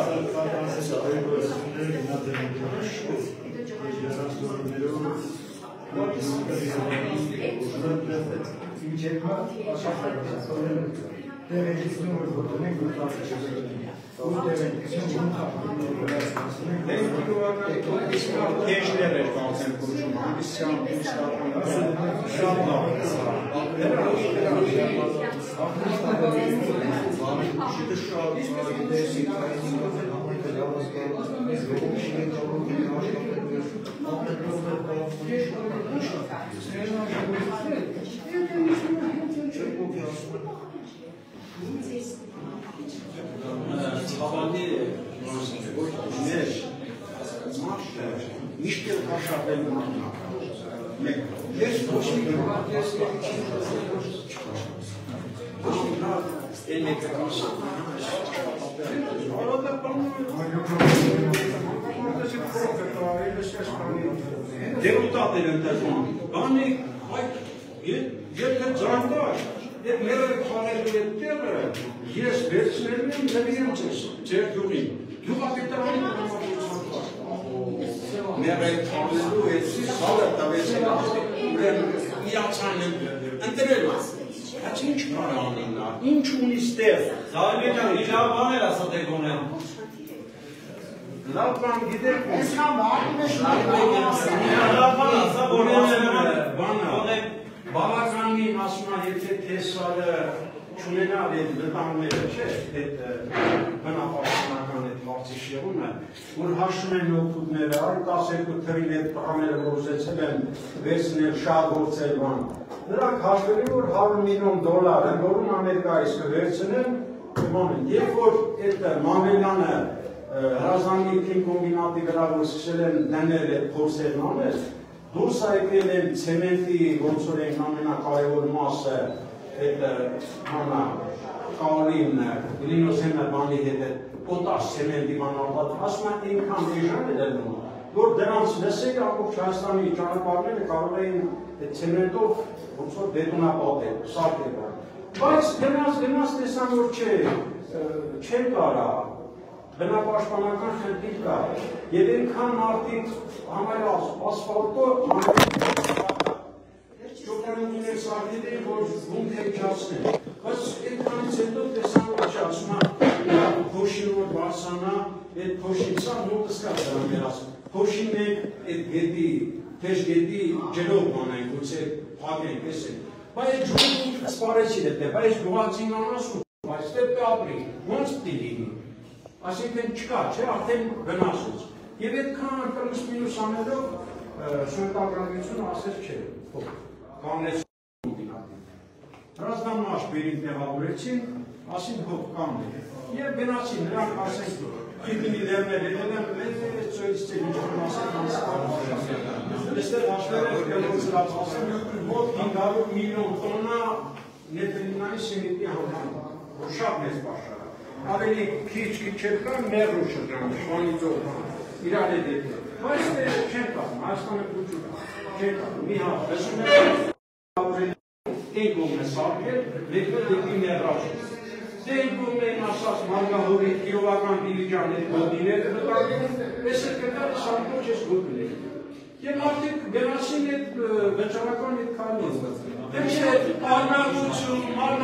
Ցավալի ներ մարդը միշտ էլ հաշվել մեկ ես ոչ մի ես Deputat են ընտրվում, բանի եթե ծրանկար Եվ մերը քանելու է տեղը, ես վերցնելու եմ նվիրեմ ձեր գյուղին, գյուղապետարանի կնամավորության կար։ Մերը քանելու է սալը տավեցել ուրեն միացան եմ ընտրելու։ Հաչ ինչ կար անենա, ինչ ունի ստեղ։ Զարմեկան իրավ բաներ ասա դեգոն եմ։ Լավ բան գիտեք ոնց։ Այսքան բանում է լավ բան ասա, որ բանը։ Բավականին ասում է, եթե տեսարը չունենալ այդ վտանգները, չէ, այդ բնապահպանական այդ հարցի շեղումը, որ հաշվում են օգուտները, 12 թվին այդ պղաները որ ուզեցել են վերցնել շատ գործել բան, նրանք հաշվելու որ $100 միլիոն, որում Ամերիկայից կվերցնեն, Երբ որ այդ Մամելյանը հրազդանի թիմ կոմբինատի վրա որ սկսել են դնել այդ փորձերն անել, դուրս եկել են ցեմենտի ոնց որ են ամենակարևոր մասը այդ հանա կալին գլինոսեմը բանի հետ պոտաշ ցեմենտի մանալված ասում են ինքան դեժան է դնում որ դրանց լսեք ամբողջ Հայաստանի ճանապարհները կարող էին այդ ցեմենտով ոնց որ բետոնապատ սարքել բայց դրանց տեսան որ չեն կարա բնապաշտպանական խնդիր կա եւ այնքան մարդիկ համարյա ասֆալտը ճոկանուններ սարքել են որ գումք հեքիացնեն բայց այնքանից հետո տեսան որ չասում է փոշին որ բարձանա այդ փոշինցա նույնպես կա դրան մեր ասում փոշին մեկ այդ գետի թեժ գետի ջրով մանային գուցե փակենք տեսեք բայց ջուրը սպարեցի դեպ բայց գյուղացին անասում բայց դեպ ապրի ոնց պիտի լինի Այսինքն չկա, չէ, արդեն վնասեց։ Եվ այդքան պլյուս մինուս անելով շնորհակալությունը ասես չէ, կանեց Հրազդանն աշպերին տեղավորեցին, ասին հոբ կանել։ Եվ գնացին, նրանք ասենք, իպինի դերներ ելել են, մեծ ծոյից ծել ինչ-որ ասենք անսպարում։ Եստեղ աշպեր է գելով սրած ասեն, մոտ 500 միլիոն տոննա նետելինայի սենիտի համար, որ շատ մեծ պաշար։ Ավելի քիչ չէր կան մերրու շրջան, շվանի ծողան, իրար է դեպի։ Բայց չեն կան, Հայաստանը կուջում չեն կան, մի հատ, լսում են այն կողմ է սարքել, մեկը դեպի մերրաշը։ Այն կողմ են ասած մարգահորի կիրովական դիլիջան այդ գոտիները նկարվում, ես է կտար սարքոչ ես գոտիներ։ Եվ արդիկ գնացին այդ վճարական այդ քարնից։ Դեպի արնակություն,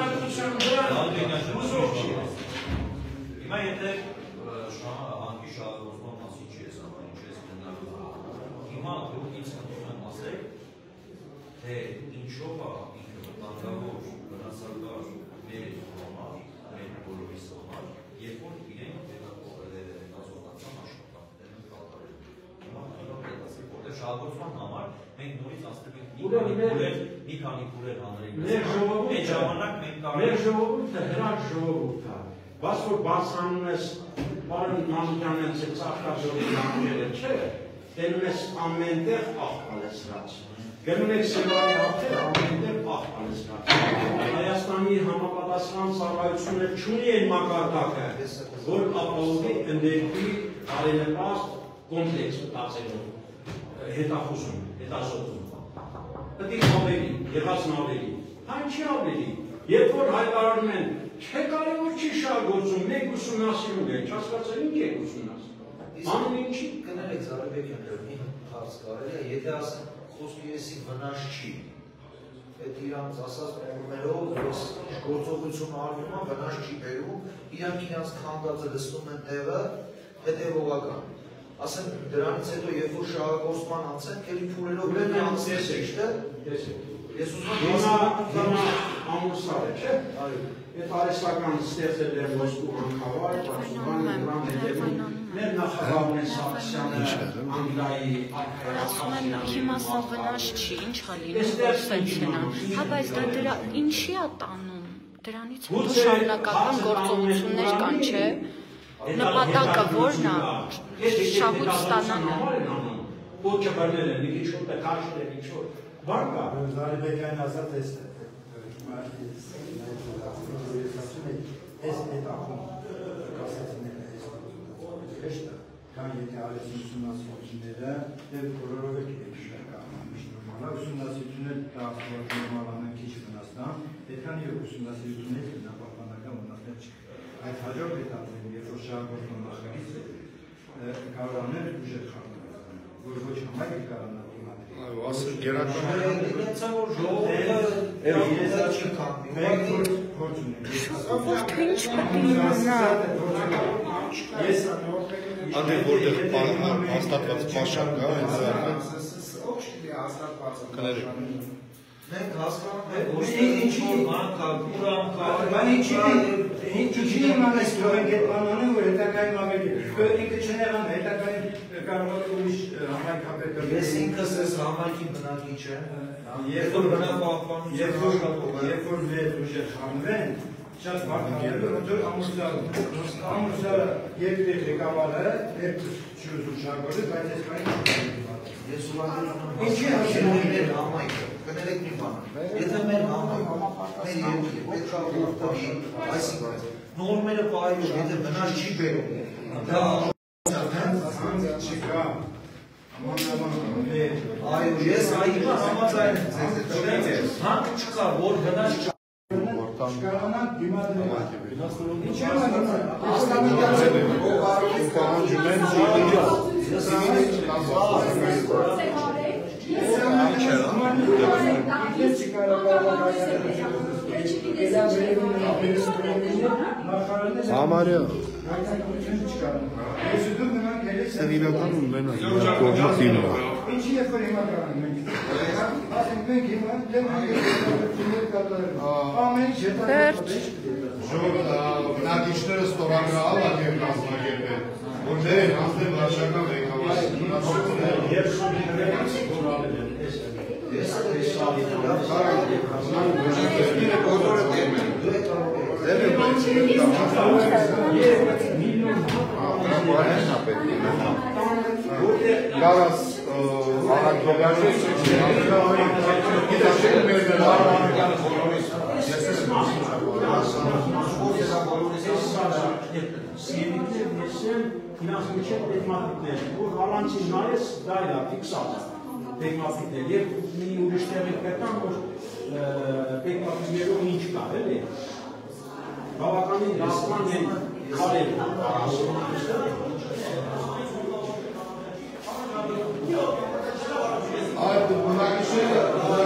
դրան ուզող չի։ Հիմա եթե հանգի շահագործման մասին չի ես ամեն ինչ ես գնալու հիմա դուք ինձ խնդրում եմ ասեք թե ինչով է ինքը վտանգավոր վնասակար մեր համար, մեր բոլորիս համար երբ որ իրենք հետազոտական աշխատանքներ են կատարել հիմա հետազոտել որտեղ շահագործման համար մենք նորից ասել ենք մի քանի քուրեր հանրային այդ ժամանակ մենք մեր ժողովուրդը հրաշ ժողովուրդ է Բայց որ բացանում ես պարոն Մանուկյանն ծախտաժողովի համերը չէ, դենում ես ամենտեղ աղբալեսրած։ Գնում եք սևանի հաղթեր ամենտեղ աղբալեսրած։ Հայաստանի համապատասխան ծառայությունը չունի այն մակարդակը, որ ապահովի ընդերքի արենեպաստ կոմպլեքս մտածելով հետախուզում, հետազոտում։ Պետք է ավելի, եղածն ավելի, հայն չի ավելի, երբ որ հայտարարում են Չէ կարևոր չի շահագործում, մենք ուսումնասիրում ենք, չհասկացել ինչ եք ուսումնասիրում։ Անուն ինչի կներեք Զարաբեկյան մի հարց կարելի է, եթե ասեն խոսքի եսի վնաս չի, այդ իրանց ասած նորմերով ես գործողություն արվում է, վնաս չի բերում, իրանք իրանց քանդածը լցնում են տեղը հետևողական։ Ասեն դրանից հետո երբ որ շահագործման անցեն, ելի փուրելով բերն անցնեք, Ես ուզում եմ ամուսար է, չէ։ Այդ արեստական ստեղծել է ոսկու անքավար, մեր նախագահն է Սարգսյանը, Անգլիայի Ասում են հիմա սա վնաս չի, ինչ է լինում, որ սենց են ան։ Հա, բայց դա դրա ինչի է տանում, դրանից հետո շարունակական գործողություններ կան, չէ։ Նպատակը որն է, շահույթ ստանալը։ Ոչը բրնել է, մի քիչ շուտ է, քաշել է, ինչ որ։ Բան կա։ Զարիբեկյան ասած էս Ես այդ ախում կասեցիները հեշտ կան եթե արես ուսումնասիրությունները և բոլորով եք շնորհալ ուսումնասիրություններ տաղավար նորմալանեն քիչ վնասնան այդքան և ուսումնասիրություններ բնապահպանական վնասներ չկա այդ հաջորդ էտապներում երբ որ շահագործման նախագիծը կարող անել ուժեր խառնել որ ոչ համայնք կարանա Ասել գերականները ինձ որ ժողովուրդը իրենցա չի կանգնում։ Մենք փորձ ունենք։ Ժողովուրդը ինչ պետք է իմանա։ Ես Անդե որտեղ հաստատված պաշար կա, հենց դա կներեք։ Մենք հասկանում ենք, ոչ թե ինչ-որ բան կա, կուրան կա, բան ինչի իմանես թողենք այդ բանանը, որ հետագայում ավելի ինքը չնեղան, հետագայում կարող է ուրիշ համայնքապետը Ես ինքս ես համայնքի բնակիչ եմ, երբ որ մեր ուժեր խառնվեն, Շատ բարդ դուր ամուսարը երկրի ղեկավարը երբ շրջագործի, բայց ես կային Ես ուրախանում ինչի հաշիվներ համայնքը, կներեք մի բան, եթե մեր համայնքը, մեր երկրի, պետք է որտի, այսինքն, նորմերը պահելով, եթե վնաս չի բերում, դա չկա, այո, ես այդի համաձայն եմ, հանք չկա, որ վնաս չկա, Շկարանան դիմադրել Ինչ եմ Համարյա Սևիրական ունեն կողմը տիմը Ինչի ես որ հիմա կարան մենք ասենք մենք հիմա ամեն ինչ բնակիչները ստորագրալ են և կազմակերպել, որ մեր հանձնել վարչական ղեկավարի Կարաս առակողյանում Սիևիկներ նեսեն հինասմիչև տեգմատիկներ, որ հալանցին նայես դա իրա ֆիքսատ տեգմատիկներ և մի ուրիշ տեղեր պետան, որ տեգմատիկներով ինչ կար, էլի բավականին դասման են կարել Այդ բնակիչները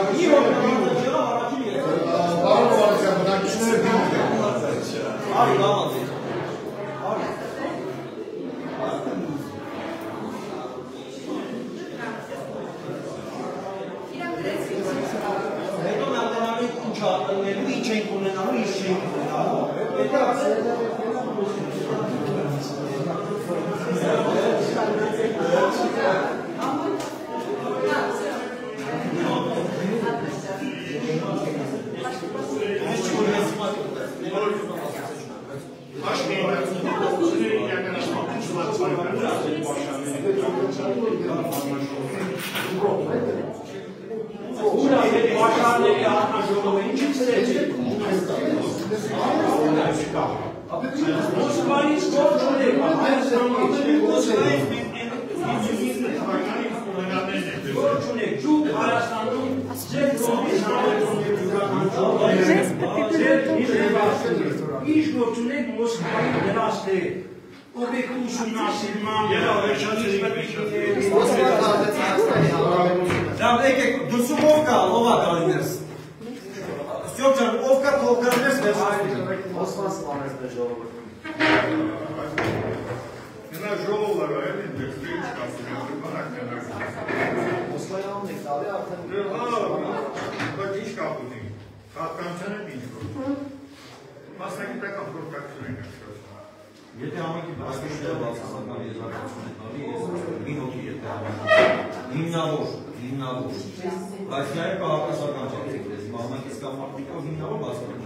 Եթե համակի բացկիչները բացասական եզրակացություն է տալի, ես մի հոգի եթե հիմնավոր, բայց նաև կահակասական չեք ես, համակի սկամարտիկով հիմնավոր բացկիչներ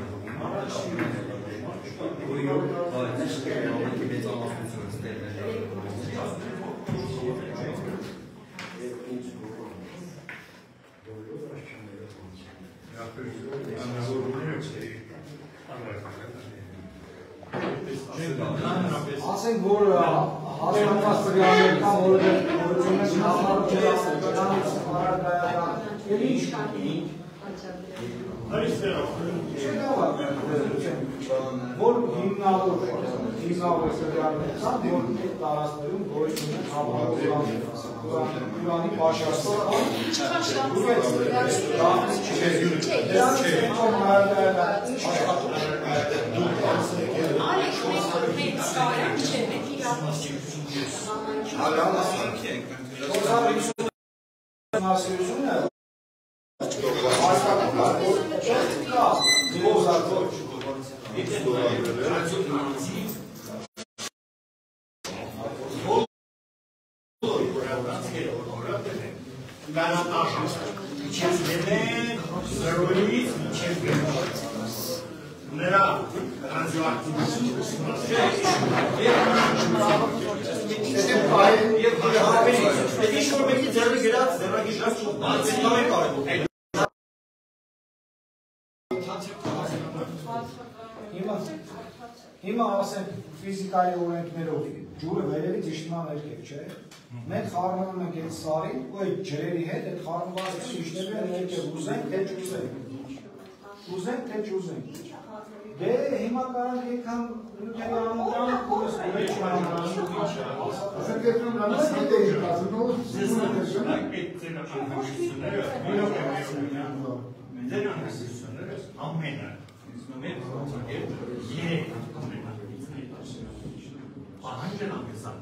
համակի մեծամասնությունը ստեղներ Ասենք, որ հասկանված պրիաներ կամ որովհետև որություններ նախարարը չդասել, դրանից հարակայական, և ինչ որ հիմնավոր սրիալներ կան, որ տարածներում գոյություններ Ուրանի պաշարստոր Նրա ռադիոակտիվությունը Հիմա ասենք ֆիզիկայի օրենքներով ջուրը վերևից իջնում ներքև, չէ՞։ Մենք խառնում ենք այդ սարին ու այդ ջրերի հետ այդ խառնվածքը իջնելու է ներքև, ուզենք թե չուզենք։ Ուզենք թե չուզենք։ Դե հիմա կարող եկան նյութերի անունը կորս մեջ անունը։ Աշակերտներն անց հետ էին կազմում։ ամենը մեծ երեք պահանջն ամեսան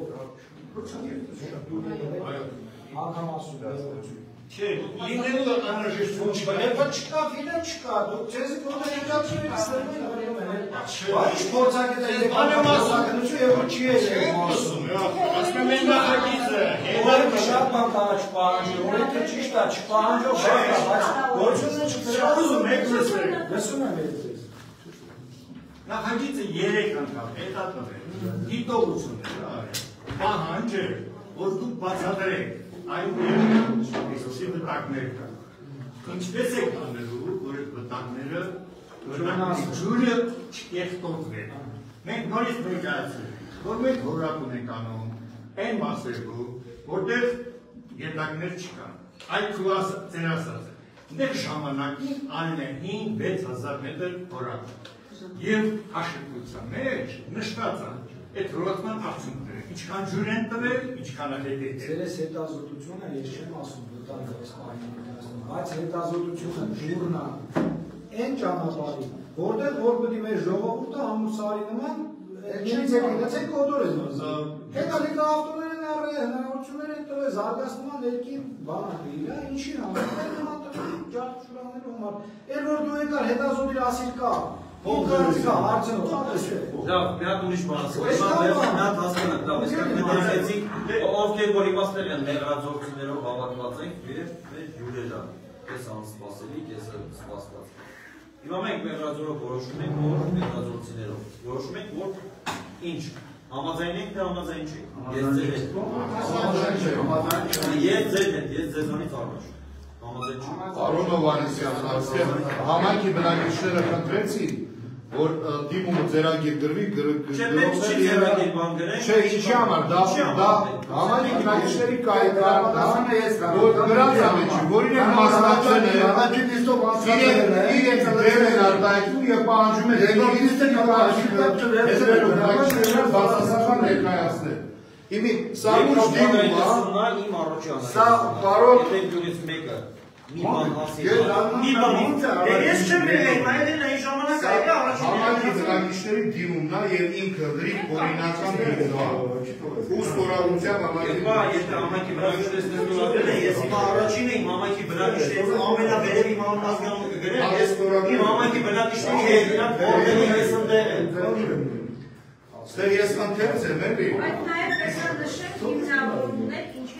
չէ, լինելու անհրաժեշտություն չկա, երբ չկա, ֆիլմ չկա, դուք ձեզի կողմը եկացում եք Բայց փորձակետը եւ անհամասականություն եւ չի ասում, ասում եմ նախագիծը, հետո շատ բան կա չպահանջի, օրենքը ճիշտ է, չպահանջող բան կա, բայց գործունեությունը չկրում եք լսեք, լսում եմ ես։ Նախագիծը 3 անգամ հետատրվել, դիտողություններ արել, պահանջը, որ դուք բացատրեք, այն այսպիսի վտակներ կան։ Ինչպես եք անելու, որ այդ վտակները ջուրը չկեղտոտվեն։ Մենք նորից ներկայացրել ենք, որ մենք հորակ ունենք անում այն մասերում, որտեղ գետակներ չկան։ Այդ ծեր ասած է, դեր ժամանակին անն է 5-6,000 մետր հորակ։ Եվ հաշվետվության մեջ նշված է այդ հորացման արդյունքները, ինչքան ջուր են տվել, ինչքան է հետետ։ Ձերես հետազոտությունը ես չեմ ասում վտանգը այս պահին, բայց հետազոտությունը ջուրն է այն ճանապարհի, որտեղ որ պետք է մեր ժողովուրդը ամուսարի նման չից եկեք կոդոր են ուզում։ Հետո ավտոներ են առել, հնարավորություններ են տվել զարգացման ներքին բանակը իրա, ինչի համար, նման ջարդշուրանելու համար։ Էլ որ դու եկար հետազոտիր ասիր կա, Ոնքանից կա հարցնող, Լավ, մի հատ ուրիշ բան ասեմ, մի հատ հասկանանք, լավ, այսքան մտածեցինք, ովքեր որ իմաստներ են մեղրաձորցիներով հավաքված ենք, մեր ջուրերը, կես անսպասելի, կեսը սպասված։ Հիմա մենք մեղրաձորով որոշում ենք, որ մեղրաձորցիներով, որոշում ենք, որ ինչ, համաձայն ենք, թե համաձայն չենք, ես ձեր հետ, ես ձեր հետ, ես ձեզանից առաջ, համաձայն չենք։ Արոն Հովհաննիսյան, համայնքի բնակիչները խնդրեցին, որ դիմումը ձեռագիր գրվի, չէ, ինչի համար, դա համայնքի բնակիչների կայքար, որ դրանց ամեջի, որին են մասնակցել իրենք դեր են արտահայտում և պահանջում են բացասական ներկայացնել։ Իմի, սա ուշ դիմում, սա պարոն մի բան ես չեմ ելեք, նայել են այն ժամանակ այդի համայնքի բնակիչների դիմումն է և ինքը գրիկ օրինական ու ստորագրությամբ եթե համայնքի բնակիչներից ներկայացել են, ես հիմա առաջին եմ համայնքի բնակիչներից ամենավերև իմ անազգանունը կգրեմ, ես իմ համայնքի բնակիչների հետ իրանք որտեղի ես ընդեղ եմ։ Ստեղ ես ընթերց եմ, էլի։ Բայց նաև տեսա նշեք հիմնավորումներ ինչի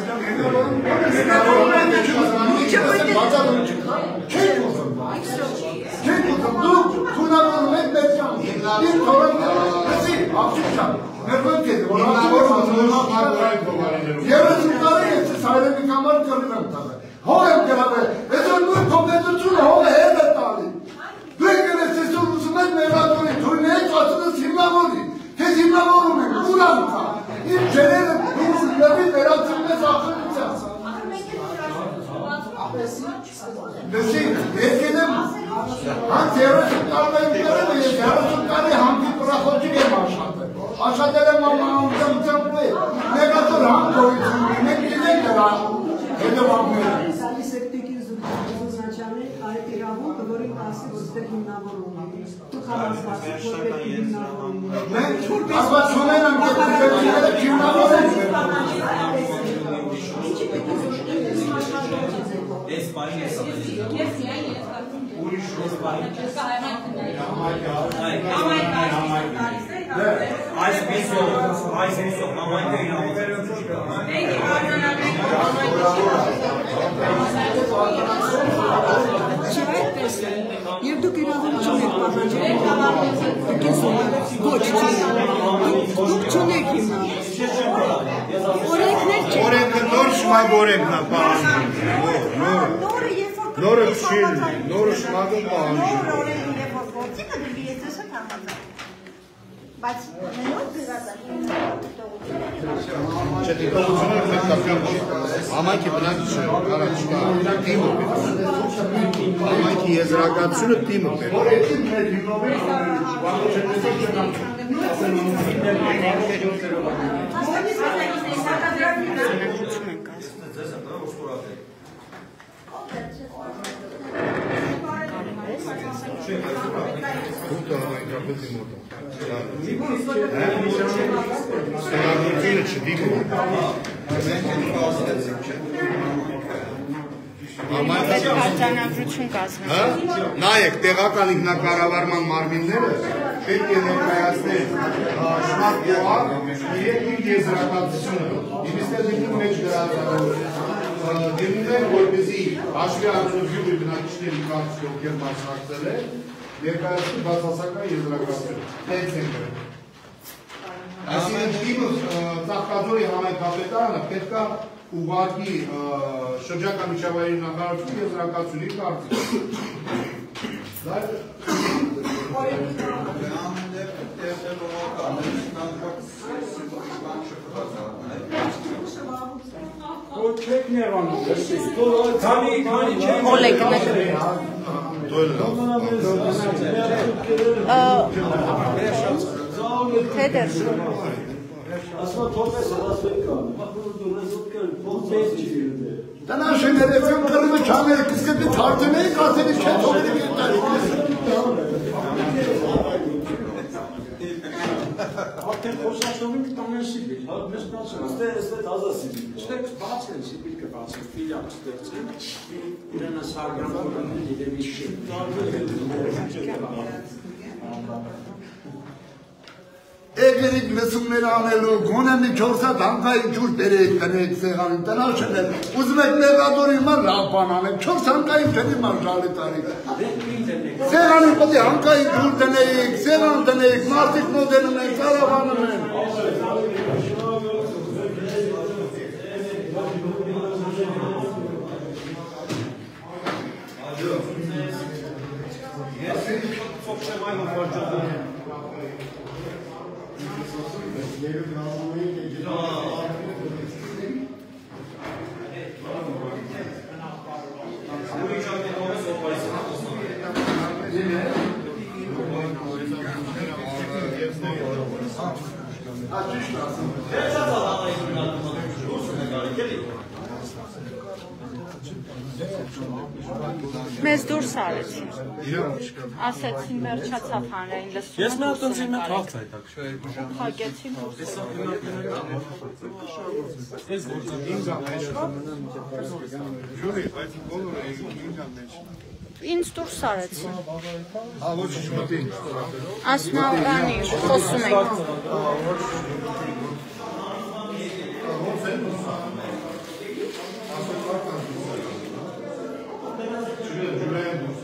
Աշխատել եմ ամենամուտամուտամուտ նեգատոր հանգոյություն, մենք իրենք դրան հետևամները։ Սալիսեկտիկին զուգնաչյանի այդ իրավունքը, որին ասի, որ ստեղ հիմնավորում է։ Դուք հավասարացիք, որ պետք է հիմնավորում է։ Մենք ասված ունեն անկետները հիմնավորում Ինչի պետք է զուգնել ես աշխատողից եք։ Ես պային ես ապետի։ Ես միայն ես կարդում եմ։ Ուրիշ ես պային։ Ես կա համայնքների։ Այս միսով համայնքը իրավունքություն չկա։ Չէ, այդպես է։ Եվ դուք իրավունք չունեք պահանջել օրենքը նոր շմագ օրենքն է պահանջում։ Նորը չի, նորը շմագը պահանջում։ Բայց նոր դրածային Չդիտողությունը պետք է համայնքի բնակիչը առաջ կա թիմը համայնքի եզրակացությունը թիմը Արձանագրություն կազմել։ Նայեք, տեղական ինքնակառավարման մարմինները պետք է ներկայացնեն շմակ գոհակ իր եզրակացությունը։ Ինստիտուտի մեջ դնում են, որպեսզի հաշվի առնելով յուղի բնակիչների կարծիքը ովքեր մասնակցել են, ներկայացնի բացասական եզրակացություն։ Հենց են գրել։ Այսինքն թիմը Ծաղկաձորի համայնքապետարանը պետք է ուղղակի շրջակա միջավայրի նախարարությունը եզրակացությունի կարծիքը։ Թեդեր Տնաշ ներեցում կրումը չաներ, կսկեպի թարդում էիք, ասենից չեն թողերիմ ետարի։ Արդեն խոսացնում ենք տանեն սիբիլ, մեսնացում, ստե տազա սիբիլ, ստե բացեն սիբիլքը բացեն, ֆիլիալ ստեղծեն, իրենս հարգանքորն իրենի շիմ, Էգերիկ լսումներ անելու, գոնե մի 400 հանգայի ջուր բերեք տնեք սեղանին, տնաշել են, ուզում եք մեղադորի ման լավ բան անեք, 4 հանգայի տնի ման ժալի տարիք։ Սեղանին պետք է հանգայի ջուր տնեիք, սեղան տնեիք, մարդիկ նոդենում են, կարավանում են։ Մեզ դուրս արեցին, ասեցին վերջացավ հանրային լսումը։ Ես մի հատ ընձի մեկ հաղթ այդակ։ Հագեցին դուրս։ Ինձ դուրս արեցին։ Ասնավանի խոսում ենք։ Julian